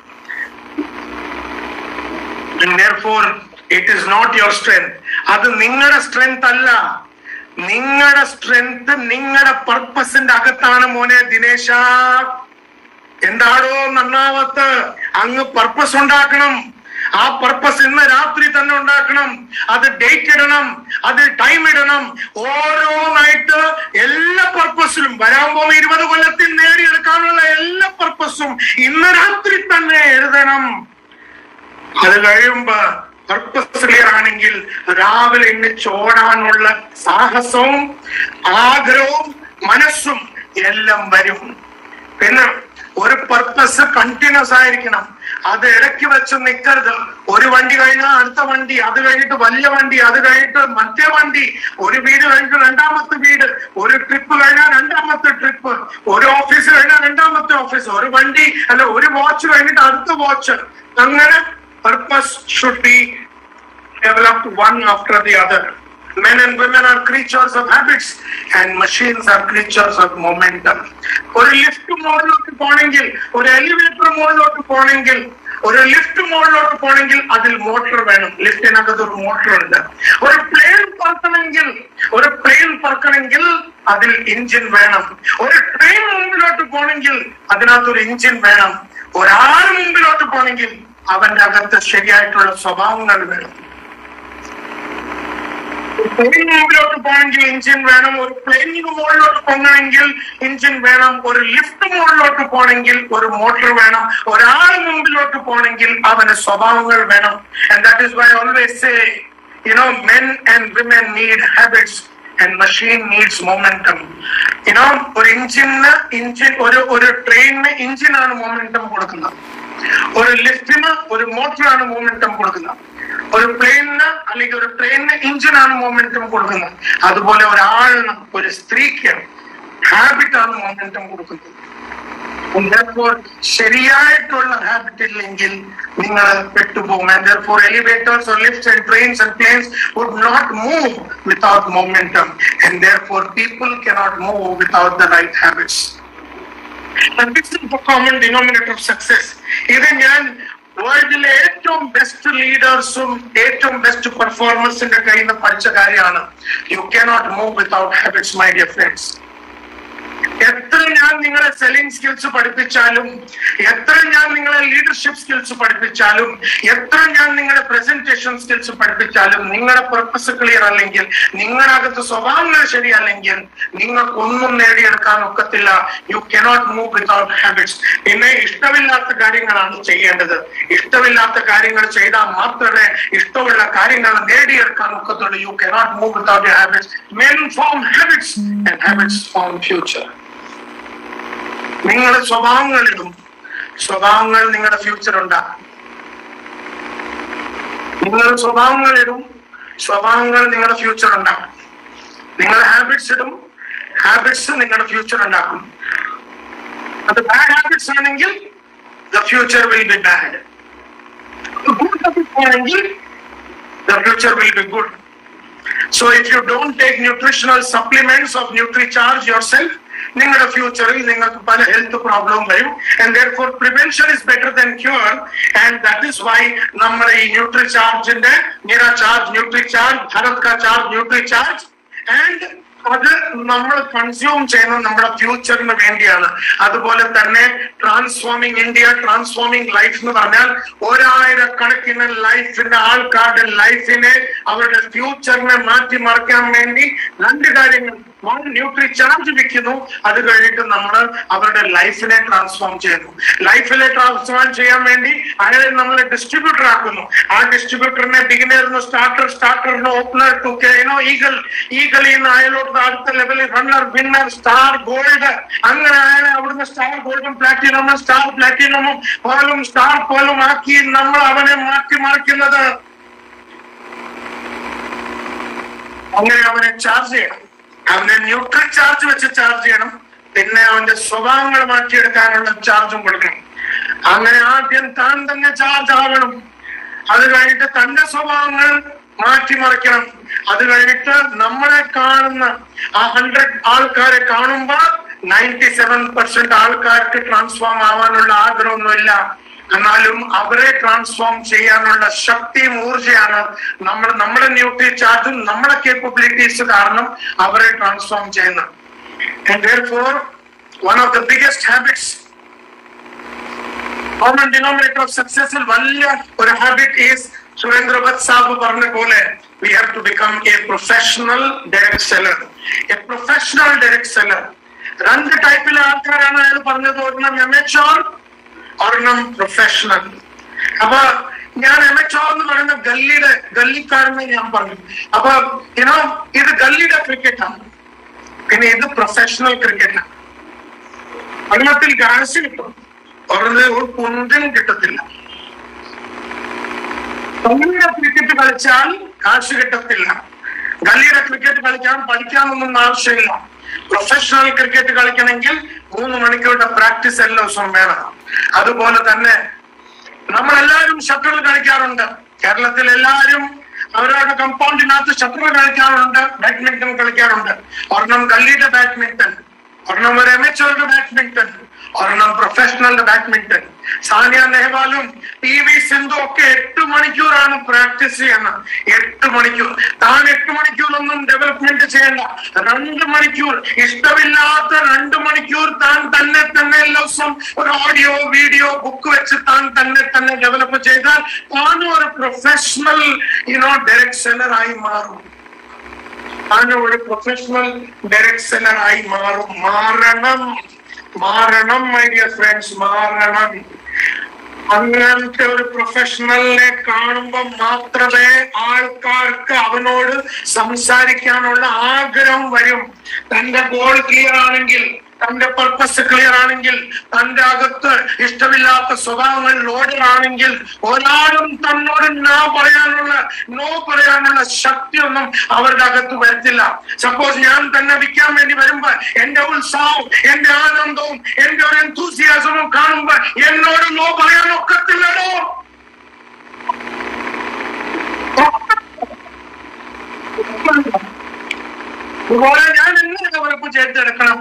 And therefore it is not your strength. അത് നിങ്ങളുടെ സ്ട്രെങ്ത് അല്ല. നിങ്ങളുടെ സ്ട്രെങ്ത് നിങ്ങളുടെ പർപ്പസിന്റെ അകത്താണ് മോനെ ദിനേശ. എന്താണോ നന്നാവത്ത് അങ്ങ് പർപ്പസ് ഉണ്ടാക്കണം. ആ പർപ്പസ് ഇന്ന് രാത്രി തന്നെ ഉണ്ടാക്കണം. അത് ഡേറ്റ് ഇടണം, അത് ടൈം ഇടണം. ഓരോന്നായിട്ട് എല്ലാ പർപ്പസിലും വരാൻ പോകുന്ന ഇരുപത് കൊല്ലത്തിൽ നേടിയെടുക്കാനുള്ള എല്ലാ പർപ്പസും ഇന്ന് രാത്രി തന്നെ എഴുതണം. അത് കഴിയുമ്പോ പർപ്പസ് ക്ലിയർ ആണെങ്കിൽ രാവിലെ എണ്ണിച്ച് ഓടാനുള്ള സാഹസവും ആഗ്രഹവും മനസ്സും എല്ലാം വരും. പിന്നെ ഒരു പർപ്പസ് കണ്ടിന്യൂസ് ആയിരിക്കണം. അത് ഇടയ്ക്ക് വെച്ച് നിൽക്കരുത്. ഒരു വണ്ടി കഴിഞ്ഞാൽ അടുത്ത വണ്ടി, അത് കഴിഞ്ഞിട്ട് വലിയ വണ്ടി, അത് കഴിഞ്ഞിട്ട് മറ്റേ വണ്ടി, ഒരു വീട് കഴിഞ്ഞിട്ട് രണ്ടാമത്തെ വീട്, ഒരു ട്രിപ്പ് കഴിഞ്ഞാൽ രണ്ടാമത്തെ ട്രിപ്പ്, ഒരു ഓഫീസ് കഴിഞ്ഞാൽ രണ്ടാമത്തെ ഓഫീസ്, ഒരു വണ്ടി അല്ല ഒരു വാച്ച് കഴിഞ്ഞിട്ട് അടുത്ത വാച്ച്. അങ്ങനെ purpose should be developed one after the other. Men and women are creatures of habits and machines are creatures of momentum. ഒരു ലിഫ്റ്റ് മോഡിലോട്ട് പോണെങ്കിൽ, ഒരു എലിവേറ്റർ മോഡിലോട്ട് പോണെങ്കിൽ, ഒരു ലിഫ്റ്റ് മോഡിലോട്ട് പോണെങ്കിൽ അതിൽ മോട്ടോർ വേണം. ലിഫ്റ്റിനകത്ത് ഒരു മോട്ടോർ ഉണ്ട്. ഒരു പ്ലെയിൻ പറക്കണമെങ്കിൽ ഒരു പ്ലെയിൻ പറക്കണമെങ്കിൽ അതിൽ എഞ്ചിൻ വേണം. ഒരു ട്രെയിൻ മുമ്പിലോട്ട് പോണെങ്കിൽ അതിനകത്തൊരു എഞ്ചിൻ വേണം. ഒരാൾ മുമ്പിലോട്ട് പോണെങ്കിൽ അവന്റെ അകത്ത് ശരിയായിട്ടുള്ള സ്വഭാവങ്ങൾ വേണം. പ്ലെയിൻ മുമ്പിലോട്ട് പോകണമെങ്കിൽ എഞ്ചിൻ വേണം. ഒരു പ്ലെയിനിന് മുകളിലോട്ട് പോകണമെങ്കിൽ എഞ്ചിൻ വേണം. ഒരു ലിഫ്റ്റ് മുകളിലോട്ട് പോകണമെങ്കിൽ ഒരു മോട്ടോർ വേണം. ഒരാൾ മുമ്പിലോട്ട് പോകണമെങ്കിൽ അവന് സ്വഭാവങ്ങൾ വേണം. And that is why I always say, you know, men and women need habits and machine needs momentum. You know, ഒരു എഞ്ചിന് എഞ്ചിൻ ഒരു ഒരു ട്രെയിനിന് എഞ്ചിനാണ് മൊമെന്റം കൊടുക്കുന്നത്. ഒരു ലിഫ്റ്റിന് ഒരു മോട്ടറാണ് മൊമെന്റം കൊടുക്കുന്നത്. ഒരു പ്ലെയിനിന് അല്ലെങ്കിൽ ഒരു ട്രെയിനിന് എഞ്ചിനാണ് മൊമെന്റം കൊടുക്കുന്നത്. അതുപോലെ ഒരാളിന് ഒരു സ്ത്രീക്ക് ഹാബിറ്റാണ് മൊമെന്റം കൊടുക്കുന്നത്. ശരിയായിട്ടുള്ള ഹാബിറ്റ് ഇല്ലെങ്കിൽ നിങ്ങൾ പെട്ടുപോകും. And therefore elevators or lifts and trains and planes would not move without momentum. And therefore people cannot move without the right habits. And this is the common denominator of success. ഇത് ഞാൻ വേൾഡിലെ ഏറ്റവും ബെസ്റ്റ് ലീഡേഴ്സും ഏറ്റവും ബെസ്റ്റ് പെർഫോമൻസിന്റെ കയ്യിൽ നിന്ന് പഠിച്ച കാര്യമാണ്. You cannot move without habits my dear friends. എത്ര ഞാൻ നിങ്ങളെ സെല്ലിംഗ് സ്കിൽസ് പഠിപ്പിച്ചാലും, എത്ര ഞാൻ നിങ്ങളെ ലീഡർഷിപ്പ് സ്കിൽസ് പഠിപ്പിച്ചാലും, എത്ര ഞാൻ നിങ്ങളെ പ്രസന്റേഷൻ സ്കിൽസ് പഠിപ്പിച്ചാലും, നിങ്ങളുടെ പർപ്പസ് ക്ലിയർ അല്ലെങ്കിൽ, നിങ്ങളുടെ അകത്ത് സ്വഭാവങ്ങൾ ശരിയല്ലെങ്കിൽ നിങ്ങൾക്കൊന്നും നേടിയെടുക്കാൻ ഒക്കത്തില്ല. You cannot move without habits. പിന്നെ ഇഷ്ടമില്ലാത്ത കാര്യങ്ങളാണ് ചെയ്യേണ്ടത്. ഇഷ്ടമില്ലാത്ത കാര്യങ്ങൾ ചെയ്താൽ മാത്രമേ ഇഷ്ടമുള്ള കാര്യങ്ങൾ നേടിയെടുക്കാൻ ഒക്കത്തുള്ളൂ. You cannot move without your habits. Men form habits and habits form future. നിങ്ങളുടെ സ്വഭാവങ്ങളിലും സ്വഭാവങ്ങൾ നിങ്ങളുടെ ഫ്യൂച്ചർ ഉണ്ടാകും. നിങ്ങളുടെ സ്വഭാവങ്ങളിലും സ്വഭാവങ്ങൾ നിങ്ങളുടെ ഫ്യൂച്ചർ ഉണ്ടാകും. നിങ്ങളുടെ ഹാബിറ്റ്സ് ഇടും, ഹാബിറ്റ്സ് നിങ്ങളുടെ ഫ്യൂച്ചർ ഉണ്ടാക്കും. അത് ബാഡ് ഹാബിറ്റ്സ് ആണെങ്കിൽ the future will be bad. Good habits ആണെങ്കിൽ the future will be good. So if you don't take nutritional supplements of NutriCharge yourself, നിങ്ങളുടെ ഫ്യൂച്ചറിൽ നിങ്ങൾക്ക് പല ഹെൽത്ത് പ്രോബ്ലം വരും. And therefore prevention is better than cure. And that is why നമ്മുടെ ഈ ന്യൂട്രിചാർജിന്റെ मेरा चार्ज न्यूट्रीचार्ज, भारत का चार्ज न्यूट्रीचार्ज, and അത് നമ്മൾ കൺസ്യൂം ചെയ്യുന്നത് നമ്മുടെ ഫ്യൂച്ചറിന് വേണ്ടിയാണ്. അതുപോലെ തന്നെ ട്രാൻസ്ഫോമിംഗ് ഇന്ത്യ, ട്രാൻസ്ഫോമിംഗ് ലൈഫ് എന്ന് പറഞ്ഞാൽ ഒരായിരക്കണക്കിന് ലൈഫിന്റെ ആൾക്കാരുടെ ലൈഫിനെ അവരുടെ ഫ്യൂച്ചറിനെ മാറ്റിമറിക്കാൻ വേണ്ടി രണ്ട് കാര്യങ്ങൾ ന്യൂട്രി ചാർജ് വിൽക്കുന്നു. അത് കഴിഞ്ഞിട്ട് നമ്മൾ അവരുടെ ലൈഫിനെ ട്രാൻസ്ഫോം ചെയ്യുന്നു. ലൈഫിനെ ട്രാൻസ്ഫോം ചെയ്യാൻ വേണ്ടി അയാളെ നമ്മൾ ഡിസ്ട്രിബ്യൂട്ടർ ആക്കുന്നു. ആ ഡിസ്ട്രിബ്യൂട്ടറിനെ ബിഗിനറിന് സ്റ്റാർട്ടർ, സ്റ്റാർട്ടറിന് ഓപ്പണർ, ടു യുനോ ഈഗിൾ, ഈഗിളിൽ നിന്ന് അയാളോട്ട് അടുത്ത ലെവലിൽ റണ്ണർ, വിന്നർ, സ്റ്റാർ, ഗോൾഡ്, അങ്ങനെ അയാളെ അവിടുന്ന് സ്റ്റാർ ഗോൾഡും പ്ലാറ്റിനമും സ്റ്റാർ പ്ലാറ്റിനമും പോലും സ്റ്റാർ പോലും ആക്കി നമ്മൾ അവനെ മാറ്റി മറിക്കുന്നത്. അങ്ങനെ അവനെ ചാർജ് ചെയ്യണം. അവനെ ന്യൂട്രൽ ചാർജ് വെച്ച് ചാർജ് ചെയ്യണം. പിന്നെ അവന്റെ സ്വഭാവങ്ങൾ മാറ്റിയെടുക്കാനുള്ള ചാർജും കൊടുക്കണം. അങ്ങനെ ആദ്യം താൻ തന്നെ ചാർജ് ആവണം. അത് കഴിഞ്ഞിട്ട് തന്റെ സ്വഭാവങ്ങൾ മാറ്റിമറിക്കണം. അത് കഴിഞ്ഞിട്ട് നമ്മളെ കാണുന്ന ആ ഹൺഡ്രഡ് ആൾക്കാരെ കാണുമ്പോ നയൻറ്റി സെവൻ പെർസെന്റ് ആൾക്കാർക്ക് ട്രാൻസ്ഫോം ആവാനുള്ള ആഗ്രഹമൊന്നുമില്ല. എന്നാലും അവരെ ട്രാൻസ്ഫോം ചെയ്യാനുള്ള ശക്തിയും ഊർജയാണ് നമ്മൾ നമ്മുടെ ന്യൂട്രി ചാർജും നമ്മുടെ കേപ്പബിലിറ്റീസ് കാരണം അവരെ ട്രാൻസ്ഫോം ചെയ്യുന്നത്. And therefore, one of the biggest habits, common denominator of successful വലിയ ഒരു ഹാബിറ്റ് ഈസ് സുരേന്ദ്ര ഭട്ട് സാബ് പറഞ്ഞ പോലെ we have to become a professional direct seller. A professional direct seller. രണ്ട് ടൈപ്പിലെ ആൾക്കാരാണ് അയാൾ പറഞ്ഞത്. ഒരെണ്ണം എമച്വർ, ഒരെണ്ണം പ്രൊഫഷണൽ. അപ്പൊ ഞാൻ എമച്വർ എന്ന് പറയുന്ന ഗല്ലിയുടെ ഗല്ലിക്കാരനെ ഞാൻ പറഞ്ഞു. അപ്പൊ യുനോ ഇത് ഗല്ലിയുടെ ക്രിക്കറ്റാണ്. പിന്നെ ഇത് പ്രൊഫഷണൽ ക്രിക്കറ്റാണ്. വെള്ളത്തിൽ കാശ് കിട്ടും, ഒരു കുന്തിനും കിട്ടത്തില്ല. ഗല്ലിയുടെ ക്രിക്കറ്റ് കളിച്ചാൽ കാശ് കിട്ടത്തില്ല. ഗല്ലിയുടെ ക്രിക്കറ്റ് കളിക്കാൻ പഠിക്കാനൊന്നും ആവശ്യമില്ല. പ്രൊഫഷണൽ ക്രിക്കറ്റ് കളിക്കണമെങ്കിൽ മൂന്ന് മണിക്കൂറുടെ പ്രാക്ടീസ് എല്ലാ ദിവസവും വേണം. അതുപോലെ തന്നെ നമ്മളെല്ലാവരും ഷട്ടിൽ കളിക്കാറുണ്ട്. കേരളത്തിൽ എല്ലാവരും അവരവരുടെ കമ്പൗണ്ടിനകത്ത് ഷട്ടിൽ കളിക്കാറുണ്ട്, ബാഡ്മിന്റൺ കളിക്കാറുണ്ട്. ഒരെണ്ണം ഗല്ലിയുടെ ബാഡ്മിന്റൺ, ഒരെണ്ണം ഒരു എമച്വറുടെ ബാഡ്മിന്റൺ, ഒരെണ്ണം പ്രൊഫഷണൽ ബാഡ്മിന്റൺ. സാനിയ നെഹ്വാലും പി വി സിന്ധു ഒക്കെ എട്ട് മണിക്കൂറാണ് പ്രാക്ടീസ് ചെയ്യുന്നത്. എട്ട് മണിക്കൂർ. താൻ എട്ട് മണിക്കൂറൊന്നും ഡെവലപ്മെന്റ് ചെയ്യണ്ട. രണ്ട് മണിക്കൂർ, ഇഷ്ടമില്ലാത്ത രണ്ട് മണിക്കൂർ താൻ തന്നെ തന്നെ എല്ലാ ദിവസം ഒരു ഓഡിയോ വീഡിയോ ബുക്ക് വെച്ച് താൻ തന്നെ തന്നെ ഡെവലപ്പ് ചെയ്താൽ താനും ഒരു പ്രൊഫഷണൽ യുനോ ഡയറക്ട് സെല്ലർ ആയി മാറും. താനും ഒരു പ്രൊഫഷണൽ ഡയറക്ട് സെല്ലർ ആയി മാറും. മാറണം, മാറണം മൈ ഡിയർ ഫ്രണ്ട്സ്, മാറണം. അങ്ങനത്തെ ഒരു പ്രൊഫഷണലിനെ കാണുമ്പോൾ മാത്രമേ ആൾക്കാർക്ക് അവനോട് സംസാരിക്കാനുള്ള ആഗ്രഹം വരും. തന്റെ ഗോൾ ക്ലിയർ ആണെങ്കിൽ, തന്റെ പർപ്പസ് ക്ലിയർ ആണെങ്കിൽ, തന്റെ അകത്ത് ഇഷ്ടമില്ലാത്ത സ്വഭാവങ്ങൾ ലോഡാണെങ്കിൽ ഒരാളും തന്നോട് നോ പറയാനുള്ള നോ പറയാനുള്ള ശക്തിയൊന്നും അവരുടെ അകത്ത് വരത്തില്ല. സപ്പോസ് ഞാൻ തന്നെ വിൽക്കാൻ വേണ്ടി വരുമ്പോ എന്റെ ഉത്സാഹവും എന്റെ ആനന്ദവും എന്റെ ഒരു എന്തൂസിയാസവും കാണുമ്പോ എന്നോട് നോ പറയാൻ ഒക്കത്തില്ലല്ലോ. അതുപോലെ ഞാൻ എങ്ങനെ ഡെവലപ്പ് ചെയ്തെടുക്കണം?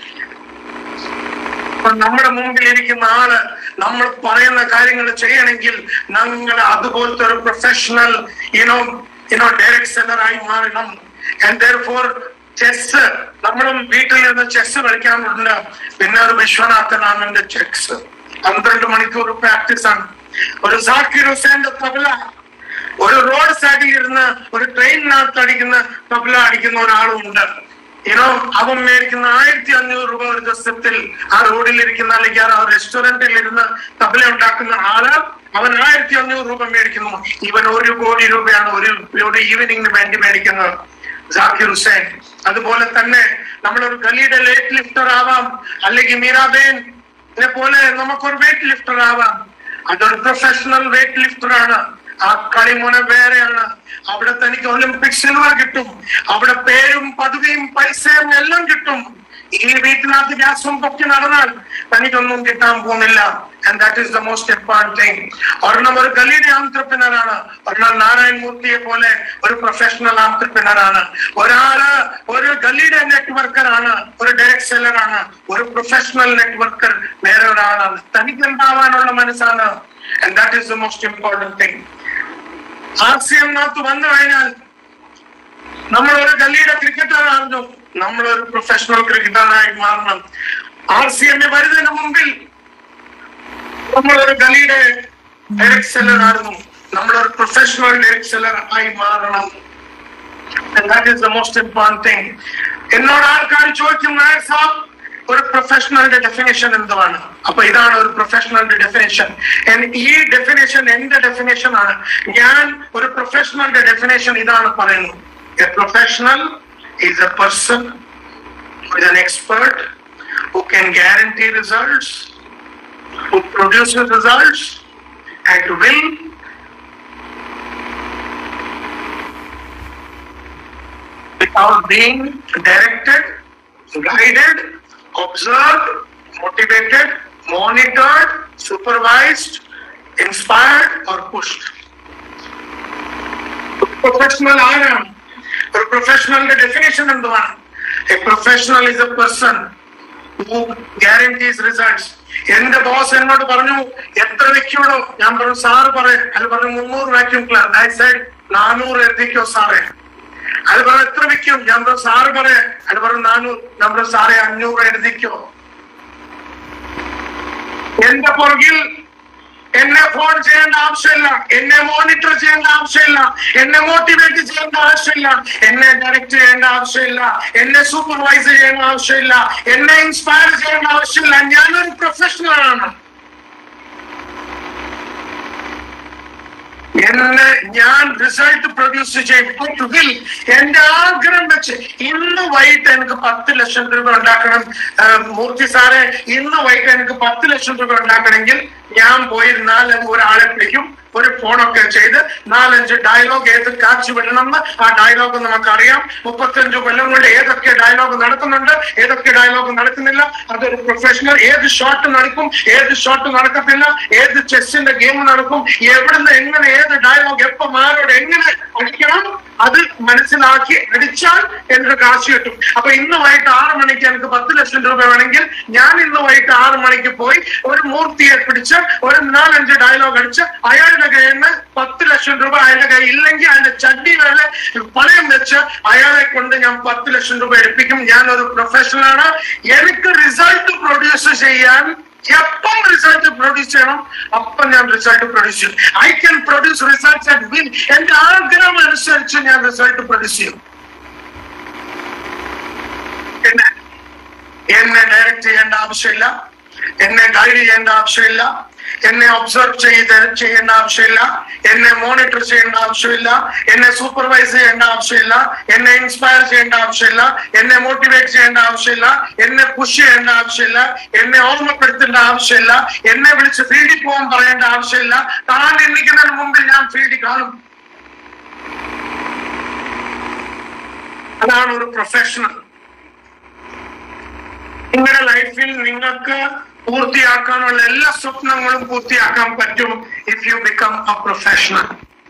നമ്മുടെ മുമ്പിൽ ഇരിക്കുന്ന ആള് നമ്മൾ പറയുന്ന കാര്യങ്ങൾ ചെയ്യണമെങ്കിൽ ഞങ്ങൾ അതുപോലത്തെ ഒരു professional you know you know direct seller ആയി മാറണം. ആൻഡ് ദെയർഫോർ ചെസ്, നമ്മളും വീട്ടിൽ നിന്ന് ചെസ് കളിക്കാറുണ്ട്. പിന്നെ ഒരു വിശ്വനാഥനാണ് എന്റെ ചെസ്. പന്ത്രണ്ട് മണിക്കൂർ പ്രാക്ടീസ് ആണ്. ഒരു സാക്കിർ ഹുസൈന്റെ തബല, ഒരു റോഡ് സൈഡിൽ ഇരുന്ന് ഒരു ട്രെയിനിനകത്ത് അടിക്കുന്ന തബല അടിക്കുന്ന ഒരാളുണ്ട്. യുനോ അവൻ മേടിക്കുന്ന ആയിരത്തി അഞ്ഞൂറ് രൂപ ഒരു ദിവസത്തിൽ ആ റോഡിലിരിക്കുന്ന അല്ലെങ്കിൽ ആ റെസ്റ്റോറന്റിൽ ഇരുന്ന് തബല ഉണ്ടാക്കുന്ന ആള് അവൻ ആയിരത്തി അഞ്ഞൂറ് രൂപ മേടിക്കുന്നു. ഇവൻ ഒരു കോടി രൂപയാണ് ഒരു ഒരു ഈവനിങ്ങിന് വേണ്ടി മേടിക്കുന്നത്. സാക്കിർ ഹുസൈൻ. അതുപോലെ തന്നെ നമ്മളൊരു ഗലിയുടെ വെയിറ്റ് ലിഫ്റ്റർ ആവാം, അല്ലെങ്കിൽ മീരാബേനെ പോലെ നമുക്കൊരു വെയിറ്റ് ലിഫ്റ്റർ ആവാം. അതൊരു പ്രൊഫഷണൽ വെയിറ്റ് ലിഫ്റ്റർ ആണ്. ആ കളിമുന വേറെയാണ്. അവിടെ തനിക്ക് ഒളിമ്പിക് സിൽവർ കിട്ടും. അവിടെ പേരും പദവിയും പൈസയും എല്ലാം കിട്ടും. ഈ വീട്ടിനകത്ത് ഗ്യാസും പൊക്കി നടന്നാൽ തനിക്കൊന്നും കിട്ടാൻ പോകുന്നില്ല. And that is the most important thing. ഒരെണ്ണം ഒരു ഗലിയുടെ ആന്ത്രപ്രനർ ആണ്, ഒരെണ്ണം നാരായൺ മൂർത്തിയെ പോലെ ഒരു പ്രൊഫഷണൽ ആന്ത്രപ്രനർ ആണ്. ഒരാള് ഒരു ഗലിയുടെ നെറ്റ്വർക്കർ ആണ്, ഒരു ഡയറക്ട് സെല്ലർ ആണ്. ഒരു പ്രൊഫഷണൽ നെറ്റ്വർക്കർ വേറെ ഒരാളാണ്. തനിക്ക് ഉണ്ടാവാനുള്ള മനസ്സാണ്. And that is the most important thing. R C എമ്മിനകത്ത് വന്നു കഴിഞ്ഞാൽ നമ്മൾ ഒരു ഗലിയുടെ ക്രിക്കറ്ററായിരുന്നു, നമ്മളൊരു പ്രൊഫഷണൽ ക്രിക്കറ്ററായി മാറണം. ആർ സി എമ്മിൽ വരുന്നതിന് മുമ്പിൽ നമ്മളൊരു ഗലിയുടെ ഡയറക്ട് സെല്ലർ ആയിരുന്നു, നമ്മളൊരു പ്രൊഫഷണൽ ഡയറക്ട് സെല്ലർ ആയി മാറണം. And that is the most important thing. എന്നോട് ആൾക്കാർ ചോദിക്കും, നായർ സാബ് ഒരു പ്രൊഫഷണലിന്റെ ഡെഫിനേഷൻ എന്താണ്? അപ്പൊ ഇതാണ് ഒരു പ്രൊഫഷണലിന്റെ ഡെഫിനേഷൻ. ഈ ഡെഫിനേഷൻ എന്റെ ഡെഫിനേഷൻ ആണ്. ഞാൻ ഒരു പ്രൊഫഷണലിന്റെ ഡെഫിനേഷൻ ഇതാണ് പറയുന്നത്. A professional is a person who is an expert, who can guarantee results, who produces results at will, without being directed, guided, observed, motivated, monitored, supervised, inspired or pushed. Professional ആരാണ്? ഒരു പ്രൊഫഷണലിന്റെ ഡെഫിനേഷൻ എന്താണ്? A professional is a person who guarantees results. എന്റെ ബോസ് എന്നോട് പറഞ്ഞു എത്ര വെക്കുള്ളൂ? ഞാൻ പറഞ്ഞു സാറ് പറയും. അത് പറഞ്ഞു മുന്നൂറ് വാക്യൂം ക്ലീനർ. I said നാനൂറ് എത്തിക്കോ സാറേ. അത് പറഞ്ഞു എത്ര വെക്കും? ഞാൻ പറഞ്ഞു സാറ് പറയേ. അത് പറഞ്ഞു നാനൂറ്. ഞാൻ പറഞ്ഞു സാറേ അഞ്ഞൂറ് എഴുതിക്കോ. എന്റെ പുറകിൽ എന്നെ ഫോൺ ചെയ്യേണ്ട ആവശ്യമില്ല, എന്നെ മോണിറ്റർ ചെയ്യേണ്ട ആവശ്യമില്ല, എന്നെ മോട്ടിവേറ്റ് ചെയ്യേണ്ട ആവശ്യമില്ല, എന്നെ ഡയറക്റ്റ് ചെയ്യേണ്ട ആവശ്യമില്ല, എന്നെ സൂപ്പർവൈസ് ചെയ്യേണ്ട ആവശ്യമില്ല, എന്നെ ഇൻസ്പയർ ചെയ്യേണ്ട ആവശ്യമില്ല. ഞാനൊരു പ്രൊഫഷണൽ ആണ്. എന്നെ ഞാൻ റിസൾട്ട് പ്രൊഡ്യൂസ് ചെയ്യും. എന്റെ ആഗ്രഹം വെച്ച് ഇന്ന് വൈകിട്ട് എനിക്ക് പത്ത് ലക്ഷം രൂപ ഉണ്ടാക്കണം മൂർത്തി സാറെ, ഇന്ന് വൈകിട്ട് എനിക്ക് പത്ത് ലക്ഷം രൂപ ഉണ്ടാക്കണമെങ്കിൽ ഞാൻ പോയി നാലഞ്ച് ഒരാളെ പിടിക്കും, ഒരു ഫോണൊക്കെ ചെയ്ത് നാലഞ്ച് ഡയലോഗ് ഏത് കാച്ചു വിടണമെന്ന് ആ ഡയലോഗ് നമുക്കറിയാം. മുപ്പത്തഞ്ചു കൊല്ലം കൊണ്ട് ഏതൊക്കെ ഡയലോഗ് നടക്കുന്നുണ്ട്, ഏതൊക്കെ ഡയലോഗ് നടക്കുന്നില്ല, അതൊരു പ്രൊഫഷണൽ. ഏത് ഷോട്ട് നടക്കും, ഏത് ഷോട്ട് നടക്കത്തില്ല, ഏത് ചെസ്സിന്റെ ഗെയിം നടക്കും, എവിടുന്ന് എങ്ങനെ ഏത് ഡയലോഗ് എപ്പം ആരോട് എങ്ങനെ അടിക്കണം, അത് മനസ്സിലാക്കി അടിച്ചാൽ എനിക്ക് കാശ് കിട്ടും. അപ്പൊ ഇന്ന് വൈകിട്ട് ആറ് മണിക്ക് എനിക്ക് പത്ത് ലക്ഷം രൂപ വേണമെങ്കിൽ ഞാൻ ഇന്ന് വൈകിട്ട് ആറ് മണിക്ക് പോയി ഒരു മൂർത്തിയെ പിടിച്ച് ഒരു നാലഞ്ച് ഡയലോഗ് അടിച്ച് അയാളുടെ കയ്യിൽ നിന്ന് പത്ത് ലക്ഷം രൂപ അയാളുടെ കയ്യിൽ ഇല്ലെങ്കിൽ അയാളുടെ ചട്ടി വേളെ പണയം വെച്ച് അയാളെ കൊണ്ട് ഞാൻ പത്ത് ലക്ഷം രൂപ എടുപ്പിക്കും. ഞാൻ ഒരു പ്രൊഫഷണലാണ്. എനിക്ക് റിസൾട്ട് പ്രൊഡ്യൂസ് ചെയ്യാൻ എപ്പം റിസൾട്ട് പ്രൊഡ്യൂസ് ചെയ്യണം അപ്പം ഞാൻ റിസൾട്ട് പ്രൊഡ്യൂസ് ചെയ്യും. I can produce results at will. എന്റെ ആഗ്രഹം അനുസരിച്ച് ഞാൻ റിസൾട്ട് പ്രൊഡ്യൂസ് ചെയ്യും. എന്നെ എന്നെ ഡയറക്റ്റ് ചെയ്യേണ്ട ആവശ്യമില്ല, എന്നെ ഗൈഡ് ചെയ്യേണ്ട ആവശ്യമില്ല, എന്നെ ഒബ്സർവ് ചെയ്ത് ചെയ്യേണ്ട ആവശ്യമില്ല, എന്നെ മോണിറ്റർ ചെയ്യേണ്ട ആവശ്യമില്ല, എന്നെ സൂപ്പർവൈസ് ചെയ്യേണ്ട ആവശ്യമില്ല, എന്നെ ഇൻസ്പയർ ചെയ്യേണ്ട ആവശ്യമില്ല, എന്നെ മോട്ടിവേറ്റ് ചെയ്യേണ്ട ആവശ്യമില്ല, എന്നെ പുഷ് ചെയ്യേണ്ട ആവശ്യമില്ല, എന്നെ ഓർമ്മപ്പെടുത്തേണ്ട ആവശ്യമില്ല, എന്നെ വിളിച്ച് ഫീൽഡിൽ പോകാൻ പറയേണ്ട ആവശ്യമില്ല. താൻ എണ്ണിക്കുന്നതിന് മുമ്പിൽ ഞാൻ ഫീൽഡിൽ കാണും. അതാണ് ഒരു പ്രൊഫഷണൽ. നിങ്ങളുടെ ലൈഫിൽ നിങ്ങൾക്ക് പൂർത്തിയാക്കാനുള്ള എല്ലാ സ്വപ്നങ്ങളും പൂർത്തിയാക്കാൻ പറ്റും if you become a professional.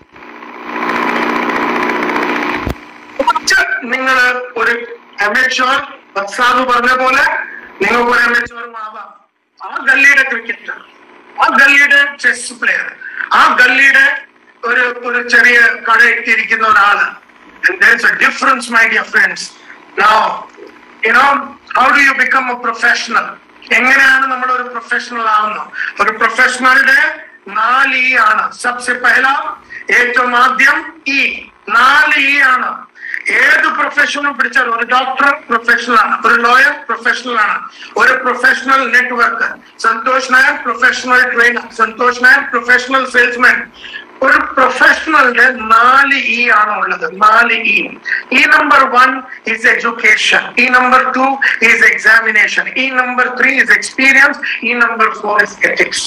നിങ്ങൾ ഒരു അമേച്വർ ബക്സാദ് പറഞ്ഞ പോലെ നിങ്ങൾക്ക് ഒരു അമേച്വറും ആവാം. ആ ഗല്ലിയുടെ ക്രിക്കറ്റർ, ആ ഗല്ലിയുടെ ചെസ് പ്ലെയർ, ആ ഗല്ലിയുടെ ഒരു ഒരു ചെറിയ കട എത്തിയിരിക്കുന്ന ഒരാള്. And there's a difference, my dear friends. Now, you know, how do you become a professional? എങ്ങനെയാണ് നമ്മൾ ഒരു പ്രൊഫഷണൽ ആവുന്നത്? ഒരു പ്രൊഫഷണലുടെ നാല് ഇ ആണ്. സബ്സെ പഹല, ഏറ്റവും ആദ്യം ഇ. നാല് ഇ ആണ്. ഏത് പ്രൊഫഷണലും പിടിച്ചാൽ ഒരു ഡോക്ടർ പ്രൊഫഷണൽ ആണ്, ഒരു ലോയർ പ്രൊഫഷണൽ ആണ്, ഒരു professional network Santhosh Nair, professional trainer Santhosh Nair, professional salesman. ഒരു പ്രൊഫഷണലിന്റെ നാല് ഇ ആണ് ഉള്ളത്. നാല് ഇ. E number one is education, E number two is examination, E number three is experience, E number four is ethics.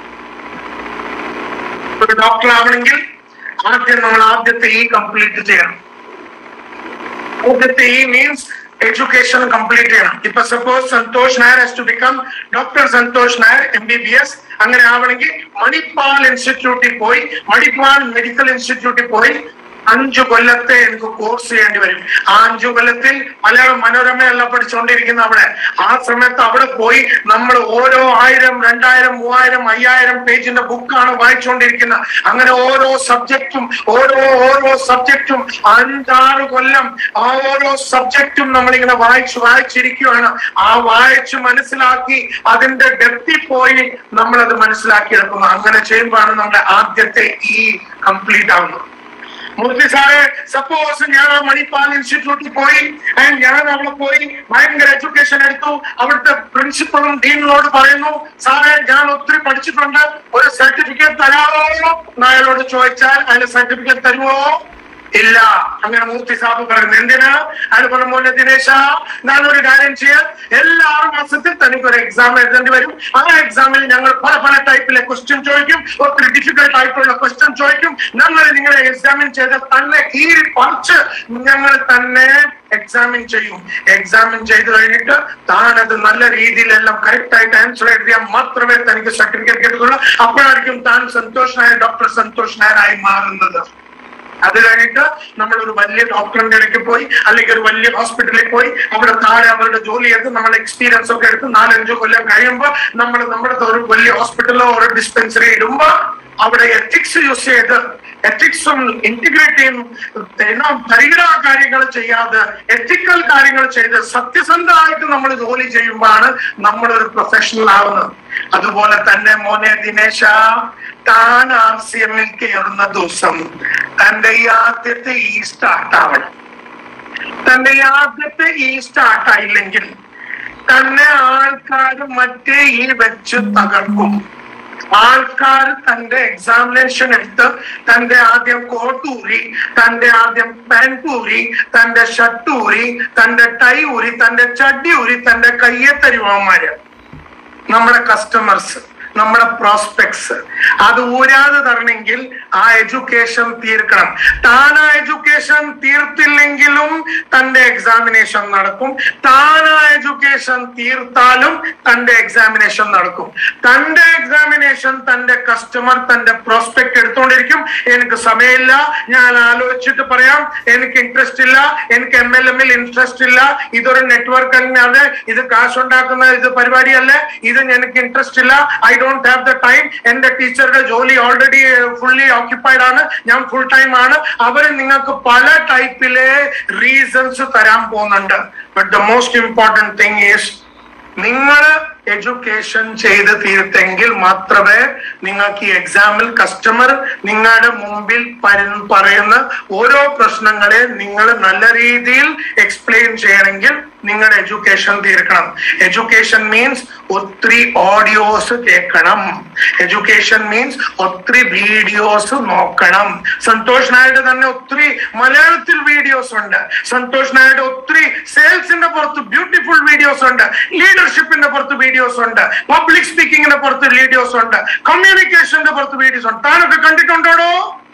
ഒരു ഡോക്ടർ ആവണമെങ്കിൽ ആദ്യം നമ്മൾ ആദ്യത്തെ ഇ കംപ്ലീറ്റ് ചെയ്യണം. ആദ്യത്തെ ഇ മീൻസ് എഡ്യൂക്കേഷൻ കംപ്ലീറ്റ് ചെയ്യണം. ഇപ്പൊ suppose Santhosh Nair has to become doctor Santhosh Nair M B B S. അങ്ങനെ ആവണമെങ്കിൽ മണിപ്പാൽ ഇൻസ്റ്റിറ്റ്യൂട്ടിൽ പോയി, മണിപ്പാൽ മെഡിക്കൽ ഇൻസ്റ്റിറ്റ്യൂട്ടിൽ പോയി അഞ്ചു കൊല്ലത്തെ എനിക്ക് കോഴ്സ് ചെയ്യേണ്ടി വരും. ആ അഞ്ചു കൊല്ലത്തിൽ മലയാളം മനോരമയല്ല പഠിച്ചുകൊണ്ടിരിക്കുന്ന അവിടെ. ആ സമയത്ത് അവിടെ പോയി നമ്മൾ ഓരോ ആയിരം രണ്ടായിരം മൂവായിരം അയ്യായിരം പേജിന്റെ ബുക്കാണ് വായിച്ചുകൊണ്ടിരിക്കുന്നത്. അങ്ങനെ ഓരോ സബ്ജക്റ്റും ഓരോ ഓരോ സബ്ജക്റ്റും അഞ്ചാറ് കൊല്ലം ആ ഓരോ സബ്ജക്റ്റും നമ്മളിങ്ങനെ വായിച്ചു വായിച്ചിരിക്കുകയാണ്. ആ വായിച്ചു മനസ്സിലാക്കി അതിന്റെ ഡെപ്തിൽ പോയി നമ്മളത് മനസ്സിലാക്കിയെടുക്കുന്നു. അങ്ങനെ ചെയ്യുമ്പോഴാണ് നമ്മുടെ ആദ്യത്തെ ഈ കംപ്ലീറ്റ് ആവുന്നത്. മൂർത്തി സാറെ, സപ്പോസ് ഞാൻ ആ മണിപ്പാൽ ഇൻസ്റ്റിറ്റ്യൂട്ടിൽ പോയി ആൻഡ് ഞാൻ അവിടെ പോയി ഭയങ്കര എഡ്യൂക്കേഷൻ എടുത്തു, അവിടുത്തെ പ്രിൻസിപ്പളും ഡീനിനോട് പറയുന്നു, സാറേ ഞാൻ ഒത്തിരി പഠിച്ചിട്ടുണ്ട്, ഒരു സർട്ടിഫിക്കറ്റ് തരാമോ എന്ന് അയാളോട് ചോദിച്ചാൽ അതിന് സർട്ടിഫിക്കറ്റ് തരുമോ? ഇല്ല. അങ്ങനെ മൂർത്തി സാബ് പറയുന്നു, എന്തിനാ? അയാൾ പറഞ്ഞ, മോനെ ദിനേശ, ഞാനൊരു കാര്യം ചെയ്യാം, എല്ലാ ആറ് മാസത്തിൽ തനിക്ക് ഒരു എക്സാം എഴുതേണ്ടി വരും. ആ എക്സാമിൽ ഞങ്ങൾ പല പല ടൈപ്പിലെ ക്വസ്റ്റ്യൻ ചോദിക്കും, ഒത്തിരി ഡിഫിക്കൽട്ട് ആയിട്ടുള്ള ക്വസ്റ്റ്യൻ ചോദിക്കും. ഞങ്ങൾ നിങ്ങളെ എക്സാമിൻ ചെയ്ത് തന്നെ കീറി പറിച്ച് ഞങ്ങൾ തന്നെ എക്സാമിൻ ചെയ്യും. എക്സാമിൻ ചെയ്ത് കഴിഞ്ഞിട്ട് താനത് നല്ല രീതിയിലെല്ലാം കറക്റ്റ് ആയിട്ട് ആൻസർ എഴുതിയാൽ മാത്രമേ തനിക്ക് സർട്ടിഫിക്കറ്റ് കിട്ടുള്ളൂ. അപ്പോഴായിരിക്കും താൻ സന്തോഷ് നായർ, ഡോക്ടർ സന്തോഷ് നായരായി മാറുന്നത്. അത് കഴിഞ്ഞിട്ട് നമ്മൾ ഒരു വലിയ ഡോക്ടറിന്റെ ഇടയ്ക്ക് പോയി, അല്ലെങ്കിൽ ഒരു വലിയ ഹോസ്പിറ്റലിൽ പോയി അവിടെ താഴെ അവരുടെ ജോലി ചെയ്ത് നമ്മൾ എക്സ്പീരിയൻസ് ഒക്കെ എടുത്ത് നാലഞ്ചു കൊല്ലം കഴിയുമ്പോൾ നമ്മൾ നമ്മുടെ ഒരു വലിയ ഹോസ്പിറ്റലോ ഒരു ഡിസ്പെൻസറി ഇടുമ്പോ അവിടെ എത്തിക്സ് യൂസ് ചെയ്ത് എത്തിക്സും ഇന്റഗ്രേറ്റിയും പരിഗണന കാര്യങ്ങൾ ചെയ്യാതെ എത്തിക്കൽ കാര്യങ്ങൾ ചെയ്ത് സത്യസന്ധമായിട്ട് നമ്മൾ ജോലി ചെയ്യുമ്പോഴാണ് നമ്മളൊരു പ്രൊഫഷണൽ ആവുന്നത്. അതുപോലെ തന്നെ മോനെ ദിനേശ, താൻ ആർ സി എമ്മിൽ കയറുന്ന ദിവസം തന്റെ ഈ ആദ്യത്തെ ഈ സ്റ്റാർട്ടാവണം. തന്റെ ഈ ആദ്യത്തെ ഈ സ്റ്റാർട്ടായില്ലെങ്കിൽ തന്നെ ആൾക്കാർ മറ്റേ ഈ വെച്ച് തകർക്കും. ആൾക്കാർ തന്റെ എക്സാമിനേഷൻ എടുത്ത് തന്റെ ആദ്യം കോട്ടൂരി, തന്റെ ആദ്യം പാൻറ് ഊരി, തന്റെ ഷർട്ട് ഊരി, തന്റെ ടൈ ഊരി, തന്റെ ചഡ്ഡി ഊരി, തന്റെ കയ്യെ തരുവാന്മാര്, നമ്മുടെ കസ്റ്റമേഴ്സ്, നമ്മുടെ പ്രോസ്പെക്ട്സ്, അത് ഊരാതെ തരണമെങ്കിൽ ആ എഡ്യൂക്കേഷൻ തീർക്കണം. താൻ ആ എഡ്യൂക്കേഷൻ തീർത്തില്ലെങ്കിലും തന്റെ എക്സാമിനേഷൻ നടക്കും. താൻ ആ എഡ്യൂക്കേഷൻ തീർത്താലും തന്റെ എക്സാമിനേഷൻ നടക്കും. തന്റെ എക്സാമിനേഷൻ തന്റെ കസ്റ്റമർ, തന്റെ പ്രോസ്പെക്ട് എടുത്തുകൊണ്ടിരിക്കും. എനിക്ക് സമയമില്ല, ഞാൻ ആലോചിച്ചിട്ട് പറയാം, എനിക്ക് ഇൻട്രസ്റ്റ് ഇല്ല, എനിക്ക് എം എൽ എമ്മിൽ ഇൻട്രസ്റ്റ് ഇല്ല, ഇതൊരു നെറ്റ്വർക്ക് അല്ലാതെ ഇത് കാശുണ്ടാക്കുന്ന ഇത് പരിപാടിയല്ലേ, ഇത് എനിക്ക് ഇൻട്രസ്റ്റ് ഇല്ല, I don't have the time, എന്റെ ടീച്ചറുടെ ജോലി ഓൾറെഡി ഫുള്ളി ഓക്യുപ്പൈഡ് ആണ്, ഞാൻ ഫുൾ ടൈം ആണ്. അവർ നിങ്ങൾക്ക് പല ടൈപ്പിലെ റീസൺസ് തരാൻ പോകുന്നുണ്ട്. But the most important thing is നിങ്ങൾ എഡ്യൂക്കേഷൻ ചെയ്ത് തീർത്തെങ്കിൽ മാത്രമേ നിങ്ങൾക്ക് ഈ എക്സാമിൽ കസ്റ്റമർ നിങ്ങളുടെ മുമ്പിൽ പറയുന്ന ഓരോ പ്രശ്നങ്ങളെ നിങ്ങൾ നല്ല രീതിയിൽ എക്സ്പ്ലെയിൻ ചെയ്യണമെങ്കിൽ നിങ്ങളുടെ എഡ്യൂക്കേഷൻ തീർക്കണം. എഡ്യൂക്കേഷൻ മീൻസ് ഒത്തിരി ഓഡിയോസ് കേൾക്കണം. എഡ്യൂക്കേഷൻ മീൻസ് ഒത്തിരി വീഡിയോസ് നോക്കണം. സന്തോഷ് നായരുടെ തന്നെ ഒത്തിരി മലയാളത്തിൽ വീഡിയോസ് ഉണ്ട്. സന്തോഷ് നായരുടെ ഒത്തിരി സെയിൽസിന്റെ പുറത്ത് ബ്യൂട്ടിഫുൾ വീഡിയോസ് ഉണ്ട്, ലീഡർഷിപ്പിന്റെ പുറത്ത് വീഡിയോസ് ഉണ്ട്, പബ്ലിക് സ്പീക്കിങ്ങിന്റെ പുറത്ത് വീഡിയോസ് ഉണ്ട്, കമ്മ്യൂണിക്കേഷന്റെ പുറത്ത് വീഡിയോസ് ഉണ്ട്. താനൊക്കെ കണ്ടിട്ടുണ്ടോ?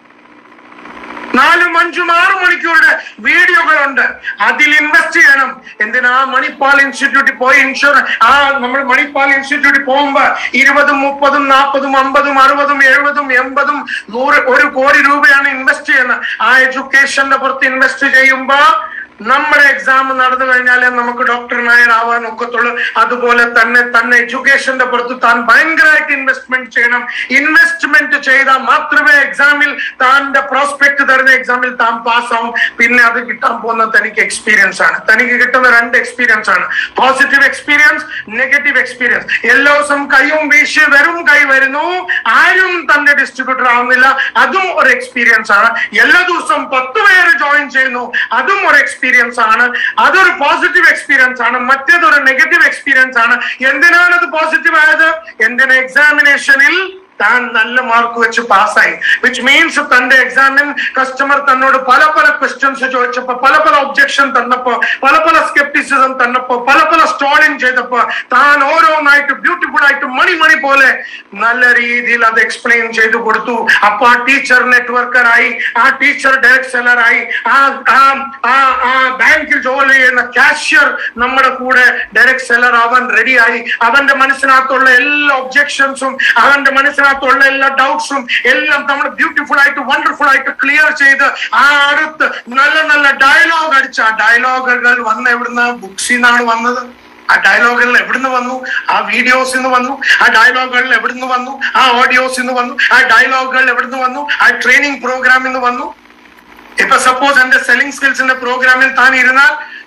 നാലും അഞ്ചും ആറ് മണിക്കൂറുടെ വീഡിയോകളുണ്ട്. അതിൽ ഇൻവെസ്റ്റ് ചെയ്യണം. എന്തിനാ മണിപ്പാൽ ഇൻസ്റ്റിറ്റ്യൂട്ടിൽ പോയി ഇൻഷുറൻസ് ആ നമ്മൾ മണിപ്പാൽ ഇൻസ്റ്റിറ്റ്യൂട്ടിൽ പോകുമ്പോ ഇരുപതും മുപ്പതും നാൽപ്പതും അമ്പതും അറുപതും എഴുപതും എൺപതും നൂറ് ഒരു കോടി രൂപയാണ് ഇൻവെസ്റ്റ് ചെയ്യുന്നത്. ആ എഡ്യൂക്കേഷന്റെ പുറത്ത് ഇൻവെസ്റ്റ് ചെയ്യുമ്പോ നമ്മുടെ എക്സാം നടന്നു കഴിഞ്ഞാലേ നമുക്ക് ഡോക്ടർ നായർ ആവാൻ ഒക്കത്തുള്ളൂ. അതുപോലെ തന്നെ തന്നെ എഡ്യൂക്കേഷന്റെ പുറത്ത് താൻ ഭയങ്കരമായിട്ട് ഇൻവെസ്റ്റ്മെന്റ് ചെയ്യണം. ഇൻവെസ്റ്റ്മെന്റ് ചെയ്താൽ മാത്രമേ എക്സാമിൽ താന്റെ പ്രോസ്പെക്ട് തരുന്ന എക്സാമിൽ താൻ പാസ്സാവും. പിന്നെ അത് കിട്ടാൻ പോകുന്ന തനിക്ക് എക്സ്പീരിയൻസ് ആണ്. തനിക്ക് കിട്ടുന്ന രണ്ട് എക്സ്പീരിയൻസ് ആണ്, പോസിറ്റീവ് എക്സ്പീരിയൻസ്, നെഗറ്റീവ് എക്സ്പീരിയൻസ്. എല്ലാ ദിവസം കൈയും വീശി വെറും കൈ വരുന്നു, ആരും തന്റെ ഡിസ്ട്രിബ്യൂട്ടർ ആവുന്നില്ല, അതും ഒരു എക്സ്പീരിയൻസ് ആണ്. എല്ലാ ദിവസവും പത്ത് പേര് ജോയിൻ ചെയ്യുന്നു, അതും ഒരു എക്സ്പീരിയൻസ് ആണ്. അതൊരു പോസിറ്റീവ് എക്സ്പീരിയൻസ് ആണ്. മറ്റേതൊരു നെഗറ്റീവ് എക്സ്പീരിയൻസ് ആണ്. എന്തിനാണ് അത് പോസിറ്റീവ് ആയത്? എന്തിനാ? എക്സാമിനേഷനിൽ താൻ നല്ല മാർക്ക് വെച്ച് പാസ്സായി. വിച്ച് മീൻസ് തന്റെ എക്സാമിൻ കസ്റ്റമർ തന്നോട് പല പല ക്വസ്റ്റ്യൻസ് ചോദിച്ചപ്പോ, പല പല ഒബ്ജക്ഷൻ തന്നപ്പോ, പല പല സ്കെപ്റ്റിസിസം തന്നപ്പോ, പല പല സ്റ്റോളിങ് ചെയ്തപ്പോ താൻ ഓരോന്നായിട്ട് ബ്യൂട്ടിഫുൾ ആയിട്ട് മണി മണി പോലെ നല്ല രീതിയിൽ അത് എക്സ്പ്ലെയിൻ ചെയ്ത് കൊടുത്തു. അപ്പൊ ആ ടീച്ചർ നെറ്റ്വർക്കറായി, ആ ടീച്ചർ ഡയറക്ട് സെല്ലറായി, ആ ആ ബാങ്കിൽ ജോലി ചെയ്യുന്ന കാഷ്യർ നമ്മുടെ കൂടെ ഡയറക്ട് സെല്ലർ ആവാൻ റെഡിയായി. അവന്റെ മനസ്സിനകത്തുള്ള എല്ലാ ഒബ്ജക്ഷൻസും, അവന്റെ മനസ്സിനകത്ത് ുള്ള എല്ലാ ഡൗട്ട്സും എല്ലാം നമ്മൾ ബ്യൂട്ടിഫുൾ ആയിട്ട് വണ്ടർഫുൾ ആയിട്ട് ക്ലിയർ ചെയ്ത് ആ അടുത്ത് നല്ല നല്ല ഡയലോഗ് അടിച്ച ആ ഡയലോഗുകൾ വന്ന എവിടുന്ന ബുക്സിൽ നിന്നാണ് വന്നത്. ആ ഡയലോഗുകൾ എവിടുന്ന് വന്നു? ആ വീഡിയോസിൽ നിന്ന് വന്നു. ആ ഡയലോഗുകൾ എവിടുന്ന് വന്നു? ആ ഓഡിയോസിൽ നിന്ന് വന്നു. ആ ഡയലോഗുകൾ എവിടുന്ന് വന്നു? ആ ട്രെയിനിങ് പ്രോഗ്രാമിൽ നിന്ന് വന്നു. ഇപ്പൊ സപ്പോസ് എന്റെ സെല്ലിംഗ് സ്കിൽസിന്റെ പ്രോഗ്രാമിൽ താൻ ഇരുന്നാൽ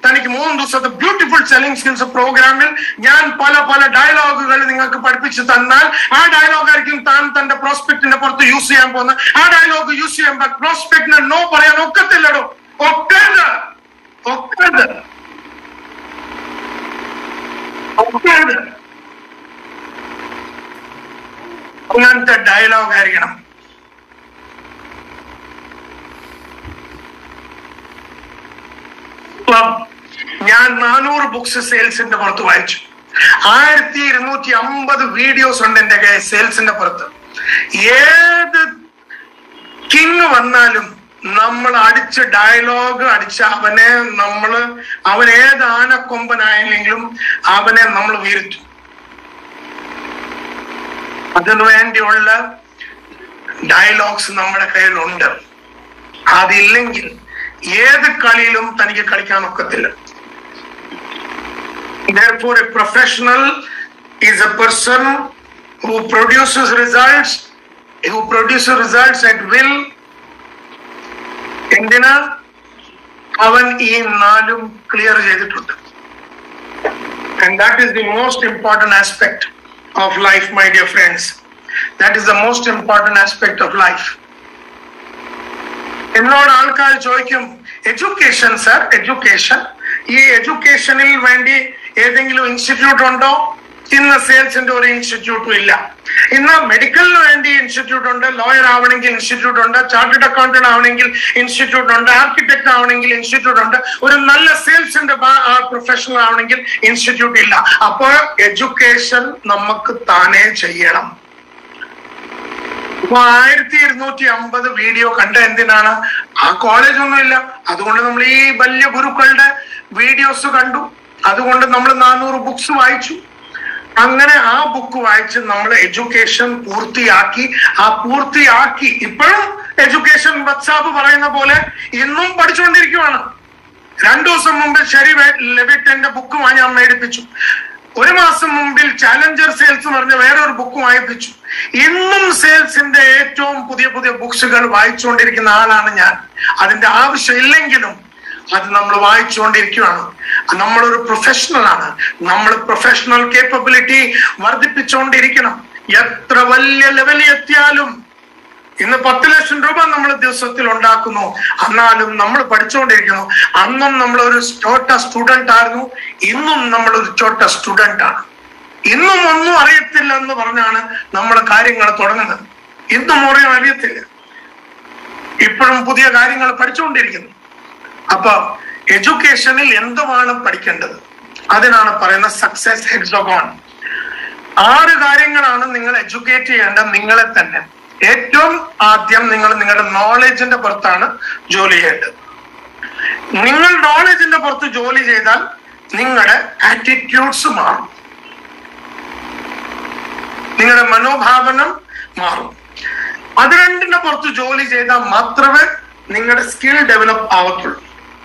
തനിക്ക് മൂന്ന് ദിവസത്തെ ബ്യൂട്ടിഫുൾ സെല്ലിംഗ് സ്കിൽസ് പ്രോഗ്രാമിൽ ഞാൻ പല പല ഡയലോഗുകൾ നിങ്ങൾക്ക് പഠിപ്പിച്ചു തന്നാൽ ആ ഡയലോഗ് ആയിരിക്കും താൻ തന്റെ പ്രോസ്പെക്ടിന്റെ പുറത്ത് യൂസ് ചെയ്യാൻ പോകുന്നത്. ആ ഡയലോഗ് യൂസ് ചെയ്യുമ്പോൾ പ്രോസ്പെക്ടിന് നോ പറയാൻ ഒക്കത്തില്ലടോ, ഒക്കരുത് ഒക്കരുത് ഒക്കരുത് അങ്ങനത്തെ ഡയലോഗ് ആയിരിക്കണം. ഞാൻ നാനൂറ് ബുക്സ് സെയിൽസിന്റെ പുറത്ത് വായിച്ചു. ആയിരത്തി ഇരുന്നൂറ്റി അമ്പത് വീഡിയോസ് ഉണ്ട് എന്റെ കയ്യിൽ സെയിൽസിന്റെ പുറത്ത്. ഏത് കിങ് വന്നാലും നമ്മൾ അടിച്ച് ഡയലോഗ് അടിച്ച് അവനെ നമ്മള് അവൻ ഏത് ആനക്കൊമ്പനായില്ലെങ്കിലും അവനെ നമ്മൾ വീഴ്ത്തും. അതിനു വേണ്ടിയുള്ള ഡയലോഗ്സ് നമ്മുടെ കയ്യിലുണ്ട്. അതില്ലെങ്കിൽ ഏത് കളിയിലും തനിക്ക് കളിക്കാൻ ഒക്കത്തില്ല. Therefore, a professional is a person who produces results, who produces results at will. എന്തിനാ അവൻ ഈ നാലും ക്ലിയർ ചെയ്തിട്ടുണ്ട്. And that is the most important aspect of life, my dear friends. That is the most important aspect of life. എന്നോട് ആൾക്കാർ ചോദിക്കും, എഡ്യൂക്കേഷൻ സർ, എഡ്യൂക്കേഷൻ, ഈ എഡ്യൂക്കേഷനിൽ വേണ്ടി ഏതെങ്കിലും ഇൻസ്റ്റിറ്റ്യൂട്ട് ഉണ്ടോ? ഇന്ന് സെയിൽസിന്റെ ഒരു ഇൻസ്റ്റിറ്റ്യൂട്ടും ഇല്ല. ഇന്ന് മെഡിക്കലിന് വേണ്ടി ഇൻസ്റ്റിറ്റ്യൂട്ട് ഉണ്ട്, ലോയർ ആവണമെങ്കിൽ ഇൻസ്റ്റിറ്റ്യൂട്ട് ഉണ്ട്, ചാർട്ടേഡ് അക്കൗണ്ടന്റ് ആവണമെങ്കിൽ ഇൻസ്റ്റിറ്റ്യൂട്ട് ഉണ്ട്, ആർക്കിടെക്ട് ആവണമെങ്കിൽ ഇൻസ്റ്റിറ്റ്യൂട്ട് ഉണ്ട്, ഒരു നല്ല സെയിൽസിന്റെ പ്രൊഫഷണൽ ആവണമെങ്കിൽ ഇൻസ്റ്റിറ്റ്യൂട്ട് ഇല്ല. അപ്പോൾ എഡ്യൂക്കേഷൻ നമുക്ക് താനേ ചെയ്യണം. അപ്പൊ ആയിരത്തി ഇരുന്നൂറ്റി അമ്പത് വീഡിയോ കണ്ട എന്തിനാണ്? ആ കോളേജ് ഒന്നുമില്ല, അതുകൊണ്ട് നമ്മൾ ഈ വലിയ ഗുരുക്കളുടെ വീഡിയോസ് കണ്ടു, അതുകൊണ്ട് നമ്മൾ നാനൂറ് ബുക്സ് വായിച്ചു. അങ്ങനെ ആ ബുക്ക് വായിച്ച് നമ്മൾ എഡ്യൂക്കേഷൻ പൂർത്തിയാക്കി. ആ പൂർത്തിയാക്കി ഇപ്പോഴും എഡ്യൂക്കേഷൻ വത്സാബ് പറയുന്ന പോലെ ഇന്നും പഠിച്ചുകൊണ്ടിരിക്കുവാണ്. രണ്ടു ദിവസം മുമ്പ് ഷെറി ലെവിറ്റന്റെ ബുക്ക് ഞാൻ മേടിപ്പിച്ചു. ഒരു മാസം മുമ്പിൽ ചാലഞ്ചർ സെയിൽസ് പറഞ്ഞ വേറൊരു ബുക്ക് വായിപ്പിച്ചു. ഇന്നും സെയിൽസിന്റെ ഏറ്റവും പുതിയ പുതിയ ബുക്സുകൾ വായിച്ചുകൊണ്ടിരിക്കുന്ന ആളാണ് ഞാൻ. അതിന്റെ ആവശ്യമില്ലെങ്കിലും അത് നമ്മൾ വായിച്ചുകൊണ്ടിരിക്കുകയാണ്. നമ്മളൊരു പ്രൊഫഷണൽ ആണ്. നമ്മൾ പ്രൊഫഷണൽ കേപ്പബിലിറ്റി വർദ്ധിപ്പിച്ചുകൊണ്ടിരിക്കണം. എത്ര വലിയ ലെവലിൽ എത്തിയാലും, ഇന്ന് പത്ത് ലക്ഷം രൂപ നമ്മൾ ദിവസത്തിൽ ഉണ്ടാക്കുന്നു, എന്നാലും നമ്മൾ പഠിച്ചുകൊണ്ടിരിക്കുന്നു. അന്നും നമ്മൾ ഒരു ചോട്ട സ്റ്റുഡന്റ് ആയിരുന്നു, ഇന്നും നമ്മൾ ഒരു ചോട്ട സ്റ്റുഡന്റ് ആണ്. ഇന്നും ഒന്നും അറിയത്തില്ല എന്ന് പറഞ്ഞാണ് നമ്മൾ കാര്യങ്ങൾ തുടങ്ങുന്നത്. ഇന്നും ഒന്നും അറിയത്തില്ല, ഇപ്പോഴും പുതിയ കാര്യങ്ങൾ പഠിച്ചുകൊണ്ടിരിക്കുന്നു. അപ്പൊ എഡ്യൂക്കേഷനിൽ എന്തുമാണ് പഠിക്കേണ്ടത്? അതിനാണ് പറയുന്നത് സക്സസ് ഹെക്സഗോൺ. ആറ് കാര്യങ്ങളാണ് നിങ്ങൾ എഡ്യൂക്കേറ്റ് ചെയ്യേണ്ടത് നിങ്ങളെ തന്നെ. ഏറ്റവും ആദ്യം നിങ്ങൾ നിങ്ങളുടെ നോളജിന്റെ പുറത്താണ് ജോലി ചെയ്യേണ്ടത്. നിങ്ങൾ നോളജിന്റെ പുറത്ത് ജോലി ചെയ്താൽ നിങ്ങളുടെ ആറ്റിറ്റ്യൂഡ്സ് മാറും, നിങ്ങളുടെ മനോഭാവനം മാറും. അത് രണ്ടിന്റെ പുറത്ത് ജോലി ചെയ്താൽ മാത്രമേ നിങ്ങളുടെ സ്കിൽ ഡെവലപ്പ് ആവത്തുള്ളൂ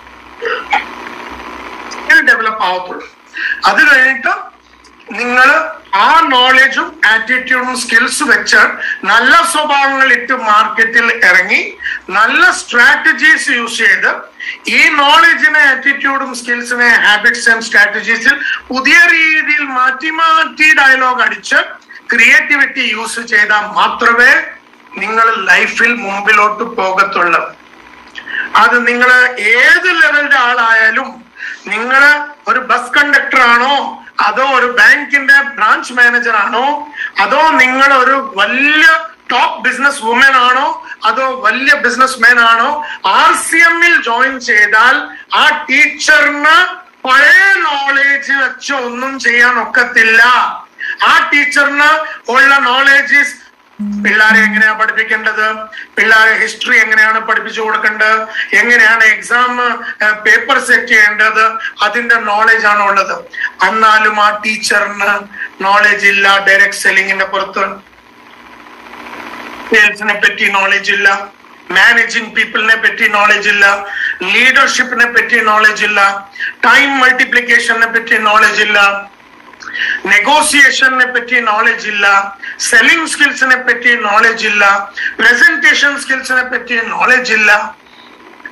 സ്കിൽ ഡെവലപ്പ് ആവത്തുള്ളൂ അത് കഴിഞ്ഞിട്ട് നിങ്ങൾ ആ നോളജും ആറ്റിറ്റ്യൂഡും സ്കിൽസ് വെച്ച് നല്ല സ്വഭാവങ്ങൾ ഇട്ട് മാർക്കറ്റിൽ ഇറങ്ങി നല്ല സ്ട്രാറ്റജീസ് യൂസ് ചെയ്ത് ഈ നോളജിനെ ആറ്റിറ്റ്യൂഡും സ്കിൽസിനെ ഹാബിറ്റ്സ് ആൻഡ് സ്ട്രാറ്റജീസിൽ പുതിയ രീതിയിൽ മാറ്റി മാറ്റി ഡയലോഗ് അടിച്ച് ക്രിയേറ്റിവിറ്റി യൂസ് ചെയ്താൽ മാത്രമേ നിങ്ങൾ ലൈഫിൽ മുമ്പിലോട്ട് പോകത്തുള്ളൂ. അത് നിങ്ങൾ ഏത് ലെവലിന്റെ ആളായാലും, നിങ്ങൾ ഒരു ബസ് കണ്ടക്ടർ ആണോ, അതോ ഒരു ബാങ്കിന്റെ ബ്രാഞ്ച് മാനേജർ ആണോ, അതോ നിങ്ങൾ ഒരു വലിയ ടോപ്പ് ബിസിനസ് വുമൻ ആണോ, അതോ വലിയ ബിസിനസ് മാൻ ആണോ, ആർ സി എമ്മിൽ ജോയിൻ ചെയ്താൽ ആ ടീച്ചറിന് പഴയ നോളേജ് വെച്ച് ഒന്നും ചെയ്യാൻ ഒക്കത്തില്ല. ആ ടീച്ചറിന് ഉള്ള നോളേജ് പിള്ളേരെ എങ്ങനെയാ പഠിപ്പിക്കേണ്ടത്, പിള്ളേരെ ഹിസ്റ്ററി എങ്ങനെയാണ് പഠിപ്പിച്ചു കൊടുക്കേണ്ടത്, എങ്ങനെയാണ് എക്സാം പേപ്പർ സെറ്റ് ചെയ്യേണ്ടത്, അതിന്റെ നോളേജ് ആണ് ഉള്ളത്. എന്നാലും ആ ടീച്ചറിന് നോളേജ് ഇല്ല. ഡയറക്ട് സെല്ലിങ്ങിന്റെ പുറത്ത് സെയിൽസിനെ പറ്റി നോളേജ് ഇല്ല, മാനേജിങ് പീപ്പിളിനെ പറ്റി നോളേജ് ഇല്ല, ലീഡർഷിപ്പിനെ പറ്റി നോളേജ് ഇല്ല, ടൈം മൾട്ടിപ്ലിക്കേഷനെ പറ്റി നോളേജ് ഇല്ല, നെഗോസിയേഷനെ പറ്റി നോളേജ് ഇല്ല, സെല്ലിംഗ് സ്കിൽസിനെ പറ്റി നോളേജ് ഇല്ല, പ്രസന്റേഷൻ സ്കിൽസിനെ പറ്റി നോളേജ് ഇല്ല.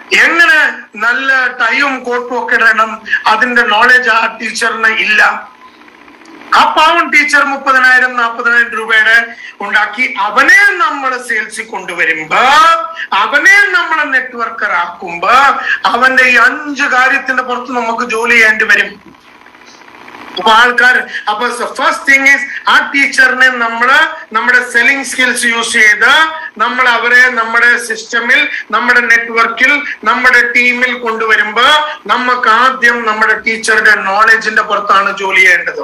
എങ്ങനെ നല്ല ടൈയും കോട്ടും ഒക്കെ ഇടണം, അതിന്റെ നോളജ് ആ ടീച്ചറിന് ഇല്ല. ആ പാവം ടീച്ചർ മുപ്പതിനായിരം നാൽപ്പതിനായിരം രൂപയുടെ ഉണ്ടാക്കി അവനെ നമ്മൾ സെയിൽസിൽ കൊണ്ടുവരുമ്പോ, അവനെ നമ്മൾ നെറ്റ്വർക്കർ ആക്കുമ്പോ അവന്റെ ഈ അഞ്ച് കാര്യത്തിന്റെ പുറത്ത് നമുക്ക് ജോലി ചെയ്യേണ്ടി വരും. അപ്പൊ ആൾക്കാർ അപ്പൊ ഫസ്റ്റ് തിങ് ഈസ് ആ ടീച്ചറിനെ നമ്മള് നമ്മുടെ സെല്ലിംഗ് സ്കിൽസ് യൂസ് ചെയ്ത് നമ്മൾ അവരെ നമ്മുടെ സിസ്റ്റമിൽ, നമ്മുടെ നെറ്റ്വർക്കിൽ, നമ്മുടെ ടീമിൽ കൊണ്ടുവരുമ്പോ നമുക്ക് ആദ്യം നമ്മുടെ ടീച്ചറുടെ നോളജിന്റെ പുറത്താണ് ജോലി ചെയ്യേണ്ടത്.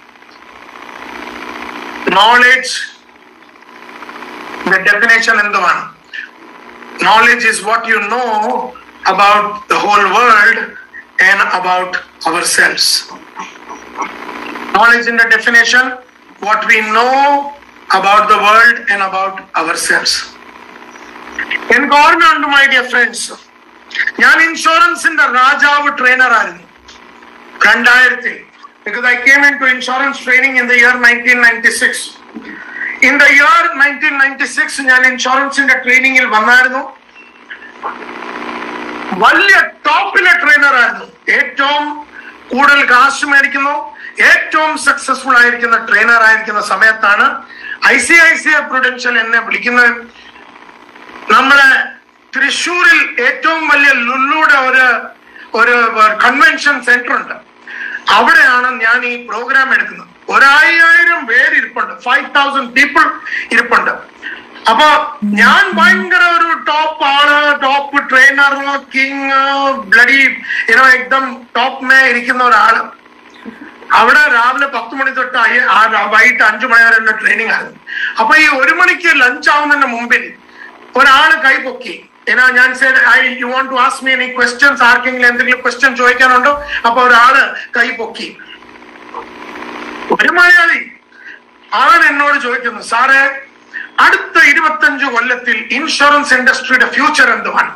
നോളജ് ഡെഫിനേഷൻ എന്തുവാണ്? Knowledge is what you know about the whole world and about ourselves. Knowledge in the definition, what we know about the world and about ourselves. എനിക്ക് ഓർമ്മയുണ്ട് മൈ ഡിയർ ഫ്രണ്ട്സ്, ഞാൻ ഇൻഷുറൻസിന്റെ രാജാവ് ട്രെയിനർ ആയിരുന്നു രണ്ടായിരത്തിൽ. because I came into insurance training in the year nineteen ninety-six. In the year nineteen ninety-six ഞാൻ ഇൻഷുറൻസിന്റെ ട്രെയിനിങ്ങിൽ വന്നായിരുന്നു. വലിയ ടോപ്പിലെ ട്രെയിനർ ആയിരുന്നു. ഏറ്റവും കൂടുതൽ കാശ് മേടിക്കുന്നു, ഏറ്റവും സക്സസ്ഫുൾ ആയിരിക്കുന്ന ട്രെയിനർ ആയിരിക്കുന്ന സമയത്താണ് I C I C I Prudential എന്നെ വിളിക്കുന്നത്. നമ്മുടെ തൃശ്ശൂരിൽ ഏറ്റവും വലിയ ലുല്ലുയുടെ ഒരു ഒരു കൺവെൻഷൻ സെന്റർ ഉണ്ട്. അവിടെയാണ് ഞാൻ ഈ പ്രോഗ്രാം എടുക്കുന്നത്. ഒരായിരം പേര് ഇരിപ്പുണ്ട്, ഫൈവ് തൗസൻഡ് പീപ്പിൾ ഇരിപ്പുണ്ട്. അപ്പൊ ഞാൻ ഭയങ്കര ഒരു ടോപ്പ് ആള്, ടോപ്പ് ട്രെയിനർ, കിങ്, ബ്ലഡി എക്ദം ടോപ്പ് മേ ഇരിക്കുന്ന ഒരാള്. അവിടെ രാവിലെ പത്ത് മണി തൊട്ട് വൈകിട്ട് അഞ്ചു മണി വരെ ട്രെയിനിങ് ആയിരുന്നു. അപ്പൊ ഈ ഒരു മണിക്ക് ലഞ്ച് ആവുന്നതിന് മുമ്പിൽ ഒരാള് കൈ പൊക്കി. ഏനാ ഞാൻ I you want to ask me any questions, ആർക്കെങ്കിലും എന്തെങ്കിലും ക്വസ്റ്റ്യൻ ചോദിക്കാനുണ്ടോ? അപ്പൊ ഒരാള് കൈ പൊക്കി. ഒരു മലയാളി ആണ് എന്നോട് ചോദിക്കുന്നു, സാറേ അടുത്ത ഇരുപത്തഞ്ചു കൊല്ലത്തിൽ ഇൻഷുറൻസ് ഇൻഡസ്ട്രിയുടെ ഫ്യൂച്ചർ എന്തുവാണ്?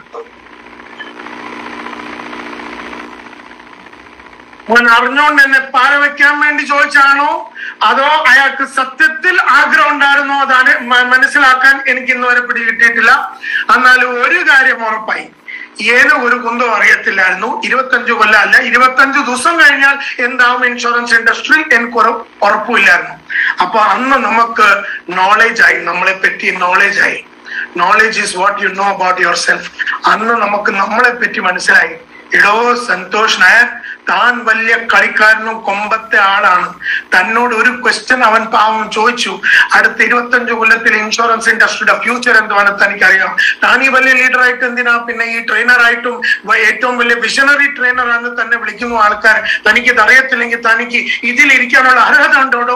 അവൻ അറിഞ്ഞുകൊണ്ട് എന്നെ പാര വെക്കാൻ വേണ്ടി ചോദിച്ചാണോ അതോ അയാൾക്ക് സത്യത്തിൽ ആഗ്രഹം ഉണ്ടായിരുന്നോ അതാണ് മനസ്സിലാക്കാൻ എനിക്ക് ഇന്ന് വരെ പിടി കിട്ടിയിട്ടില്ല. എന്നാലും ഒരു കാര്യം ഉറപ്പായി, ഏത് ഒരു കുന്തവും അറിയത്തില്ലായിരുന്നു. ഇരുപത്തഞ്ചു കൊല്ലം അല്ല, ഇരുപത്തഞ്ചു ദിവസം കഴിഞ്ഞാൽ എന്താവും ഇൻഷുറൻസ് ഇൻഡസ്ട്രിയിൽ എനിക്ക് ഉറപ്പില്ലായിരുന്നു. അപ്പൊ അന്ന് നമുക്ക് നോളേജ് ആയി, നമ്മളെ പറ്റി നോളേജ് ആയി. Knowledge is what you know about yourself. അന്ന് നമുക്ക് നമ്മളെ പറ്റി മനസ്സിലായി. ഇടോ സന്തോഷ് നായർ താൻ വലിയ കളിക്കാരനും കൊമ്പത്തെ ആളാണ്. തന്നോട് ഒരു ക്വസ്റ്റ്യൻ അവൻ പാവം ചോദിച്ചു, അടുത്ത ഇരുപത്തഞ്ചു കൊല്ലത്തിൽ ഇൻഷുറൻസ് ഇൻഡസ്ട്രിയുടെ ഫ്യൂച്ചർ എന്തുവാണ് തനിക്കറിയാം. താൻ ഈ വലിയ ലീഡറായിട്ട് എന്തിനാ പിന്നെ ഈ ട്രെയിനറായിട്ടും ഏറ്റവും വലിയ വിഷണറി ട്രെയിനറാണ് തന്നെ വിളിക്കുന്നു ആൾക്കാർ. തനിക്ക് ഇത് അറിയത്തില്ലെങ്കിൽ തനിക്ക് ഇതിലിരിക്കാനുള്ള അർഹത ഉണ്ടോടോ?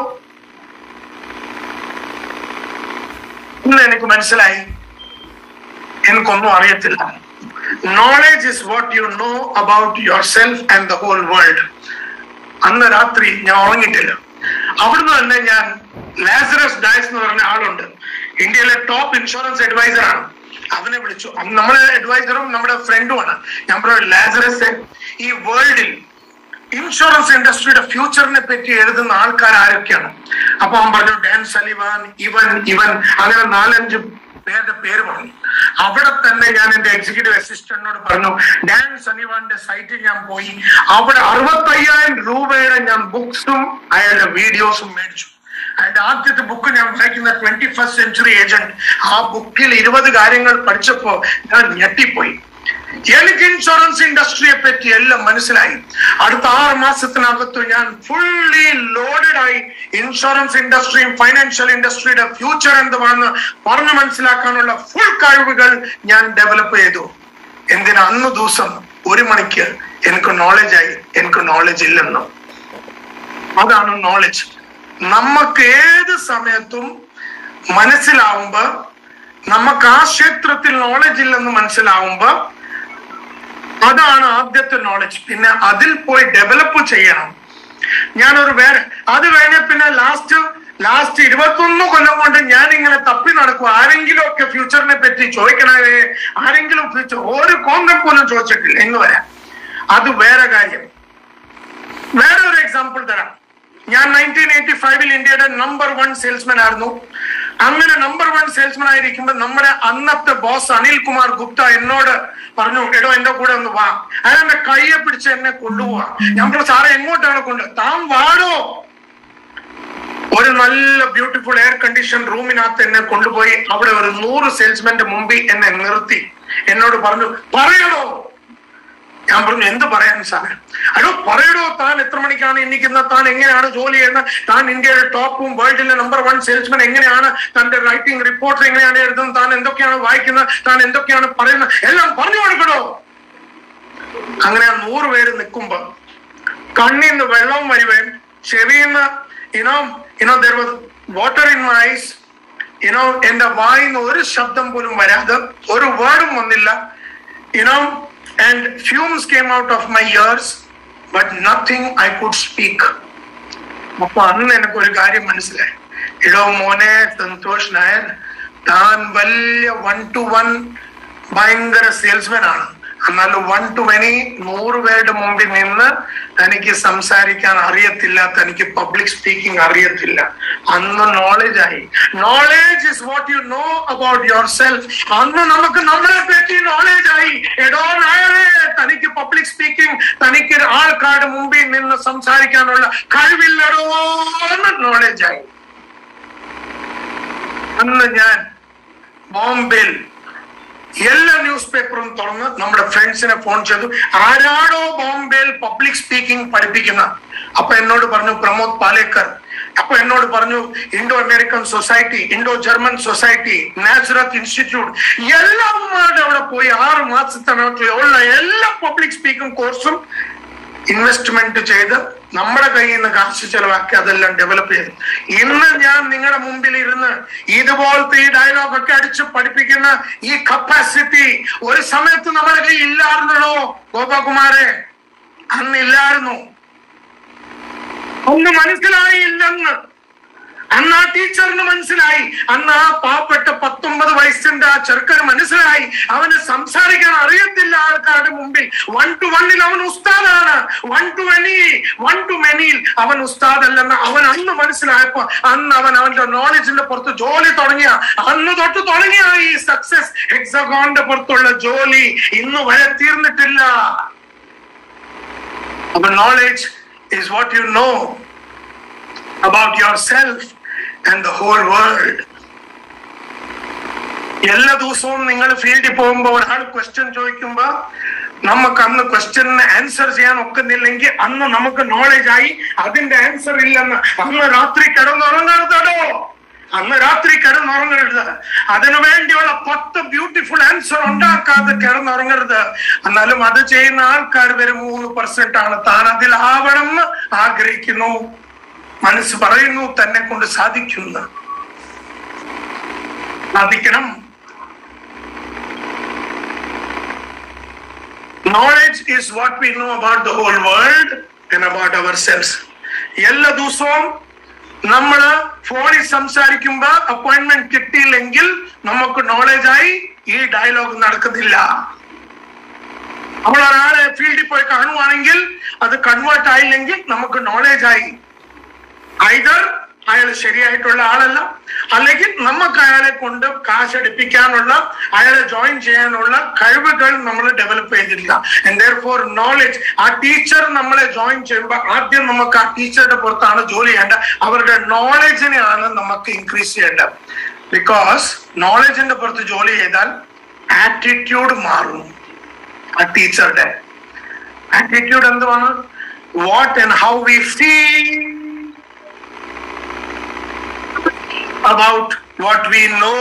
ഇന്ന് എനിക്ക് മനസ്സിലായി, എനിക്കൊന്നും അറിയത്തില്ല. Knowledge is what you know about yourself and the whole world. അന്ന് രാത്രി ഞാൻ ഉറങ്ങിയിട്ടില്ല. അവിടുന്ന് തന്നെ ഞാൻ ലാസറസ് ഡയസ് എന്ന് പറഞ്ഞ ആളുണ്ട്, ഇന്ത്യയിലെ ടോപ്പ് ഇൻഷുറൻസ് അഡ്വൈസർ ആണ്. അവനെ വിളിച്ചു. നമ്മുടെ അഡ്വൈസറും നമ്മുടെ ഫ്രണ്ടുമാണ്. ഞാൻ പറഞ്ഞു, ലാസറസ്, ഈ വേൾഡിൽ ഇൻഷുറൻസ് ഇൻഡസ്ട്രിയുടെ ഫ്യൂച്ചറിനെ പറ്റി എഴുതുന്ന ആൾക്കാർ ആരൊക്കെയാണ്? അപ്പൊ അവൻ പറഞ്ഞു, ഡാൻ സലിവാൻ, ഇവൻ ഇവൻ അങ്ങനെ നാലഞ്ച് പേരുടെ പേര് പറഞ്ഞു. അവിടെ തന്നെ ഞാൻ എന്റെ എക്സിക്യൂട്ടീവ് അസിസ്റ്റന്റിനോട് പറഞ്ഞു, ഡാൻ സനിവാന്റെ സൈറ്റിൽ ഞാൻ പോയി അവിടെ അറുപത്തയ്യായിരം രൂപയുടെ ഞാൻ ബുക്സും അയാളുടെ വീഡിയോസും മേടിച്ചു. അതിന്റെ ആദ്യത്തെ ബുക്ക് ഞാൻ വായിക്കുന്ന ട്വന്റി ഫസ്റ്റ് സെഞ്ചുറി ഏജന്റ്. ആ ബുക്കിൽ ഇരുപത് കാര്യങ്ങൾ പഠിച്ചപ്പോ ഞാൻ ഞെട്ടിപ്പോയി. എനിക്ക് ഇൻഷുറൻസ് ഇൻഡസ്ട്രിയെ പറ്റി എല്ലാം മനസ്സിലായി. അടുത്ത ആറ് മാസത്തിനകത്ത് ഞാൻ ഫുള്ളി ലോഡഡ് ആയി ഇൻഷുറൻസ് ഇൻഡസ്ട്രിയും ഫൈനാൻഷ്യൽ ഇൻഡസ്ട്രിയുടെ ഫ്യൂച്ചർ എന്തുവാണെന്ന് പറഞ്ഞു മനസ്സിലാക്കാനുള്ള ഫുൾ കഴിവുകൾ ഞാൻ ഡെവലപ്പ് ചെയ്തു. എന്തിനാ അന്ന് ദിവസം ഒരു മണിക്ക് എനിക്ക് നോളജ് ആയി, എനിക്ക് നോളജ് ഇല്ലെന്നോ. അതാണ് നോളജ്. നമുക്ക് ഏത് സമയത്തും മനസ്സിലാവുമ്പോ, നമുക്ക് ആ ക്ഷേത്രത്തിൽ നോളജ് ഇല്ലെന്ന് മനസ്സിലാവുമ്പോ അതാണ് ആദ്യത്തെ നോളജ്. പിന്നെ അതിൽ പോയി ഡെവലപ്പ് ചെയ്യണം. ഞാനൊരു വേറെ അത് കഴിഞ്ഞ പിന്നെ ലാസ്റ്റ് ലാസ്റ്റ് ഇരുപത്തൊന്ന് കൊല്ലം കൊണ്ട് ഞാൻ ഇങ്ങനെ തപ്പി നടക്കും. ആരെങ്കിലും ഒക്കെ ഫ്യൂച്ചറിനെ പറ്റി ചോദിക്കണേ, ആരെങ്കിലും ഫ്യൂച്ചർ ഒരു കോൺഗ്രസ് പോലും ചോദിച്ചിട്ടില്ല എന്ന് വരാം. അത് വേറെ കാര്യം. വേറെ ഒരു എക്സാമ്പിൾ തരാം. ഞാൻ നയൻറ്റീൻ എയ്റ്റി ഫൈവിൽ ഇന്ത്യയുടെ നമ്പർ വൺ സെയിൽസ്മാൻ ആയിരുന്നു. അങ്ങനെ നമ്പർ വൺ സെയിൽസ്മാൻ ആയിരിക്കുമ്പോൾ നമ്മുടെ അന്നത്തെ ബോസ് അനിൽ കുമാർ ഗുപ്ത എന്നോട് പറഞ്ഞു, എടോ എന്റെ കൂടെ ഒന്ന് വാ. അയാളെന്റെ കയ്യെ പിടിച്ച് എന്നെ കൊണ്ടുപോവാ. ഞാൻ പറഞ്ഞു, സാറെ എങ്ങോട്ടാണ് കൊണ്ട്? താൻ വാടോ. ഒരു നല്ല ബ്യൂട്ടിഫുൾ എയർ കണ്ടീഷൻ റൂമിനകത്ത് എന്നെ കൊണ്ടുപോയി അവിടെ ഒരു നൂറ് സെയിൽസ്മാന്റെ മുമ്പിൽ എന്നെ നിർത്തി എന്നോട് പറഞ്ഞു, പറയണോ? ഞാൻ പറഞ്ഞു, എന്ത് പറയാൻ സാറേ? അയ്യോ പറയടോ, താൻ എത്ര മണിക്കാണ് എണ്ണിക്കുന്നത്, താൻ എങ്ങനെയാണ് ജോലി ചെയ്യുന്നത്, താൻ ഇന്ത്യയുടെ ടോപ്പും വേൾഡിലെ നമ്പർ വൺ സെയിൽസ്മാൻ എങ്ങനെയാണ്, തന്റെ റൈറ്റിംഗ് റിപ്പോർട്ട് എങ്ങനെയാണ് എഴുതുന്നത്, താൻ എന്തൊക്കെയാണ് വായിക്കുന്നത്, താൻ എന്തൊക്കെയാണ് പറയുന്നത്, എല്ലാം പറഞ്ഞു കൊടുക്കണോ. അങ്ങനെ ആ നൂറ് പേര് നിൽക്കുമ്പോ കണ്ണിന്ന് വെള്ളം വരുവേൻ, ചെവിന്ന് you know you know there was water in my eyes, you know എന്റെ വായിന്ന് ഒരു ശബ്ദം പോലും വരാതെ, ഒരു വേർഡും വന്നില്ല, you know and fumes came out of my ears but nothing I could speak. അപ്പൊ അന്ന് എനിക്ക് ഒരു കാര്യം മനസ്സിലായി, എടോ മോനെ സന്തോഷ് നായർ, താൻ വലിയ വൺ ടു വൺ ഭയങ്കര സെയിൽസ്മാൻ ആണ്, എന്നാലും വൺ ടു മെനി നൂറ് പേരുടെ മുമ്പിൽ നിന്ന് തനിക്ക് സംസാരിക്കാൻ അറിയത്തില്ല, തനിക്ക് പബ്ലിക് സ്പീക്കിംഗ് അറിയത്തില്ല. അന്ന് നോളജ് ആയി. Knowledge is what you know about yourself. അന്ന് നമുക്ക് നമ്മളെ പറ്റി നോളജ് ആയി. എടോ നായരെ, തനിക്ക് പബ്ലിക് സ്പീക്കിംഗ്, തനിക്ക് ആൾക്കാരുടെ മുമ്പിൽ നിന്ന് സംസാരിക്കാനുള്ള കഴിവില്ലടോ എന്ന് നോളജ് ആയി. അന്ന് ഞാൻ ബോംബെയിൽ എല്ലാ ന്യൂസ് പേപ്പറും തുറന്ന് നമ്മുടെ ഫ്രണ്ട്സിനെ ഫോൺ ചെയ്തു, ആരാടോ ബോംബെയിൽ പബ്ലിക് സ്പീക്കിംഗ് പഠിപ്പിക്കുന്ന? അപ്പൊ എന്നോട് പറഞ്ഞു പ്രമോദ് പാലേക്കർ. അപ്പൊ എന്നോട് പറഞ്ഞു Indo American society, Indo German society, Nazareth institute, എല്ലാവരുടെ അവിടെ പോയി ആറ് മാസത്തിനുള്ള എല്ലാ പബ്ലിക് സ്പീക്കിംഗ് കോഴ്സും ഇൻവെസ്റ്റ്മെന്റ് ചെയ്ത് നമ്മുടെ കയ്യിൽ നിന്ന് കാശ് ചെലവാക്കി അതെല്ലാം ഡെവലപ്പ് ചെയ്തു. ഇന്ന് ഞാൻ നിങ്ങളുടെ മുമ്പിൽ ഇരുന്ന് ഇതുപോലത്തെ ഈ ഡയലോഗ് ഒക്കെ അടിച്ച് പഠിപ്പിക്കുന്ന ഈ കപ്പാസിറ്റി ഒരു സമയത്ത് നമ്മുടെ കയ്യിൽ ഇല്ലായിരുന്നോ ഗോപകുമാരെ? അന്നില്ലായിരുന്നു. ഒന്ന് മനസ്സിലായില്ലെന്ന് അന്ന് ആ ടീച്ചറിന് മനസ്സിലായി. അന്ന് ആ പാവപ്പെട്ട പത്തൊമ്പത് വയസ്സിന്റെ ആ ചെറുക്കന് മനസ്സിലായി, അവന് സംസാരിക്കാൻ അറിയത്തില്ല ആൾക്കാരുടെ മുമ്പിൽ. വൺ ടു വണ്ണിൽ അവൻ ഉസ്താദാണ്, one to many one to മെനിയിൽ അവൻ ഉസ്താദല്ലെന്ന് അവൻ അന്ന് മനസ്സിലായപ്പോ അന്ന് അവൻ അവന്റെ നോളജിന്റെ പുറത്ത് ജോലി തുടങ്ങിയ അന്ന് തൊട്ട് തുടങ്ങിയ ഈ സക്സസ് ഹെക്സഗോണിന്റെ പുറത്തുള്ള ജോലി ഇന്ന് വരെ തീർന്നിട്ടില്ല. അപ്പൊ knowledge is what you know about yourself and the whole world. എല്ലാ ദിവസവും നിങ്ങൾ ഫീൽഡിൽ പോകുമ്പോ ഒരാൾ ക്വസ്റ്റ്യൻ ചോദിക്കുമ്പോ നമുക്ക് അന്ന് ക്വസ്റ്റ്യന് ആൻസർ ചെയ്യാൻ ഒക്കുന്നില്ലെങ്കിൽ അന്ന് നമുക്ക് നോളജ് ആയി അതിന്റെ ആൻസർ ഇല്ലെന്ന്. അന്ന് രാത്രി കിടന്നുറങ്ങരുതോ, അന്ന് രാത്രി കിടന്നുറങ്ങരുത്. അതിനു വേണ്ടിയുള്ള പത്ത് ബ്യൂട്ടിഫുൾ ആൻസർ ഉണ്ടാക്കാതെ കിടന്നുറങ്ങരുത്. എന്നാലും അത് ചെയ്യുന്ന ആൾക്കാർ വരെ മൂന്ന് പെർസെന്റ് ആണ്. താൻ അതിലാവണം എന്ന് ആഗ്രഹിക്കുന്നു, മനസ്സ് പറയുന്നു തന്നെ കൊണ്ട് സാധിക്കുന്നു, സാധിക്കണം. Knowledge is what we know about the whole world and about ourselves. എല്ലാ ദിവസവും നമ്മള് ഫോണിൽ സംസാരിക്കുമ്പോ അപ്പോയിന്റ്മെന്റ് കിട്ടിയില്ലെങ്കിൽ നമുക്ക് നോളജായി ഈ ഡയലോഗ് നടക്കുന്നില്ല. നമ്മൾ ഒരാളെ ഫീൽഡിൽ പോയി കാണുവാണെങ്കിൽ അത് കൺവേർട്ട് ആയില്ലെങ്കിൽ നമുക്ക് നോളജായി. ഐദർ അയാൾ ശരിയായിട്ടുള്ള ആളല്ല, അല്ലെങ്കിൽ നമുക്ക് അയാളെ കൊണ്ട് കാശടിപ്പിക്കാനുള്ള, അയാളെ ജോയിൻ ചെയ്യാനുള്ള കഴിവുകൾ നമ്മൾ ഡെവലപ്പ് ചെയ്തിട്ടില്ല. ആൻഡ് ദെയർഫോർ നോളജ്, ആ ടീച്ചർ നമ്മളെ ജോയിൻ ചെയ്യുമ്പോൾ ആദ്യം നമുക്ക് ആ ടീച്ചറുടെ പുറത്താണ് ജോലി ചെയ്യേണ്ടത്. അവരുടെ നോളജിനെയാണ് നമുക്ക് ഇൻക്രീസ് ചെയ്യേണ്ടത്. ബിക്കോസ് നോളജിന്റെ പുറത്ത് ജോലി ചെയ്താൽ ആറ്റിറ്റ്യൂഡ് മാറും. ആ ടീച്ചറുടെ ആറ്റിറ്റ്യൂഡ് എന്തുവാണ്? What and how we feel about what we know.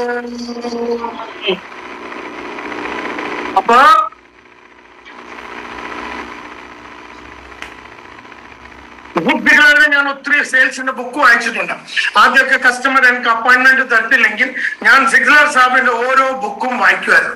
അപ്പൊ ബുദ്ധികളെ ഞാൻ ഒത്തിരി സെയിൽസിന്റെ ബുക്ക് വായിച്ചിട്ടുണ്ട്. ആദ്യമൊക്കെ കസ്റ്റമർ എനിക്ക് അപ്പോയിന്റ്മെന്റ് തരത്തില്ലെങ്കിൽ ഞാൻ സിഗ്ലർ സാബിന്റെ ഓരോ ബുക്കും വായിക്കുമായിരുന്നു.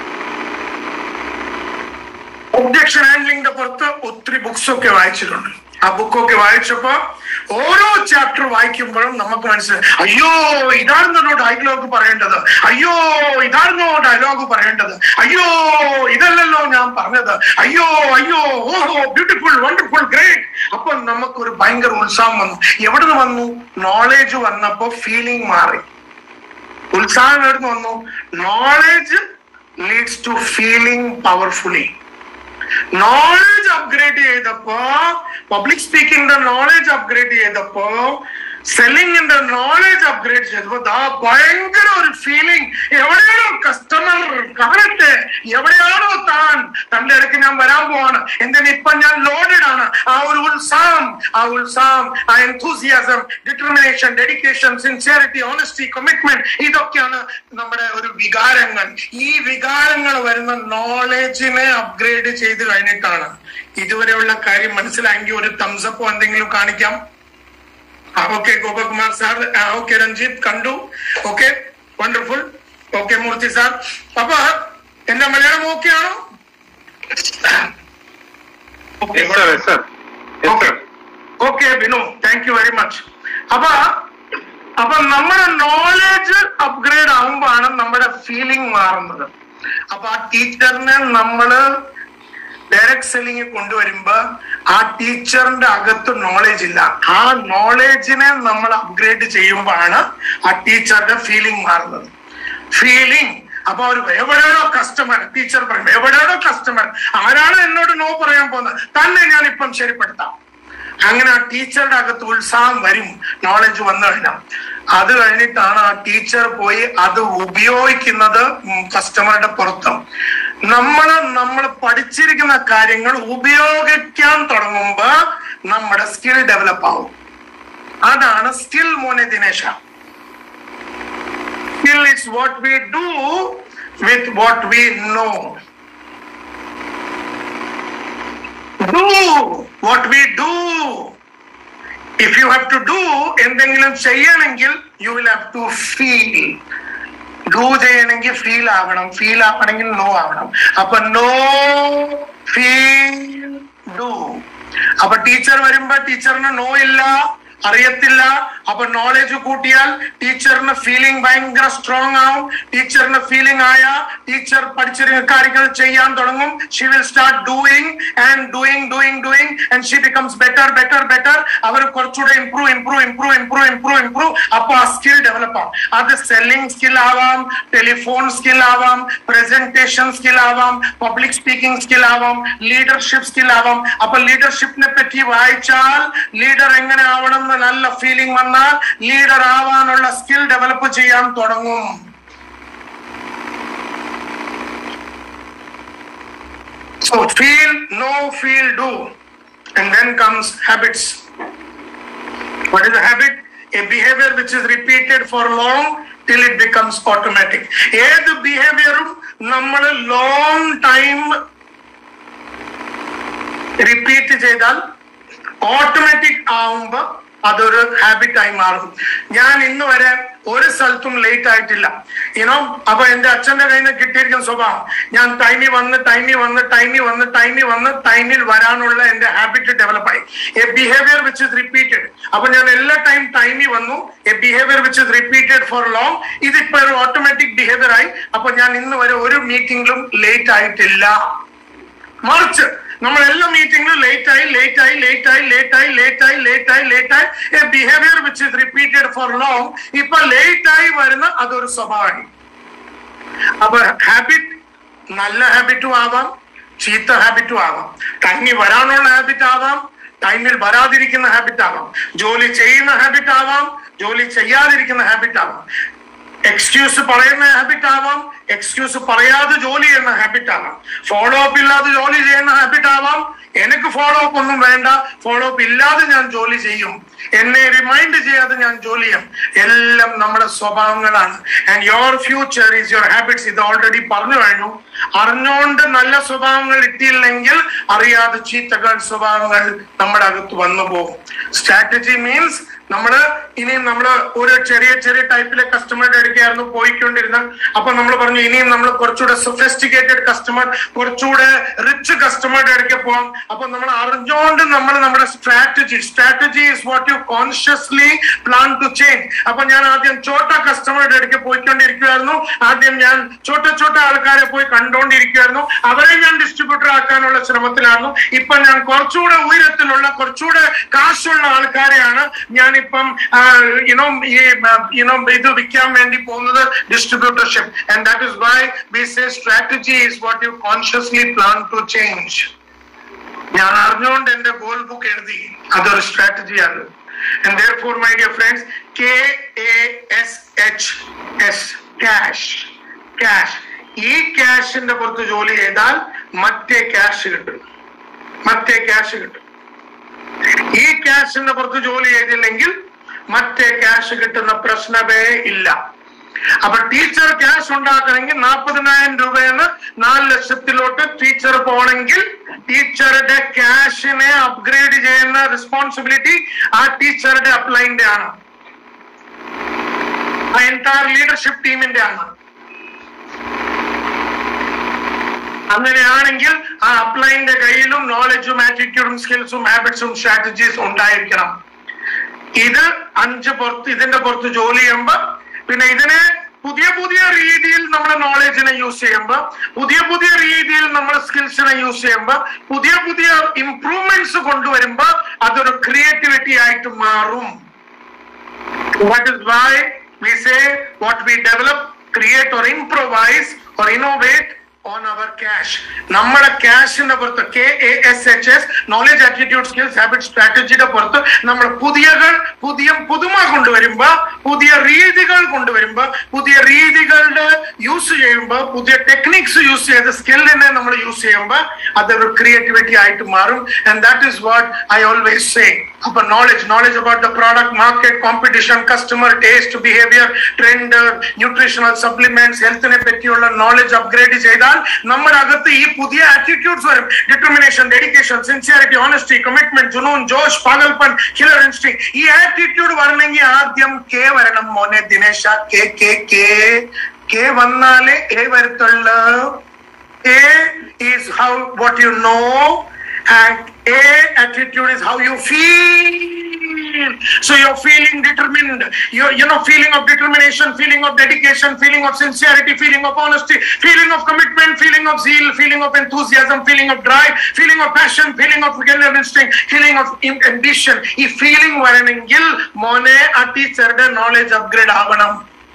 ഒബ്ജക്ഷൻ ഹാൻഡ്ലിംഗിന്റെ പുറത്ത് ഒത്തിരി ബുക്സ് ഒക്കെ വായിച്ചിട്ടുണ്ട്. ആ ബുക്കൊക്കെ വായിച്ചപ്പോ ഓരോ ചാപ്റ്റർ വായിക്കുമ്പോഴും നമുക്ക് മനസ്സിലായി, അയ്യോ ഇതായിരുന്നോ ഡയലോഗ് പറയേണ്ടത്, അയ്യോ ഇതായിരുന്നോ ഡയലോഗ് പറയേണ്ടത്, അയ്യോ ഇതല്ലല്ലോ ഞാൻ പറഞ്ഞത്, അയ്യോ അയ്യോ ഓഹോ ബ്യൂട്ടിഫുൾ വണ്ടർഫുൾ ഗ്രേറ്റ്. അപ്പൊ നമുക്കൊരു ഭയങ്കര ഉത്സാഹം വന്നു. എവിടെ നിന്ന് വന്നു? നോളേജ് വന്നപ്പോ ഫീലിംഗ് മാറി. ഉത്സാഹം എവിടെ നിന്ന് വന്നു? Knowledge leads to feeling powerfully. Knowledge upgrade ചെയ്തപ്പോ, പബ്ലിക് സ്പീക്കിംഗിന്റെ നോളേജ് അപ്ഗ്രേഡ് ചെയ്തപ്പോ, സെല്ലിങ്ങിന്റെ നോളേജ് അപ്ഗ്രേഡ് ചെയ്തപ്പോ ദാ ഭയങ്കര ഒരു ഫീലിംഗ്. എവിടെയാണോ കസ്റ്റമർ കാണട്ടെ, എവിടെയാണോ താൻ, തന്റെ ഇടയ്ക്ക് ഞാൻ വരാൻ പോവാണ്, എന്തിനാ ഇപ്പൊ ഞാൻ ലോഡഡ് ആണ്. ആ ഒരു ഉത്സാഹം, ആ ഉത്സാഹം, ആ enthusiasm, determination, dedication, sincerity, honesty, commitment, ഇതൊക്കെയാണ് നമ്മുടെ ഒരു വികാരങ്ങൾ. ഈ വികാരങ്ങൾ വരുന്ന നോളേജിനെ അപ്ഗ്രേഡ് ചെയ്ത് കഴിഞ്ഞിട്ടാണ്. ഇതുവരെയുള്ള കാര്യം മനസ്സിലായെങ്കിൽ ഒരു തംസപ്പോ എന്തെങ്കിലും കാണിക്കാം. Okay Gopakumar sir, okay Ranjith കണ്ടു, okay wonderful, okay Murthy sir. അപ്പൊ എന്റെ മലയാളം ഓക്കെ ആണോ? Okay Binu, thank you very much. അപ്പൊ അപ്പൊ നമ്മുടെ നോളേജ് അപ്ഗ്രേഡ് ആകുമ്പോഴാണ് നമ്മുടെ ഫീലിംഗ് മാറുന്നത്. അപ്പൊ ആ ടീച്ചറിനെ നമ്മള് ഡയറക്ട് സെല്ലിംഗ് കൊണ്ടുവരുമ്പോ ആ ടീച്ചറിന്റെ അകത്ത് നോളേജ് ഇല്ല. ആ നോളേജിനെ നമ്മൾ അപ്ഗ്രേഡ് ചെയ്യുമ്പോഴാണ് ആ ടീച്ചറുടെ ഫീലിംഗ് മാറുന്നത്. ഫീലിംഗ് അപ്പൊ അവർ എവിടെയാണോ കസ്റ്റമർ, ടീച്ചർ പറയും എവിടെയാണോ കസ്റ്റമർ, ആരാണ് എന്നോട് നോ പറയാൻ പോകുന്നത്, തന്നെ ഞാൻ ഇപ്പം ശരിപ്പെടുത്താം. അങ്ങനെ ആ ടീച്ചറുടെ അകത്ത് ഉത്സാഹം വരും, നോളജ് വന്നു കഴിഞ്ഞാൽ. അത് കഴിഞ്ഞിട്ടാണ് ആ ടീച്ചർ പോയി അത് ഉപയോഗിക്കുന്നത് കസ്റ്റമറുടെ പുറത്തും. നമ്മൾ നമ്മൾ പഠിച്ചിരിക്കുന്ന കാര്യങ്ങൾ ഉപയോഗിക്കാൻ തുടങ്ങുമ്പോ നമ്മുടെ സ്കിൽ ഡെവലപ്പ് ആവും. അതാണ് സ്കിൽ മോനെ ദിനേശ. Skill is what we do with what we know. Do what we do. If you have to do എന്തെങ്കിലും ചെയ്യണമെങ്കിൽ you will have to feel. Do ചെയ്യണമെങ്കിൽ ഫീൽ ആവണം, ഫീൽ ആവണമെങ്കിൽ നോ ആവണം. അപ്പൊ നോ ഫീൽ ഡു. അപ്പൊ ടീച്ചർ വരുമ്പോ ടീച്ചറിന് നോ ഇല്ല, അറിയത്തില്ല. അപ്പൊ നോളേജ് കൂട്ടിയാൽ ടീച്ചറിന് ഫീലിംഗ് ഭയങ്കര സ്ട്രോങ് ആവും. ടീച്ചറിന് ഫീലിംഗ് ആയ ടീച്ചർ പഠിച്ചിരുന്ന കാര്യങ്ങൾ ചെയ്യാൻ തുടങ്ങും. She will start doing and doing doing doing and she becomes better better better. അവർ കുറച്ചുകൂടെ improve improve improve improve improve improve. അപ്പൊ ആ സ്കിൽ ഡെവലപ്പ് ആവും. അത് സെല്ലിംഗ് സ്കിൽ ആവാം, ടെലിഫോൺ സ്കിൽ ആവാം, പ്രസന്റേഷൻ സ്കിൽ ആവാം, പബ്ലിക് സ്പീക്കിംഗ് സ്കിൽ ആവാം, ലീഡർഷിപ്പ് സ്കിൽ ആവാം. അപ്പൊ ലീഡർഷിപ്പിനെ പറ്റി വായിച്ചാൽ ലീഡർ എങ്ങനെ ആവണം നല്ല ഫീലിംഗ് വന്നാൽ ലീഡർ ആവാനുള്ള സ്കിൽ ഡെവലപ്പ് ചെയ്യാൻ തുടങ്ങും. So feel, know, feel, do, and then comes habits. What is a habit? A behavior which is repeated for long till it becomes automatic. ഏത് ബിഹേവിയറും നമ്മൾ ലോങ് ടൈം റിപ്പീറ്റ് ചെയ്താൽ ഓട്ടോമാറ്റിക് ആവുമ്പോ അതൊരു ഹാബിറ്റായി മാറും. ഞാൻ ഇന്ന് വരെ ഒരു സ്ഥലത്തും ലേറ്റ് ആയിട്ടില്ല, യുനോ. അപ്പൊ എന്റെ അച്ഛന്റെ കയ്യിൽ നിന്ന് കിട്ടിയിരിക്കുന്ന സ്വഭാവം, ഞാൻ ടൈമിൽ വന്ന് ടൈമിൽ വന്ന് ടൈമിൽ വന്ന് ടൈമിൽ വന്ന് ടൈമിൽ വരാനുള്ള എന്റെ ഹാബിറ്റ് ഡെവലപ്പായി. A behaviour which is repeated. അപ്പൊ ഞാൻ എല്ലാ ടൈം ടൈമിൽ വന്നു. A behaviour which is repeated for long. ഇതിപ്പോ ഒരു ഓട്ടോമാറ്റിക് ബിഹേവിയർ ആയി. അപ്പൊ ഞാൻ ഇന്ന് വരെ ഒരു മീറ്റിംഗിലും ലേറ്റ് ആയിട്ടില്ല. മറിച്ച് നമ്മൾ എല്ലാ മീറ്റിംഗിലും ലേറ്റ് ആയി ലേറ്റ് ആയി ലേറ്റ് ആയി ലേറ്റ് ആയി ലേറ്റ് ആയി ലേറ്റ് ആയി ലേറ്റ് ആയി a behaviour which is repeated for long. ഇപ്പൊ ലേറ്റ് ആയി വരുന്ന അതൊരു സ്വഭാവമായി. അപ്പൊ ഹാബിറ്റ് നല്ല ഹാബിറ്റും ആവാം, ചീത്ത ഹാബിറ്റും ആവാം. ടൈമിൽ വരാനുള്ള ഹാബിറ്റ് ആവാം, ടൈമിൽ വരാതിരിക്കുന്ന ഹാബിറ്റ് ആവാം. ജോലി ചെയ്യുന്ന ഹാബിറ്റ് ആവാം, ജോലി ചെയ്യാതിരിക്കുന്ന ഹാബിറ്റ് ആവാം. എക്സ്ക്യൂസ് പറയുന്ന ഹാബിറ്റ് ആവാം, എക്സ്ക്യൂസ് പറയാതെ ജോലി ചെയ്യുന്ന ഹാബിറ്റ് ആവാം. ഫോളോ അപ്പ് ഇല്ലാതെ ജോലി ചെയ്യുന്ന ഹാബിറ്റ് ആവാം. എനിക്ക് ഫോളോ അപ്പ് ഒന്നും വേണ്ട, ഫോളോ അപ്പ് ഇല്ലാതെ ഞാൻ ജോലി ചെയ്യും, എന്നെ റിമൈൻഡ് ചെയ്യാതെ ഞാൻ ജോലി ചെയ്യും. എല്ലാം നമ്മുടെ സ്വഭാവങ്ങളാണ്. And your future is your habits. ഇത് ഓൾറെഡി പറഞ്ഞു കഴിഞ്ഞു. അറിഞ്ഞുകൊണ്ട് നല്ല സ്വഭാവങ്ങൾ ഇട്ടില്ലെങ്കിൽ അറിയാതെ ചീത്തകൾ സ്വഭാവങ്ങൾ നമ്മുടെ അകത്ത് വന്നു പോകും. സ്ട്രാറ്റജി മീൻസ് നമ്മള് ഇനി നമ്മള് ഒരു ചെറിയ ചെറിയ ടൈപ്പിലെ കസ്റ്റമറുടെ അടുക്കായിരുന്നു പോയിക്കൊണ്ടിരുന്ന. അപ്പൊ നമ്മൾ പറഞ്ഞു ഇനിയും നമ്മൾ കുറച്ചുകൂടെ സൊഫിസ്റ്റിക്കേറ്റഡ് കസ്റ്റമർ, കുറച്ചുകൂടെ റിച്ച് കസ്റ്റമറുടെ അടുക്കെ പോകാം. അപ്പൊ നമ്മൾ അറിഞ്ഞുകൊണ്ട് നമ്മൾ നമ്മുടെ strategy strategy is what you consciously plan to change. അപ്പൊ ഞാൻ ആദ്യം ചോട്ട കസ്റ്റമറുടെ അടുക്കെ പോയിക്കൊണ്ടിരിക്കുകയായിരുന്നു. ആദ്യം ഞാൻ ചോട്ട ചോട്ട ആൾക്കാരെ പോയി കണ്ടുകൊണ്ടിരിക്കുകയായിരുന്നു. അവരെ ഞാൻ ഡിസ്ട്രിബ്യൂട്ടർ ആക്കാനുള്ള ശ്രമത്തിലായിരുന്നു. ഇപ്പൊ ഞാൻ കുറച്ചുകൂടെ ഉയരത്തിലുള്ള കുറച്ചുകൂടെ കാശുള്ള ആൾക്കാരെയാണ് ഞാനിപ്പം യുനോ ഈ യുനോ ഇത് വിൽക്കാൻ വേണ്ടി പോകുന്നത്, distributorship. And that is why we say strategy is what you consciously plan to change. ഞാൻ അറിഞ്ഞുകൊണ്ട് എന്റെ ഗോൾ ബുക്ക് എഴുതി, അതൊരു സ്ട്രാറ്റജിയാണ്. And therefore, my dear friends, K A S H S, cash, cash. ഈ ക്യാഷിന്റെ പുറത്ത് ജോലി ചെയ്താൽ മറ്റേ ക്യാഷ് കിട്ടും, മറ്റേ ക്യാഷ് കിട്ടും. ഈ ക്യാഷിന്റെ പുറത്ത് ജോലി ചെയ്തില്ലെങ്കിൽ മറ്റേ ക്യാഷ് കിട്ടുന്ന പ്രശ്നമേ ഇല്ല. അപ്പൊ ടീച്ചർ ക്യാഷ് ഉണ്ടാക്കണമെങ്കിൽ നാൽപ്പതിനായിരം രൂപയെന്ന് നാല് ലക്ഷത്തിലോട്ട് ടീച്ചർ പോകണമെങ്കിൽ ടീച്ചറുടെ ക്യാഷിനെ അപ്ഗ്രേഡ് ചെയ്യുന്ന റെസ്പോൺസിബിലിറ്റി ആ ടീച്ചറുടെ അപ്ലൈന്റെ ആണ്, ആ എൻറ്റയർ ലീഡർഷിപ്പ് ടീമിന്റെ ആണ്. അങ്ങനെയാണെങ്കിൽ ആ അപ്ലൈന്റെ കയ്യിലും നോളജും ആറ്റിറ്റ്യൂഡും സ്കിൽസും ഹാബിറ്റ്സും സ്ട്രാറ്റജീസും ഉണ്ടായിരിക്കണം. ഇത് അഞ്ച് പുറത്ത് ഇതിന്റെ പുറത്ത് ജോലി ചെയ്യുമ്പോ പിന്നെ ഇതിനെ പുതിയ പുതിയ രീതിയിൽ നമ്മുടെ നോളജിനെ യൂസ് ചെയ്യുമ്പോ, പുതിയ പുതിയ രീതിയിൽ നമ്മുടെ സ്കിൽസിനെ യൂസ് ചെയ്യുമ്പോ, പുതിയ പുതിയ ഇംപ്രൂവ്മെന്റ്സ് കൊണ്ടുവരുമ്പോ അതൊരു ക്രിയേറ്റിവിറ്റി ആയിട്ട് മാറും. That is why we say what we develop, create or improvise or innovate on our cash. നമ്മുടെ ക്യാഷിന്റെ പുറത്ത് K A S H S knowledge attitude skills habit സ്ട്രാറ്റജിയുടെ പുറത്ത് നമ്മൾ പുതിയകൾ പുതിയ പുതുമ കൊണ്ടുവരുമ്പോ, പുതിയ രീതികൾ കൊണ്ടുവരുമ്പോ, പുതിയ രീതികളുടെ യൂസ് ചെയ്യുമ്പോ, പുതിയ ടെക്നിക്സ് യൂസ് ചെയ്ത് സ്കില്ലിനെ നമ്മൾ യൂസ് ചെയ്യുമ്പോ അതൊരു ക്രിയേറ്റിവിറ്റി ആയിട്ട് മാറും. And that is what I always say. അപ്പൊ knowledge knowledge about the product, market, competition, customer, taste, behaviour, trend, nutritional supplements, ഹെൽത്തിനെ പറ്റിയുള്ള നോളജ് അപ്ഗ്രേഡ് ചെയ്താൽ നമ്മുടെ അകത്ത് ഈ പുതിയ ആറ്റിറ്റ്യൂഡ്സ് വരും. Determination, dedication, sincerity, honesty, commitment, ജുനൂൻ, ജോഷ്, പാഗൽപൻ, കിലർ ഇൻസ്റ്റിങ്. ഈ ആറ്റിറ്റ്യൂഡ് വരണമെങ്കിൽ ആദ്യം കെ വരണം മോനെ ദിനേശ. കെ കെ കെ കെ വന്നാലേ എ വരത്തുള്ളൂ. A is how what you know, and A attitude is how you feel. So you're feeling determined, you're you know feeling of determination, feeling of dedication, feeling of sincerity, feeling of honesty, feeling of commitment, feeling of zeal, feeling of enthusiasm, feeling of drive, feeling of passion, feeling of killer instinct, feeling of ambition. Ee feeling varanengil mone a teacher de knowledge upgrade avanam.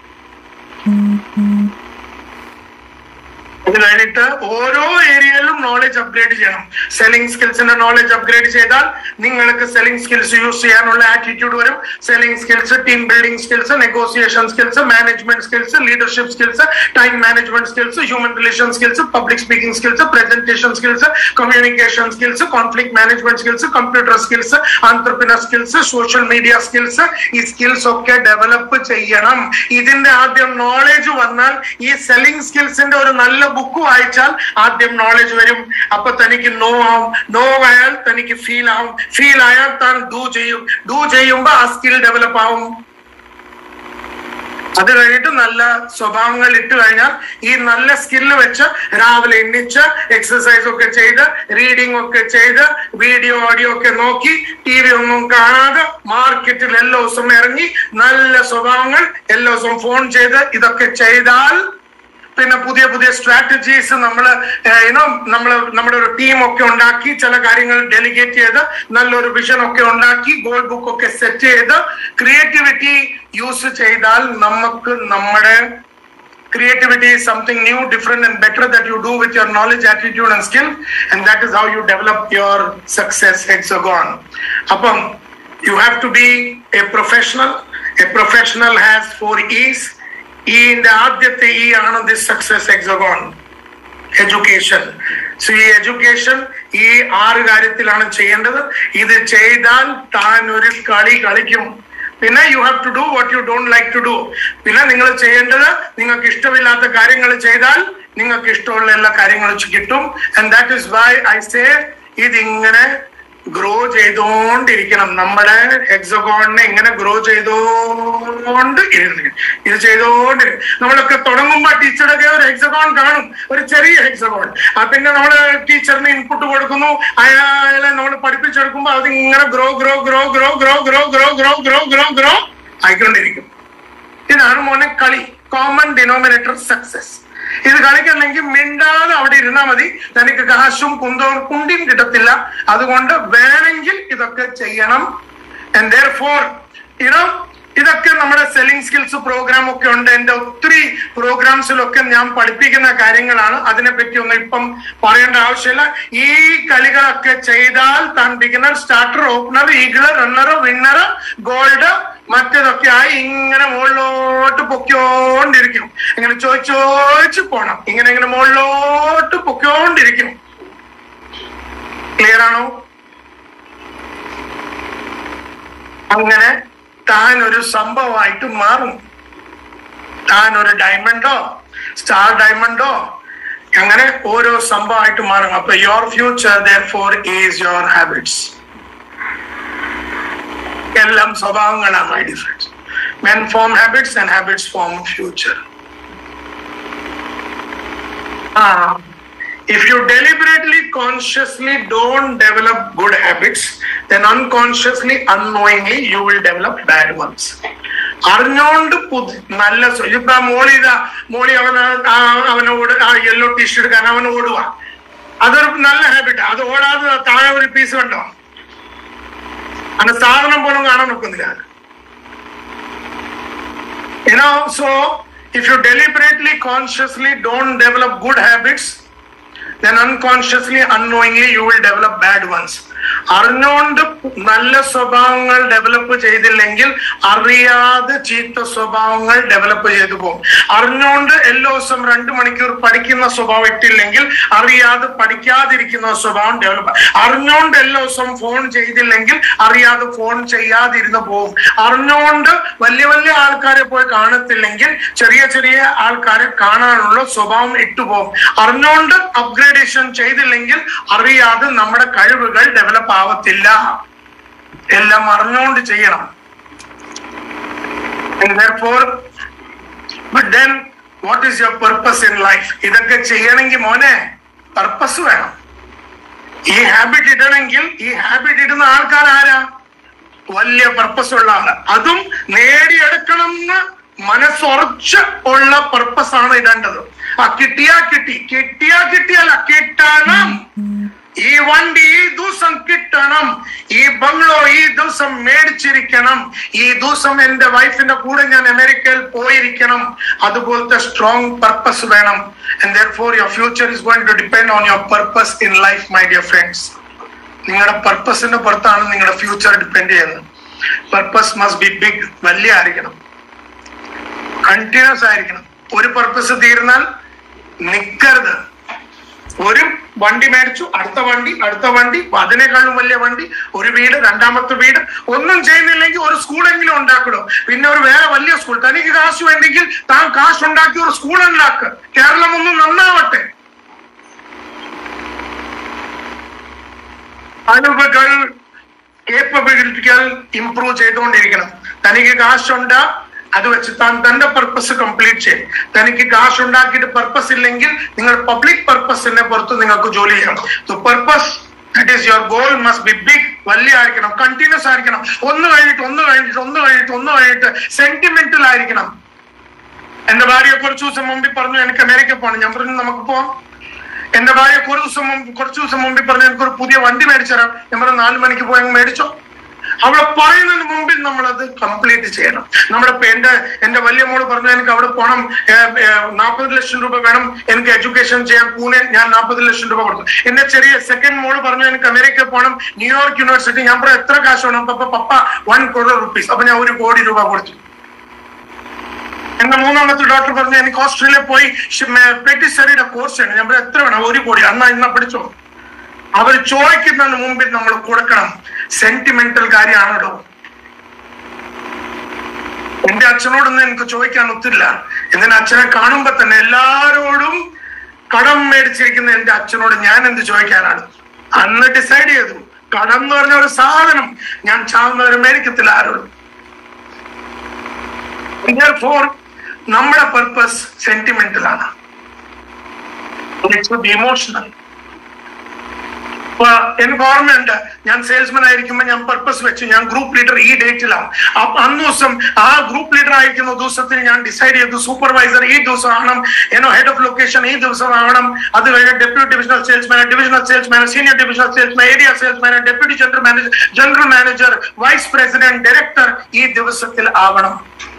ഇത് കഴിഞ്ഞിട്ട് ഓരോ ഏരിയയിലും നോളജ് അപ്ഗ്രേഡ് ചെയ്യണം. സെല്ലിംഗ് സ്കിൽസിന്റെ നോളജ് അപ്ഗ്രേഡ് ചെയ്താൽ നിങ്ങൾക്ക് സെല്ലിംഗ് സ്കിൽസ് യൂസ് ചെയ്യാനുള്ള ആറ്റിറ്റ്യൂഡ് വരും. Selling skills, team building skills, negotiation skills, management skills, leadership skills, time management skills, human relation skills, public speaking skills, presentation skills, communication skills, conflict management skills, computer skills, entrepreneur skills, social media skills. ഈ സ്കിൽസ് ഒക്കെ ഡെവലപ്പ് ചെയ്യണം. ഇതിന്റെ ആദ്യം നോളജ് വന്നാൽ ഈ സെല്ലിംഗ് സ്കിൽസിന്റെ ഒരു നല്ല ബുക്ക് വായിച്ചാൽ ആദ്യം നോളജ് വരും. അപ്പൊ തനിക്ക് നോ ആവും, നോ ആയാൽ തനിക്ക് ഫീൽ ആവും, ഫീൽ ആയാൽ താൻ ഡൂ ചെയ്യും, ഡൂ ചെയ്യുമ്പോ ആ സ്കിൽ ഡെവലപ്പ് ആവും. അത് കഴിഞ്ഞിട്ട് നല്ല സ്വഭാവങ്ങൾ ഇട്ട് കഴിഞ്ഞാൽ ഈ നല്ല സ്കില്ല് വെച്ച് രാവിലെ എണ്ണിച്ച് എക്സസൈസ് ഒക്കെ ചെയ്ത് റീഡിംഗ് ഒക്കെ ചെയ്ത് വീഡിയോ ഓഡിയോ ഒക്കെ നോക്കി ടി വി ഒന്നും കാണാതെ മാർക്കറ്റിൽ എല്ലാ ദിവസവും ഇറങ്ങി നല്ല സ്വഭാവങ്ങൾ എല്ലാ ദിവസവും ഫോൺ ചെയ്ത് ഇതൊക്കെ ചെയ്താൽ പിന്നെ പുതിയ പുതിയ സ്ട്രാറ്റജീസ് നമ്മൾ യുനോ നമ്മൾ നമ്മുടെ ഒരു ടീം ഒക്കെ ഉണ്ടാക്കി ചില കാര്യങ്ങൾ ഡെലിഗേറ്റ് ചെയ്ത് നല്ലൊരു വിഷൻ ഒക്കെ ഉണ്ടാക്കി ഗോൾ ബുക്ക് ഒക്കെ സെറ്റ് ചെയ്ത് ക്രിയേറ്റിവിറ്റി യൂസ് ചെയ്താൽ നമുക്ക് നമ്മുടെ creativity is something new, different and better that you do with your knowledge, attitude and skill, and that is how you develop your success hexagon. Apam, you have to be a professional. A professional has four E's. E in the adyate E ആണ് this success hexagon. Education. So ഈ education ഈ ആറ് കാര്യത്തിലാണ് ചെയ്യേണ്ടത്. ഇത് ചെയ്താൽ താൻ ഒരു കളി കളിക്കും. പിന്നെ you have to do what you don't like to do. പിന്നെ നിങ്ങൾ ചെയ്യേണ്ടത് നിങ്ങൾക്ക് ഇഷ്ടമില്ലാത്ത കാര്യങ്ങൾ ചെയ്താൽ നിങ്ങൾക്ക് ഇഷ്ടമുള്ള എല്ലാ കാര്യങ്ങളും കിട്ടും. And that is why I say ഇതിങ്ങനെ ഗ്രോ ചെയ്തോണ്ടിരിക്കണം. നമ്മുടെ ഹെക്സഗോണിനെ ഇങ്ങനെ ഗ്രോ ചെയ്തോണ്ട് ഇരുന്നിരിക്കണം. ഇത് ചെയ്തോണ്ടിരിക്കും. നമ്മളൊക്കെ തുടങ്ങുമ്പോ ടീച്ചറുടെ ഒരു ഹെക്സഗോൺ കാണും, ഒരു ചെറിയ ഹെക്സഗോൺ. ആ പിന്നെ നമ്മള് ടീച്ചറിന് ഇൻപുട്ട് കൊടുക്കുന്നു, അയാളെ നമ്മൾ പഠിപ്പിച്ചെടുക്കുമ്പോ അത് ഇങ്ങനെ grow grow grow grow grow grow grow grow grow grow grow ആയിക്കൊണ്ടിരിക്കും. ഇതാണ് മോനെ കളി, കോമൺ ഡിനോമിനേറ്റർ സക്സസ്. ഇത് കളിക്കണമെങ്കിൽ മിണ്ടാതെ അവിടെ ഇരുന്നാൽ മതി. തനിക്ക് കാശും കുന്തവും കുണ്ടിയും കിട്ടത്തില്ല. അതുകൊണ്ട് വേണമെങ്കിൽ ഇതൊക്കെ ചെയ്യണം. And therefore, you know, ഇതൊക്കെ നമ്മുടെ സെല്ലിംഗ് സ്കിൽസ് പ്രോഗ്രാം ഒക്കെ ഉണ്ട്. എന്റെ ഒത്തിരി പ്രോഗ്രാംസിലൊക്കെ ഞാൻ പഠിപ്പിക്കുന്ന കാര്യങ്ങളാണ്. അതിനെപ്പറ്റി ഒന്നും ഇപ്പം പറയേണ്ട ആവശ്യമില്ല. ഈ കളികളൊക്കെ ചെയ്താൽ താൻ beginner, starter, opener, eagle, runner, winner, gold മറ്റേതൊക്കെ ആയി ഇങ്ങനെ മുകളിലോട്ട് പൊക്കോണ്ടിരിക്കും. ഇങ്ങനെ ചോദിച്ചു ചോദിച്ചു പോണം. ഇങ്ങനെ ഇങ്ങനെ മുകളിലോട്ട് പൊക്കോണ്ടിരിക്കും. ക്ലിയർ ആണോ? അങ്ങനെ താൻ ഒരു സംഭവമായിട്ട് മാറും. താൻ ഒരു ഡയമണ്ടോ, സ്റ്റാർ ഡയമണ്ടോ, അങ്ങനെ ഓരോ സംഭവമായിട്ട് മാറും. അപ്പൊ your future therefore is your habits. എല്ലാം സ്വഭാവങ്ങളാണ് my difference. Men form habits and habits form future. Ah. If you deliberately, consciously don't develop good habits, then unconsciously, unknowingly, you will develop bad ones. അറിഞ്ഞോണ്ട് നല്ല ഇപ്പൊ മോളി ഇതാ മോളി അവന് അവനോട് ആ യെല്ലോ ടീഷർട്ട് എടുക്കാൻ അവൻ ഓടുക, അതൊരു നല്ല ഹാബിറ്റ്. അത് ഓടാതെ താഴെ ഒരു പീസ് കണ്ടോ, അങ്ങനെ സാധനം പോലും കാണാൻ നോക്കുന്നില്ല. You know, so if you deliberately, consciously don't develop good habits, then unconsciously, unknowingly, you will develop bad ones. അറിഞ്ഞോണ്ട് നല്ല സ്വഭാവങ്ങൾ ഡെവലപ്പ് ചെയ്തില്ലെങ്കിൽ അറിയാതെ ചീത്ത സ്വഭാവങ്ങൾ ഡെവലപ്പ് ചെയ്തു പോകും. അറിഞ്ഞോണ്ട് എല്ലാ ദിവസം രണ്ടു മണിക്കൂർ പഠിക്കുന്ന സ്വഭാവം ഇട്ടില്ലെങ്കിൽ അറിയാതെ പഠിക്കാതിരിക്കുന്ന സ്വഭാവം ഡെവലപ്പ്. അറിഞ്ഞോണ്ട് എല്ലാ ദിവസം ഫോൺ ചെയ്തില്ലെങ്കിൽ അറിയാതെ ഫോൺ ചെയ്യാതിരുന്ന് പോകും. അറിഞ്ഞോണ്ട് വലിയ വലിയ ആൾക്കാരെ പോയി കാണത്തില്ലെങ്കിൽ ചെറിയ ചെറിയ ആൾക്കാരെ കാണാനുള്ള സ്വഭാവം ഇട്ടുപോകും. അറിഞ്ഞോണ്ട് അപ്ഗ്രേഡേഷൻ ചെയ്തില്ലെങ്കിൽ അറിയാതെ നമ്മുടെ കഴിവുകൾ ഡെവലപ്പ് ആവത്തില്ല. എല്ലാം അറിഞ്ഞുകൊണ്ട് ചെയ്യണം. And therefore, but then what is your purpose in life? ഇതൊക്കെ ചെയ്യണമെങ്കിൽ മോനെ പർപ്പസ് വേണം. ഈ ഹാബിറ്റ് ഇടണമെങ്കിൽ ഈ ഹാബിറ്റ് ഇടുന്ന ആൾക്കാർ ആരാ? വലിയ പർപ്പസ് ഉള്ള ആള്. അതും നേടിയെടുക്കണം എന്ന് മനസ്സുറച്ച് ഉള്ള പർപ്പസ് ആണ് ഇടേണ്ടത്. ആ കിട്ടിയാ കിട്ടി, കിട്ടിയാ കിട്ടിയല്ല കിട്ടണം. ഈ വണ്ടി ഈ ദിവസം കിട്ടണം, ഈ ബംഗ്ലോ ഈ ദിവസം മേടിച്ചിരിക്കണം, ഈ ദിവസം എന്റെ വൈഫിന്റെ കൂടെ ഞാൻ അമേരിക്കയിൽ പോയിരിക്കണം. അതുപോലത്തെ സ്ട്രോങ് പർപ്പസ് വേണം. And therefore your future is going to depend on your purpose in life, my dear friends. നിങ്ങളുടെ പർപ്പസിന്റെ പുറത്താണ് നിങ്ങളുടെ ഫ്യൂച്ചർ ഡിപ്പെൻഡ് ചെയ്യുന്നത്. പർപ്പസ് മസ്റ്റ് ബി ബിഗ്, വലിയ ആയിരിക്കണം, കണ്ടിന്യൂസ് ആയിരിക്കണം. ഒരു പർപ്പസ് തീർന്നാൽ നിൽക്കരുത്. ഒരു വണ്ടി മേടിച്ചു, അടുത്ത വണ്ടി, അടുത്ത വണ്ടി, അതിനേക്കാളും വലിയ വണ്ടി, ഒരു വീട്, രണ്ടാമത്തെ വീട്. ഒന്നും ചെയ്യുന്നില്ലെങ്കിൽ ഒരു സ്കൂളെങ്കിലും ഉണ്ടാക്കണോ, പിന്നെ ഒരു വേറെ വലിയ സ്കൂൾ. തനിക്ക് കാശ് വേണ്ടെങ്കിൽ താൻ കാശ് ഉണ്ടാക്കി ഒരു സ്കൂൾ ഉണ്ടാക്കുക. കേരളം ഒന്നും നന്നാവട്ടെ. കഴിവുകൾ, കേപ്പബിലിറ്റികൾ ഇംപ്രൂവ് ചെയ്തുകൊണ്ടിരിക്കണം. തനിക്ക് കാശുണ്ടാ, അത് വെച്ച് താൻ തന്റെ പർപ്പസ് കംപ്ലീറ്റ് ചെയ്യും. തനിക്ക് കാശ് ഉണ്ടാക്കിയിട്ട് പർപ്പസ് ഇല്ലെങ്കിൽ നിങ്ങൾ പബ്ലിക് പർപ്പസിന്റെ പുറത്ത് നിങ്ങൾക്ക് ജോലി ചെയ്യണം. So purpose, that is your goal, must be big, വലിയ ആയിരിക്കണം, കണ്ടിന്യൂസ് ആയിരിക്കണം. ഒന്ന് കഴിഞ്ഞിട്ട് ഒന്ന് കഴിഞ്ഞിട്ട് ഒന്ന് കഴിഞ്ഞിട്ട് ഒന്ന് കഴിഞ്ഞിട്ട് സെന്റിമെന്റൽ ആയിരിക്കണം. എന്റെ ഭാര്യ കുറച്ചു ദിവസം മുമ്പിൽ പറഞ്ഞു എനിക്ക് അമേരിക്ക പോകണം. ഞാൻ പറഞ്ഞു നമുക്ക് പോവാം. എന്റെ ഭാര്യ കുറച്ച് ദിവസം മുമ്പ് കുറച്ചു ദിവസം മുമ്പിൽ പറഞ്ഞു എനിക്കൊരു പുതിയ വണ്ടി മേടിച്ചു തരാം. ഞാൻ പറഞ്ഞു നാല് മണിക്ക് പോയി അങ്ങ് മേടിച്ചോ. അവിടെ പറയുന്നതിന് മുമ്പിൽ നമ്മൾ അത് കംപ്ലീറ്റ് ചെയ്യണം. നമ്മുടെ എന്റെ എന്റെ വലിയ മോള് പറഞ്ഞു എനിക്ക് അവിടെ പോകണം, നാൽപ്പത് ലക്ഷം രൂപ വേണം എനിക്ക് എഡ്യൂക്കേഷൻ ചെയ്യാൻ പൂനെ. ഞാൻ നാൽപ്പത് ലക്ഷം രൂപ കൊടുത്തു. എന്റെ ചെറിയ സെക്കൻഡ് മോള് പറഞ്ഞു എനിക്ക് അമേരിക്ക പോകണം, ന്യൂയോർക്ക് യൂണിവേഴ്സിറ്റി. ഞാൻ പറഞ്ഞു എത്ര കാശ് വേണം? പപ്പ പപ്പ വൺ ക്രോർ റുപ്പീസ്. അപ്പൊ ഞാൻ ഒരു കോടി രൂപ കൊടുത്തു. എന്റെ മൂന്നാമത്തെ ഡോക്ടർ പറഞ്ഞു എനിക്ക് ഓസ്ട്രേലിയ പോയി പെറ്റിസറിയുടെ കോഴ്സ് ആണ്. ഞാൻ പറഞ്ഞു എത്ര വേണം? ഒരു കോടി. അന്നാ ഇന്ന പഠിച്ചോ. അവർ ചോദിക്കുന്നതിന് മുമ്പിൽ നമ്മൾ കൊടുക്കണം. സെന്റിമെന്റൽ കാര്യമാണല്ലോ. എന്റെ അച്ഛനോടൊന്നും എനിക്ക് ചോദിക്കാൻ ഒത്തില്ല. എന്തിനാ അച്ഛനെ കാണുമ്പോ തന്നെ എല്ലാരോടും കടം മേടിച്ചിരിക്കുന്ന എന്റെ അച്ഛനോട് ഞാൻ എന്ത് ചോദിക്കാനാണ്? അന്ന് ഡിസൈഡ് ചെയ്തു കടം എന്ന് പറഞ്ഞ ഒരു സാധനം ഞാൻ ചാവുന്നവരെ മേടിക്കത്തില്ല ആരോടും. നമ്മുടെ പർപ്പസ് സെന്റിമെന്റലാണ്, ഇമോഷണൽ. എനിക്ക് ഓർമ്മയുണ്ട്, ഞാൻ സെയിൽസ്മാൻ ആയിരിക്കുമ്പോൾ ഞാൻ പർപ്പസ് വെച്ച് ഞാൻ ഗ്രൂപ്പ് ലീഡർ ഈ ഡേറ്റിലാണ്. അന്ന് ദിവസം ആ ഗ്രൂപ്പ് ലീഡർ ആയിരിക്കുന്ന ദിവസത്തിന് ഞാൻ ഡിസൈഡ് ചെയ്തു സൂപ്പർവൈസർ ഈ ദിവസം ആവണം, ഏനോ ഹെഡ് ഓഫ് ലൊക്കേഷൻ ഈ ദിവസം ആവണം. അത് കഴിഞ്ഞ് deputy divisional salesman, divisional salesman, senior divisional salesman, area salesman, deputy general manager, general manager, vice president, director ഈ ദിവസത്തിൽ ആവണം.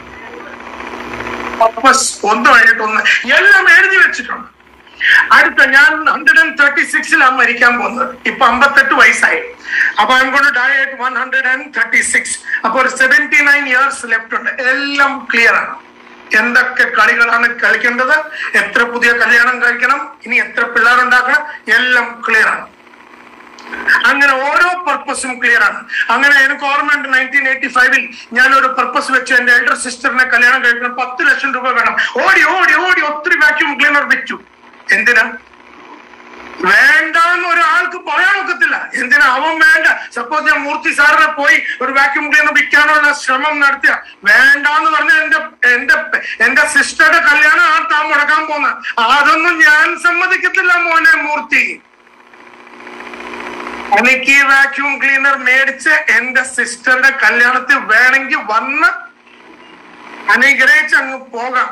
പർപ്പസ് ഒന്ന് കഴിഞ്ഞിട്ടൊന്ന് എല്ലാം എഴുതി വെച്ചിട്ടുണ്ട്. അടുത്ത ഞാൻ ഹൺഡ്രഡ് ആൻഡ് തേർട്ടി സിക്സിലാണ് മരിക്കാൻ പോകുന്നത്. ഇപ്പൊ അമ്പത്തെട്ട് വയസ്സായി. അപ്പൊ I'm going to die at one hundred and thirty six. അപ്പൊ ഒരു സെവന്റി നയൻ ഇയേഴ്സ് ലെഫ്റ്റ് ഉണ്ട്. എല്ലാം ക്ലിയർ ആണ്. എന്തൊക്കെ കളികളാണ് കളിക്കേണ്ടത്, എത്ര പുതിയ കല്യാണം കഴിക്കണം, ഇനി എത്ര പിള്ളേരുണ്ടാക്കണം, എല്ലാം ക്ലിയർ ആണ്. അങ്ങനെ ഓരോ പർപ്പസും ക്ലിയർ ആണ്. അങ്ങനെ എനിക്ക് ഓർമ്മയുണ്ട്, നയൻറ്റീൻ എയ്റ്റി ഫൈവിൽ ഞാൻ ഒരു പർപ്പസ് വെച്ച് എന്റെ എൽഡർ സിസ്റ്ററിനെ കല്യാണം കഴിക്കണം. പത്ത് ലക്ഷം രൂപ വേണം. ഓടി ഓടി ഓടി ഒത്തിരി വാക്യൂം ക്ലീനർ വെച്ചു. എന്തിനാ വേണ്ടെന്ന് ഒരാൾക്ക് പറയാൻ ഒക്കത്തില്ല. എന്തിനാ അവൻ വേണ്ട. സപ്പോസ് ഞാൻ മൂർത്തി സാറിനെ പോയി ഒരു വാക്യൂം ക്ലീനർ വിൽക്കാനുള്ള ശ്രമം നടത്തിയ വേണ്ടാന്ന് പറഞ്ഞ എന്റെ എന്റെ എന്റെ സിസ്റ്ററുടെ കല്യാണം ആ താൻ മുടക്കാൻ പോകുന്ന അതൊന്നും ഞാൻ സമ്മതിക്കത്തില്ല മോനെ മൂർത്തി. എനിക്ക് ഈ വാക്യൂം ക്ലീനർ മേടിച്ച് എന്റെ സിസ്റ്ററുടെ കല്യാണത്തിൽ വേണമെങ്കിൽ വന്ന് അനുഗ്രഹിച്ച് അങ്ങ് പോകാം.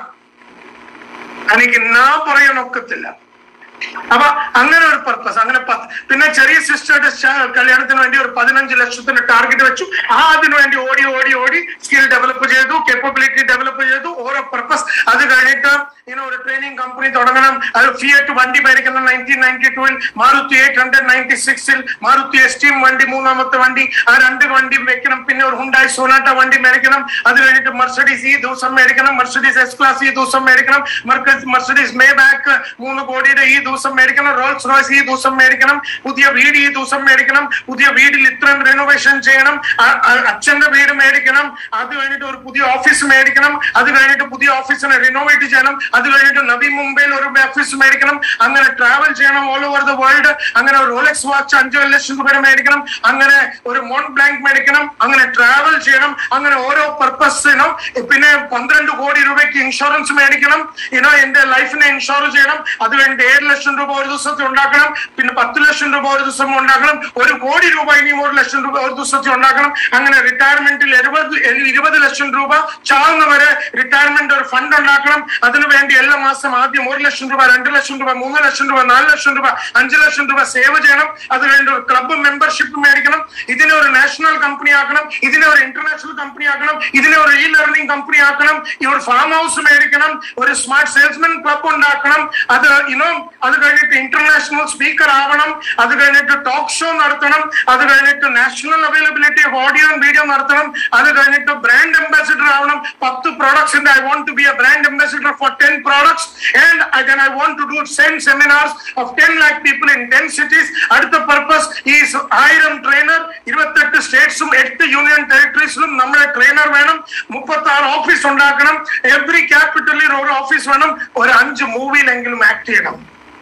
എനിക്ക് നാ പറയാനൊക്കത്തില്ല. അപ്പൊ അങ്ങനെ ഒരു പർപ്പസ്. അങ്ങനെ പിന്നെ ചെറിയ സിസ്റ്ററുടെ കല്യാണത്തിന് വേണ്ടി ഒരു പതിനഞ്ച് ലക്ഷത്തിന്റെ ടാർഗറ്റ് വെച്ചു. ആ അതിനു വേണ്ടി ഓടി ഓടി ഓടി സ്കിൽ ഡെവലപ്പ് ചെയ്തു, കേപ്പബിലിറ്റി ഡെവലപ്പ് ചെയ്തു, ഓരോ പർപ്പസ്. അത് കഴിഞ്ഞിട്ട് ഇങ്ങനെ ഒരു ട്രെയിനിങ് കമ്പനി തുടങ്ങണം. അത് ഫിയറ്റ് വണ്ടി മേടിക്കണം. നയൻറ്റീൻ നയൻറ്റി ടൂവിൽ മാരുതി എയ്റ്റ് ഹൺഡ്രഡ് നയൻറ്റി സിക്സിൽ മാരുതി എസ്റ്റീം വണ്ടി, മൂന്നാമത്തെ വണ്ടി. ആ രണ്ട് വണ്ടി വെക്കണം. പിന്നെ ഒരു ഹുണ്ടായി സോനാട്ട വണ്ടി മേടിക്കണം. അത് കഴിഞ്ഞിട്ട് മെർസഡീസ് ഈ ദിവസം മേടിക്കണം. മെർസഡീസ് എസ് ക്ലാസ് ഈ ദിവസം മേടിക്കണം. മെർസഡീസ് മേ ബാക്ക് മൂന്ന് കോടിയുടെ ഈ ദിവസം മേടിക്കണം. റോൾസ് റോയ്സ് ഈ ദിവസം മേടിക്കണം. പുതിയ വീട് ഈ ദിവസം മേടിക്കണം. പുതിയ വീടിൽ ഇത്രയും റിനോവേഷൻ ചെയ്യണം. അച്ഛന്റെ വീട് മേടിക്കണം. അത് കഴിഞ്ഞിട്ട് ഒരു പുതിയ ഓഫീസ് മേടിക്കണം. അത് കഴിഞ്ഞിട്ട് പുതിയ ഓഫീസിനെ റിനോവേറ്റ് ചെയ്യണം. അത് കഴിഞ്ഞിട്ട് നവി മുംബൈയിൽ ഒരു ഓഫീസ് മേടിക്കണം. അങ്ങനെ ട്രാവൽ ചെയ്യണം ഓൾ ഓവർ ദ വേൾഡ്. അങ്ങനെ ഒരു റോളക്സ് വാച്ച് അഞ്ചു ലക്ഷം രൂപ മേടിക്കണം. അങ്ങനെ ഒരു മോൺ ബ്ലാങ്ക് മേടിക്കണം. അങ്ങനെ ട്രാവൽ ചെയ്യണം. അങ്ങനെ ഓരോ പർപ്പസിനും. പിന്നെ പന്ത്രണ്ട് കോടി രൂപയ്ക്ക് ഇൻഷുറൻസ് മേടിക്കണം. ഇനോ എന്റെ ലൈഫിനെ ഇൻഷുർ ചെയ്യണം. അത് കഴിഞ്ഞിട്ട് ഏഴ് ലക്ഷം രൂപ ഒരു ദിവസത്തിൽ ഉണ്ടാക്കണം. പിന്നെ പത്ത് ലക്ഷം രൂപ ഒരു ദിവസം ഉണ്ടാക്കണം. ഒരു കോടി രൂപ ഇനിയും ഒരു ലക്ഷം രൂപ ഒരു ദിവസത്തിൽ ഉണ്ടാക്കണം. അങ്ങനെ റിട്ടയർമെന്റിൽ എഴുപത് ഇരുപത് ലക്ഷം രൂപ ചാവുന്നവരെ റിട്ടയർമെന്റ് ഒരു ഫണ്ട് ഉണ്ടാക്കണം. അതിനുവേണ്ടി എല്ലാ മാസം ആദ്യം ഒരു ലക്ഷം രൂപ, രണ്ട് ലക്ഷം രൂപ, മൂന്ന് ലക്ഷം രൂപ, നാല് ലക്ഷം രൂപ, അഞ്ചു ലക്ഷം രൂപ സേവ് ചെയ്യണം. അത് കഴിഞ്ഞിട്ട് ഒരു ക്ലബ് മെമ്പർഷിപ്പ് മേടിക്കണം. ഇതിനെ ഒരു നാഷണൽ കമ്പനി ആക്കണം. ഇതിനെ ഒരു ഇന്റർനാഷണൽ കമ്പനി ആക്കണം. ഇതിനെ ഒരു ഇ ലേണിംഗ് കമ്പനി ആക്കണം. ഈ ഒരു ഫാം ഹൗസ് മേടിക്കണം. ഒരു സ്മാർട്ട് സെയിൽസ്മാൻ ക്ലബ് ഉണ്ടാക്കണം. അത് ഇനോ അത് കഴിഞ്ഞിട്ട് ഇന്റർനാഷണൽ സ്പീക്കർ ആവണം. അത് കഴിഞ്ഞിട്ട് ടോക്ക് ഷോ നടത്തണം. അത് കഴിഞ്ഞിട്ട് national availability of audio and video നടത്തണം. അത് കഴിഞ്ഞിട്ട് ബ്രാൻഡ് അംബാസിഡർ ആവണം. പത്ത് പ്രോഡക്ട്സിന്റെ I want to be a brand ambassador for ten products and I, then I want to do ten seminars of ten lakh people in ten cities. Adutha purpose is ആയിരം ട്രെയിനർ ഇരുപത്തെട്ട് സ്റ്റേറ്റ്സും എട്ട് യൂണിയൻ ടെറിട്ടറീസിലും നമ്മുടെ ട്രെയിനർ വേണം. മുപ്പത്തി ആറ് ഓഫീസ് ഉണ്ടാക്കണം. എവറി ക്യാപിറ്റലിൽ ഒരു ഓഫീസ് വേണം. ഒരു അഞ്ച് മൂവിയിലെങ്കിലും ആക്ട് ചെയ്യണം.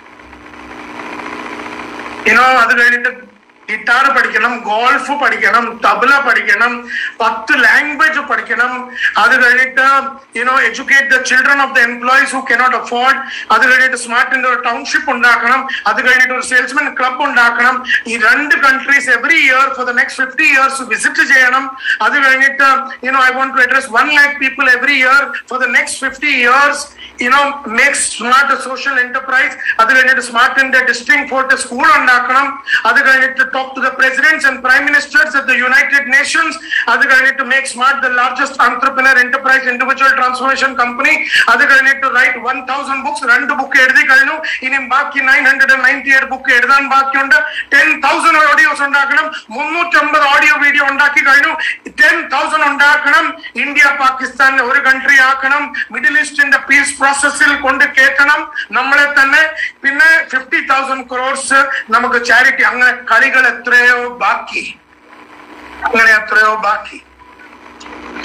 ഇനോ അത് കഴിഞ്ഞിട്ട് ഗിറ്റാർ പഠിക്കണം, ഗോൾഫ് പഠിക്കണം, തബല പഠിക്കണം, പത്ത് ലാംഗ്വേജ് പഠിക്കണം. അത് കഴിഞ്ഞിട്ട് you know educate the children of the employees who cannot afford. അത് കഴിഞ്ഞിട്ട് സ്മാർട്ടിന്റെ ഒരു ടൗൺഷിപ്പ് ഉണ്ടാക്കണം. അത് കഴിഞ്ഞിട്ട് ഒരു സെയിൽസ്മാൻ ക്ലബ് ഉണ്ടാക്കണം. ഈ രണ്ട് countries every year for the next fifty years visit ചെയ്യണം. അത് കഴിഞ്ഞിട്ട് you know I want to address one lakh people every year for the next fifty years. You know make smart social enterprise. അത് കഴിഞ്ഞിട്ട് സ്മാർട്ടിന്റെ ഡിസ്ട്രിക്ട് ഫോർട്ട് സ്കൂൾ ഉണ്ടാക്കണം. അത് കഴിഞ്ഞിട്ട് talk to the presidents and prime ministers at the United Nations. Adu going to make smart the largest entrepreneur enterprise individual transformation company. Adu going to write one thousand books. Rendu book edhi kalinu. Ini baaki nine hundred ninety-eight book edhan baaki unda. ten thousand audios undakanam. three hundred fifty audio video undaki kalinu. ten thousand undakanam. India Pakistan oru country aakanam. Middle East in the peace process il kondu ketanam. Nammale thanne pinne fifty thousand crores namakku charity angane kaligal എത്രയോ ബാക്കി അങ്ങനെ എത്രയോ ബാക്കി.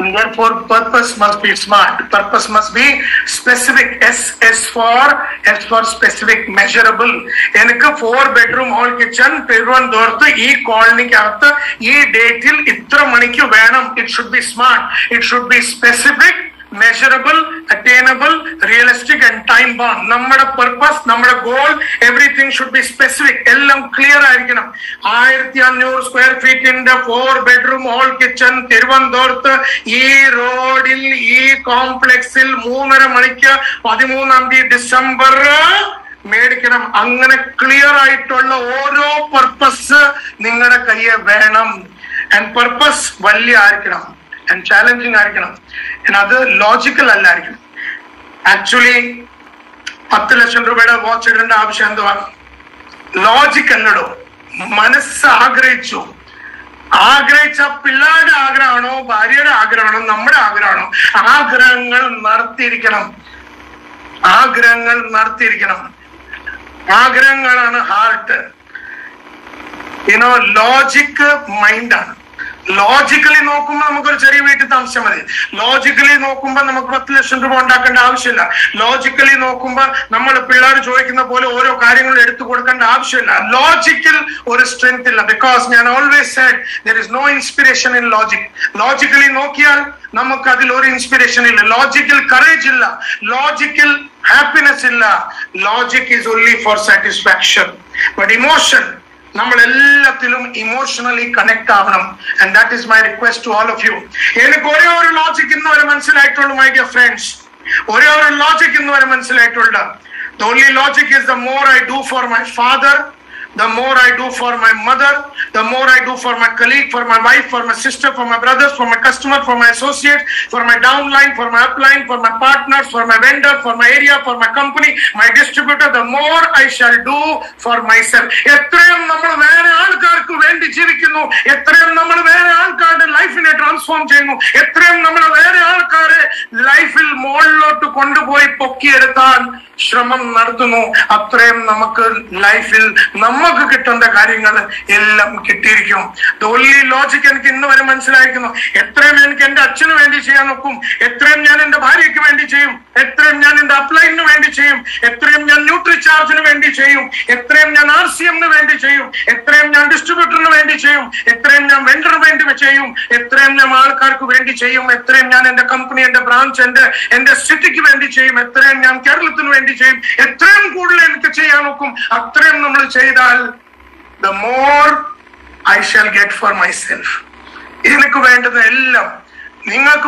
Therefore, purpose must be smart. Purpose must be specific. S S for S for specific, measurable. എനിക്ക് ഫോർ ബെഡ്റൂം ഹോൾ കിച്ചൺ തിരുവനന്തപുരത്ത് ഈ കോളനിക്കകത്ത് ഈ ഡേറ്റിൽ ഇത്ര മണിക്ക് വേണം. It should be smart. It should be specific, measurable, attainable, realistic and time bound. നമ്മുടെ purpose, നമ്മുടെ goal, everything should be specific. എല്ലാം ക്ലിയർ ആയിരിക്കണം. ആയിരത്തി അഞ്ഞൂറ് സ്ക്വയർ ഫീറ്റിന്റെ ഫോർ ബെഡ്റൂം ഹോൾ കിച്ചൺ തിരുവനന്തപുരത്ത് ഈ റോഡിൽ ഈ കോംപ്ലക്സിൽ മൂന്നര മണിക്ക് പതിമൂന്നാം തീയതി ഡിസംബർ മേടിക്കണം. അങ്ങനെ ക്ലിയർ ആയിട്ടുള്ള ഓരോ പർപ്പസ് നിങ്ങളുടെ കയ്യിൽ വേണം. ആൻഡ് പർപ്പസ് വലിയ ആയിരിക്കണം and challenging ആയിരിക്കണം. അത് ലോജിക്കൽ അല്ലായിരിക്കണം. ആക്ച്വലി പത്ത് ലക്ഷം രൂപയുടെ വാച്ച് ഇടേണ്ട ആവശ്യം എന്തുവാ? ലോജിക് അല്ലടോ. മനസ്സ് ആഗ്രഹിച്ചു. ആഗ്രഹിച്ച പിള്ളേരുടെ ആഗ്രഹമാണോ ഭാര്യയുടെ ആഗ്രഹമാണോ നമ്മുടെ ആഗ്രഹമാണോ? ആഗ്രഹങ്ങൾ നടത്തിയിരിക്കണം. ആഗ്രഹങ്ങൾ നടത്തിയിരിക്കണം. ആഗ്രഹങ്ങളാണ് ഹാർട്ട്. യുനോ ലോജിക് മൈൻഡാണ്. ലോജിക്കലി നോക്കുമ്പോൾ നമുക്കൊരു ചെറിയ വീട്ടിൽ താമസിച്ചാൽ മതി. ലോജിക്കലി നോക്കുമ്പോൾ നമുക്ക് പത്ത് ലക്ഷം രൂപ ഉണ്ടാക്കേണ്ട ആവശ്യമില്ല. ലോജിക്കലി നോക്കുമ്പോൾ നമ്മൾ പിള്ളേർ ചോദിക്കുന്ന പോലെ ഓരോ കാര്യങ്ങൾ എടുത്തു കൊടുക്കേണ്ട ആവശ്യമില്ല. ലോജിക്കൽ ഒരു സ്ട്രെങ്ത് ഇല്ല. ബിക്കോസ് ഞാൻ always said there is no inspiration in logic. Logically നോക്കിയാൽ നമുക്ക് അതിൽ ഒരു ഇൻസ്പിറേഷൻ ഇല്ല. ലോജിക്കൽ കറേജ് ഇല്ല. ലോജിക്കൽ ഹാപ്പിനെസ് ഇല്ല. Logic is only for satisfaction. But emotion, നമ്മൾ എല്ലാത്തിലും ഇമോഷണലി കണക്ട് ആവണം. And that is my request to all of you. എനിക്ക് ഒരേ ഒരു ലോജിക് ഇന്ന് വരെ മനസ്സിലായിട്ടുള്ളൂ മൈ ഡിയർ ഫ്രണ്ട്സ്. ഒരേ ഒരു ലോജിക് ഇന്ന് വരെ മനസ്സിലായിട്ടുള്ള the only logic is the more I do for my father, the more I do for my mother, the more I do for my colleague, for my wife, for my sister, for my brothers, for my customer, for my associate, for my downline, for my upline, for my partners, for my vendor, for my area, for my company, my distributor, the more I shall do for myself. എത്രയും നമ്മൾ വേറെ ആൾക്കാർക്ക് വേണ്ടി ജീവിക്കുന്നു, എത്രയും നമ്മൾ വേറെ ആൾക്കാരുടെ ലൈഫിനെ ട്രാൻസ്ഫോം ചെയ്യുന്നു, എത്രയും നമ്മൾ വേറെ ആൾക്കാരെ ലൈഫിൽ മുകളിലോട്ട് കൊണ്ടുപോയി പൊക്കിയെടുത്താൻ ശ്രമം നടത്തുന്നു, അത്രയും നമുക്ക് ലൈഫിൽ നമുക്ക് കിട്ടേണ്ട കാര്യങ്ങൾ എല്ലാം കിട്ടിയിരിക്കും. ഓൺലി ലോജിക് എനിക്ക് ഇന്ന് വരെ മനസ്സിലായിരിക്കുന്നു. എത്രയും എനിക്ക് എന്റെ അച്ഛന് വേണ്ടി ചെയ്യാൻ നോക്കും, എത്രയും ഞാൻ എന്റെ ഭാര്യയ്ക്ക് വേണ്ടി ചെയ്യും, എത്രയും ഞാൻ എന്റെ അപ്ലൈനു വേണ്ടി ചെയ്യും, എത്രയും ഞാൻ ന്യൂട്രി ചാർജിന് വേണ്ടി ചെയ്യും, എത്രയും ഞാൻ ആർ സി എമ്മിന് വേണ്ടി ചെയ്യും, എത്രയും ഞാൻ ഡിസ്ട്രിബ്യൂട്ടറിന് വേണ്ടി ചെയ്യും, എത്രയും ഞാൻ വെണ്ടറിന് വേണ്ടി ചെയ്യും, എത്രയും ഞാൻ ആൾക്കാർക്ക് വേണ്ടി ചെയ്യും, എത്രയും ഞാൻ എന്റെ കമ്പനി, എന്റെ ബ്രാഞ്ച്, എന്റെ എന്റെ സിറ്റിക്ക് വേണ്ടി ചെയ്യും, എത്രയും ഞാൻ കേരളത്തിന് വേണ്ടി ചെയ്യും, എത്രയും കൂടുതൽ എനിക്ക് ചെയ്യാൻ നോക്കും, അത്രയും നമ്മൾ ചെയ്താൽ the more I shall get for myself. എനിക്ക് വേണ്ടത് എല്ലാം നിങ്ങൾക്ക്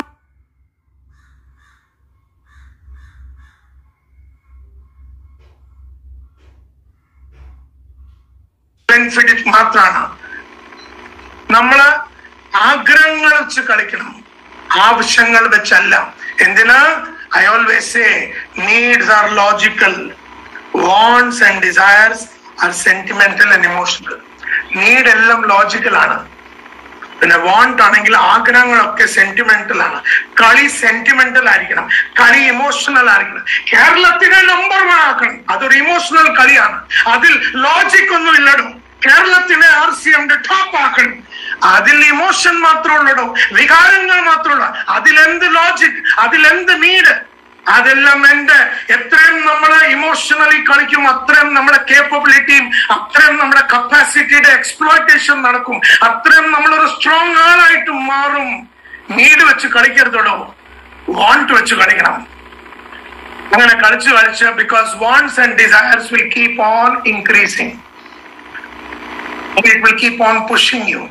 ബെനിഫിറ്റ് മാത്രമാണ്. നമ്മള് ആഗ്രഹങ്ങൾ വെച്ച് കളിക്കണം, ആവശ്യങ്ങൾ വെച്ചല്ല. എന്തിനാ? I always say needs are logical, wants and desires are sentimental and emotional. Need എല്ലാം ലോജിക്കൽ ആണ്. പിന്നെ വാണ്ട് ആണെങ്കിൽ ആഗ്രഹങ്ങളൊക്കെ സെന്റിമെന്റൽ ആണ്. കളി സെന്റിമെന്റൽ ആയിരിക്കണം, കളി ഇമോഷണൽ ആയിരിക്കണം. കേരളത്തിനെ നമ്പർ വൺ ആക്കണം, അതൊരു ഇമോഷണൽ കളിയാണ്. അതിൽ ലോജിക് ഒന്നും ഇല്ലടോ. കേരളത്തിനെ ആർ സി എമ്മിന്റെ ടോപ്പ് ആക്കണം, അതിൽ ഇമോഷൻ മാത്രമുള്ളടോ, വികാരങ്ങൾ മാത്രമുള്ള. അതിലെന്ത് ലോജിക്, അതിലെന്ത് നീഡ്, അതെല്ലാം എന്റെ. എത്രയും നമ്മൾ ഇമോഷണലി കളിക്കും, അത്രയും നമ്മുടെ കേപ്പബിലിറ്റിയും അത്രയും നമ്മുടെ കപ്പാസിറ്റിയുടെ എക്സ്പ്ലോയിറ്റേഷൻ നടക്കും, അത്രയും നമ്മളൊരു സ്ട്രോങ് ആളായിട്ട് മാറും. നീഡ് വെച്ച് കളിക്കരുതോ, വാണ്ട് വെച്ച് കളിക്കണം. അങ്ങനെ കളിച്ച് കളിച്ച് because wants and desires will keep on increasing, it will keep on pushing you.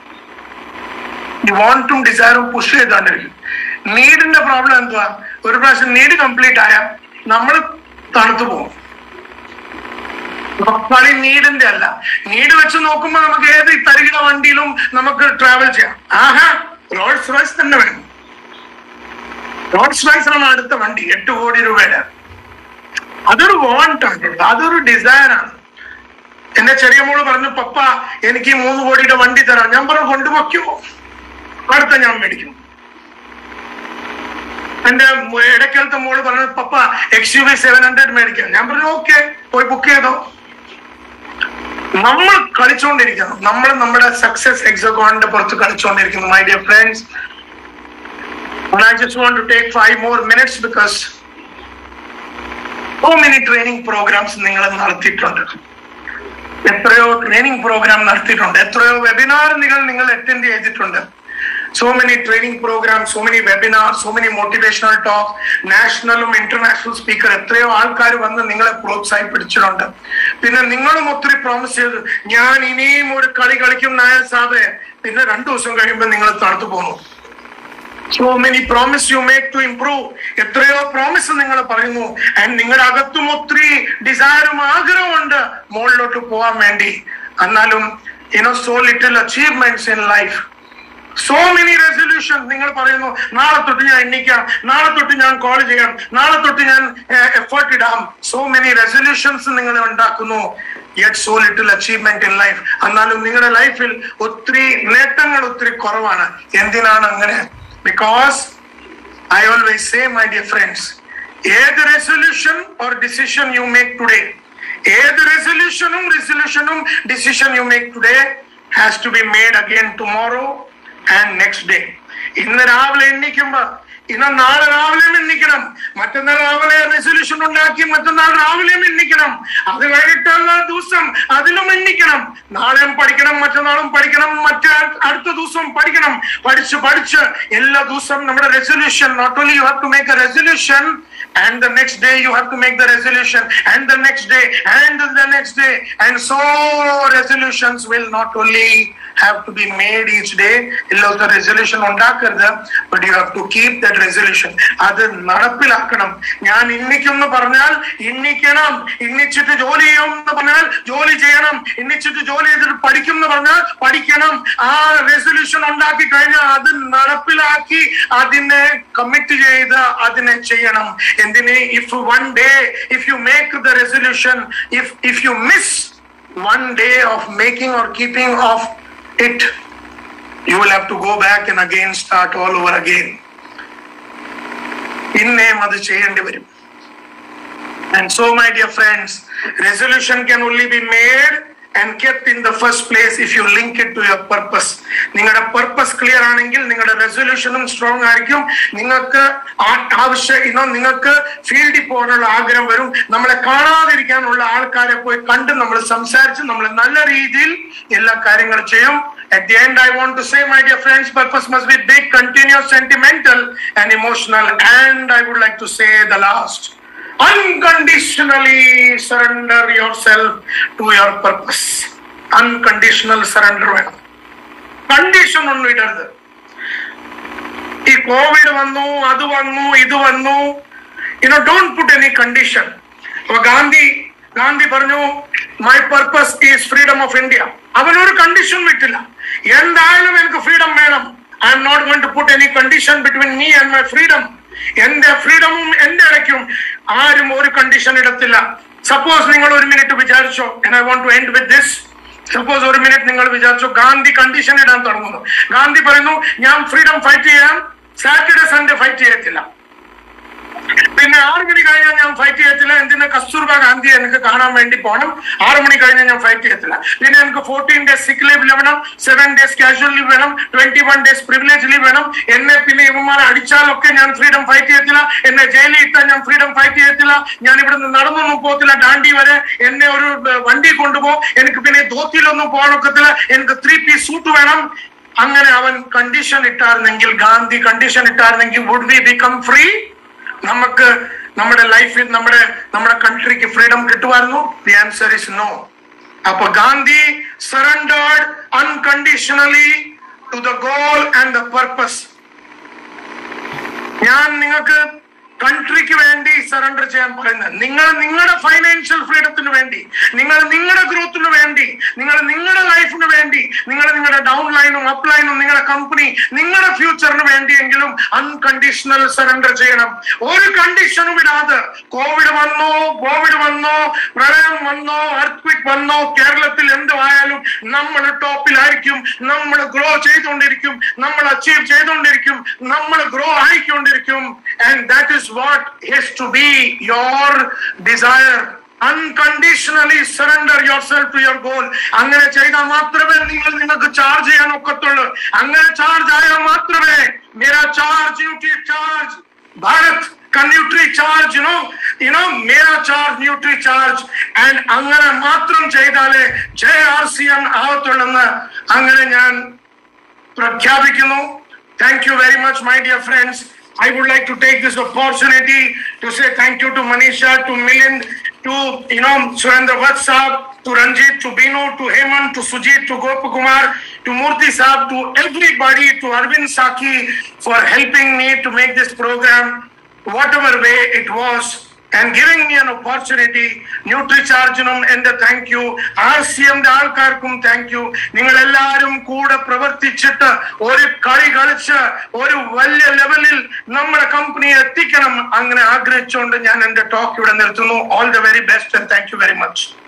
ഈ വാണ്ടും ഡിസയറും പുഷ് ചെയ്തോണ്ടിരിക്കും. നീഡിന്റെ പ്രോബ്ലം എന്തുവാ? ഒരു പ്രാവശ്യം നീഡ് കംപ്ലീറ്റ് ആയാൽ നമ്മൾ തണുത്തു പോകും. കളി നീഡിന്റെ അല്ല. നീഡ് വെച്ച് നോക്കുമ്പോ നമുക്ക് ഏത് തരികിട വണ്ടിയിലും നമുക്ക് ട്രാവൽ ചെയ്യാം. ആഹാ, റോൾസ് റോയ്സ് തന്നെ വേണം. റോൾസ് റോയ്സ് ആണ് അടുത്ത വണ്ടി, എട്ട് കോടി രൂപയുടെ. അതൊരു വാണ്ടാണ്, അതൊരു ഡിസയർ ആണ്. എന്റെ ചെറിയ മോള് പറഞ്ഞു, പപ്പ എനിക്ക് മൂന്ന് കോടിയുടെ വണ്ടി തരാം. ഞാൻ പറഞ്ഞു, കൊണ്ടുപോക്കോ, അടുത്ത ഞാൻ മേടിക്കും. എന്റെ ഇടയ്ക്കലത്തെ മോള് പറഞ്ഞു, പപ്പ X U V seven hundred മേടിക്കാം. ഞാൻ പറഞ്ഞു, ഓക്കെ, പോയി ബുക്ക് ചെയ്തോ. നമ്മൾ കളിച്ചുകൊണ്ടിരിക്കുന്നു, നമ്മൾ നമ്മുടെ സക്സസ് എക്സഗോണിന്റെ പുറത്ത് കളിച്ചുകൊണ്ടിരിക്കുന്നു. My dear friends, And I just want to take five more minutes because so many training programs നിങ്ങൾ നടത്തിയിട്ടുണ്ട്. എത്രയോ ട്രെയിനിങ് പ്രോഗ്രാം നടത്തിയിട്ടുണ്ട്, എത്രയോ വെബിനാർ നിങ്ങൾ നിങ്ങൾ അറ്റൻഡ് ചെയ്തിട്ടുണ്ട്. So many training programs, so many webinars, so many motivational talk, നാഷണലും ഇന്റർനാഷണൽ സ്പീക്കർ എത്രയോ ആൾക്കാർ വന്ന് നിങ്ങളെ പ്രോത്സാഹിപ്പിച്ചിട്ടുണ്ട്. പിന്നെ നിങ്ങളും ഒത്തിരി പ്രോമിസ് ചെയ്തു, ഞാൻ ഇനിയും ഒരു കളി കളിക്കും നായർ സാബേ, പിന്നെ രണ്ടു ദിവസം കഴിയുമ്പോൾ നിങ്ങൾ തണുത്തു പോകുന്നു. So many promise you make to improve. എത്രയോ പ്രോമിസ് നിങ്ങൾ പറയുന്നു. ആൻഡ് നിങ്ങളുടെ അകത്തും ഒത്തിരി ഡിസയറും ആഗ്രഹമുണ്ട് മുകളിലോട്ട് പോകാൻ വേണ്ടി. എന്നാലും you know so little achievements in life. So many resolutions. നിങ്ങൾ പറയുന്നു, നാളെ തൊട്ട് ഞാൻ എണ്ണിക്കാം, നാളെ തൊട്ട് ഞാൻ കോൾ ചെയ്യാം, നാളെ തൊട്ട് ഞാൻ എഫേർട്ട് ഇടാം. So many resolutions നിങ്ങൾ ഉണ്ടാക്കുന്നു. Yet so little achievement in life. എന്നാലും നിങ്ങളുടെ ലൈഫിൽ ഒത്തിരി നേട്ടങ്ങൾ ഒത്തിരി കുറവാണ്. എന്തിനാണ് അങ്ങനെ? Because I always say, my dear friends, either resolution or decision you make today, either resolution or resolution or decision you make today has to be made again tomorrow and next day. ഇന്ന് രാവിലെ എണ്ണിക്കുമ്പോ ഇന്ന് നാളെ രാവിലെയും എണ്ണിക്കണം, മറ്റന്നാൾ രാവിലെ റെസൊല്യൂഷൻ ഉണ്ടാക്കി മറ്റന്നാൾ രാവിലെയും എണ്ണിക്കണം, അത് കഴിഞ്ഞിട്ടുള്ള ദിവസം അതിലും എണ്ണിക്കണം, നാളെയും പഠിക്കണം, മറ്റന്നാളും പഠിക്കണം, മറ്റേ അടുത്ത ദിവസവും പഠിക്കണം. പഠിച്ച് പഠിച്ച് എല്ലാ ദിവസവും നമ്മുടെ resolution, not only you have to make a resolution and the next day you have to make the resolution, and the next day and the next day, and so resolutions will not only have to be made each day. illa the resolution undakkarudha, but you have to keep that resolution. adu nadapilakkanam. njan innikkunnu parnal innikkanam, innichittu joli cheyyunnu parnal joli cheyanam, innichittu joli edittu padikkunnu parnal padikkanam. aa resolution undakki kayna adu nadapilakki adine commit cheyida adine cheyanam. എന്തിന്? if one day if you make the resolution, if if you miss one day of making or keeping of it, you will have to go back and again start all over again. പിന്നെയും അത് ചെയ്യേണ്ടി വരും. And so my dear friends, resolution can only be made and kept in the first place if you link it to your purpose. നിങ്ങളുടെ പർപ്പസ് ക്ലിയർ ആണെങ്കിൽ നിങ്ങളുടെ റെസൊല്യൂഷനും സ്ട്രോങ് ആയിരിക്കും. നിങ്ങൾക്ക് ആവശ്യം ഇനോ നിങ്ങൾക്ക് ഫീൽഡിൽ പോകാനുള്ള ആഗ്രഹം വരും. നമ്മളെ കാണാതിരിക്കാനുള്ള ആൾക്കാരെ പോയി കണ്ട് നമ്മൾ സംസാരിച്ച് നമ്മൾ നല്ല രീതിയിൽ എല്ലാ കാര്യങ്ങളും ചെയ്യും. At the end, I want to say, my dear friends, purpose must be big, continuous, sentimental and emotional. And I would like to say the last, unconditionally surrender yourself to your purpose. Unconditional surrender വേണം. കണ്ടീഷൻ ഒന്നും ഇടരുത്. ഈ കോവിഡ് വന്നു, അത് വന്നു, ഇത് വന്നു, you know, don't put any condition. അപ്പൊ ഗാന്ധി ഗാന്ധി പറഞ്ഞു, my purpose is freedom of India. അവനൊരു കണ്ടീഷൻ വിട്ടില്ല, എന്തായാലും എനിക്ക് ഫ്രീഡം വേണം. I'm not going to put any condition between me and my freedom. എന്റെ ഫ്രീഡമും എന്റെ ഇടയ്ക്കും ആരും ഒരു കണ്ടീഷൻ ഇടത്തില്ല. സപ്പോസ് നിങ്ങൾ ഒരു മിനിറ്റ് വിചാരിച്ചോ, and I want to end with this. Suppose ഒരു മിനിറ്റ് നിങ്ങൾ വിചാരിച്ചു ഗാന്ധി കണ്ടീഷൻ ഇടാൻ തുടങ്ങുന്നു. ഗാന്ധി പറയുന്നു, ഞാൻ ഫ്രീഡം ഫൈറ്റ് ചെയ്യാം, സാറ്റർഡേ സൺഡേ ഫൈറ്റ് ചെയ്യത്തില്ല, പിന്നെ ആറ് മണി കഴിഞ്ഞാൽ ഞാൻ ഫൈറ്റ് ചെയ്യത്തില്ല. എന്തിനാ? കസ്തൂർബ ഗാന്ധി എനിക്ക് കാണാൻ വേണ്ടി പോകണം. ആറ് മണി കഴിഞ്ഞാൽ ഞാൻ ഫൈറ്റ് ചെയ്യത്തില്ല. പിന്നെ എനിക്ക് ഫോർട്ടീൻ ഡേയ്സ് സിക്ക് ലീവ് വേണം, സെവൻ ഡേയ്സ് കാഷ്വൽ ലീവ് വേണം, twenty one days privilege leave വേണം. എന്നെ പിന്നെ ഇവന്മാരെ അടിച്ചാലൊക്കെ ഞാൻ ഫ്രീഡം ഫൈറ്റ് ചെയ്യത്തില്ല. എന്നെ ജയിലിൽ ഇട്ടാൽ ഞാൻ ഫ്രീഡം ഫൈറ്റ് ചെയ്യത്തില്ല. ഞാൻ ഇവിടുന്ന് നടന്നൊന്നും പോകത്തില്ല ഡാൻഡി വരെ. എന്നെ ഒരു വണ്ടി കൊണ്ടുപോ, എനിക്ക് പിന്നെ ധോത്തിയിലൊന്നും പോകാനൊക്കത്തില്ല. എനിക്ക് ത്രീ പീസ് സൂട്ട് വേണം. അങ്ങനെ അവൻ കണ്ടീഷൻ ഇട്ടായിരുന്നെങ്കിൽ, ഗാന്ധി കണ്ടീഷൻ ഇട്ടായിരുന്നെങ്കിൽ, വുഡ് വി ബിക്കം ഫ്രീ? നമുക്ക് നമ്മുടെ ലൈഫിൽ നമ്മുടെ നമ്മുടെ കൺട്രിക്ക് ഫ്രീഡം കിട്ടുമായിരുന്നു? The answer is no. അപ്പൊ Gandhi surrendered unconditionally to the goal and the purpose. ഞാൻ നിങ്ങൾക്ക് കൺട്രിക്ക് വേണ്ടി സറണ്ടർ ചെയ്യാൻ പറയുന്നത്, നിങ്ങൾ നിങ്ങളുടെ ഫൈനാൻഷ്യൽ ഫ്രീഡത്തിന് വേണ്ടി, നിങ്ങൾ നിങ്ങളുടെ ഗ്രോത്തിന് വേണ്ടി, നിങ്ങൾ നിങ്ങളുടെ ലൈഫിന് വേണ്ടി, നിങ്ങൾ നിങ്ങളുടെ ഡൗൺ ലൈനും അപ്പ് ലൈനും നിങ്ങളുടെ കമ്പനി നിങ്ങളുടെ ഫ്യൂച്ചറിന് വേണ്ടിയെങ്കിലും അൺകണ്ടീഷണൽ സറണ്ടർ ചെയ്യണം. ഒരു കണ്ടീഷനും ഇടാതെ. കോവിഡ് വന്നോ, കോവിഡ് വന്നോ, പ്രളയം വന്നോ, എർത്ത്ക്വേക്ക് വന്നോ, കേരളത്തിൽ എന്തുമായാലും നമ്മൾ ടോപ്പിലായിരിക്കും, നമ്മൾ ഗ്രോ ചെയ്തുകൊണ്ടിരിക്കും, നമ്മൾ അച്ചീവ് ചെയ്തുകൊണ്ടിരിക്കും, നമ്മൾ ഗ്രോ ആയിക്കൊണ്ടിരിക്കും. And that is what is to be your desire. Unconditionally surrender yourself to your goal. അങ്ങനെ ചെയ്താൽ മാത്രമേ നിങ്ങൾ നിങ്ങൾക്ക് ചാർജ് ചെയ്യാൻ ഒക്കത്തുള്ളൂ. അങ്ങനെ ചാർജ് ആയാൽ മാത്രമേ മേരാ charge, Nutri Charge. Bharat ka Nutri Charge, you know, you know, Mera Charge, Nutri Charge. And angana matram cheyidale J R C M avatullennu angane njan prakhyapikkunnu. Thank you very much, my dear friends. I would like to take this opportunity to say thank you to Manisha, to Milind, to, you know, Surendra Vatsab, to Ranjit, to Binu, to Hemant, to Sujit, to Gopakumar, to Murthy Saab, to everybody, to Arvind Saki for helping me to make this program, whatever way it was, and giving me an opportunity. NutriCharge-num ende thank you. R C M de aalkarkum thank you. Ningal ellarum kooda pravartichittu oru kali kalichu oru valya levelil nammada company ettikkanam angane aagrahichondu njan ende talk ivide nirthunu. All the very best and thank you very much.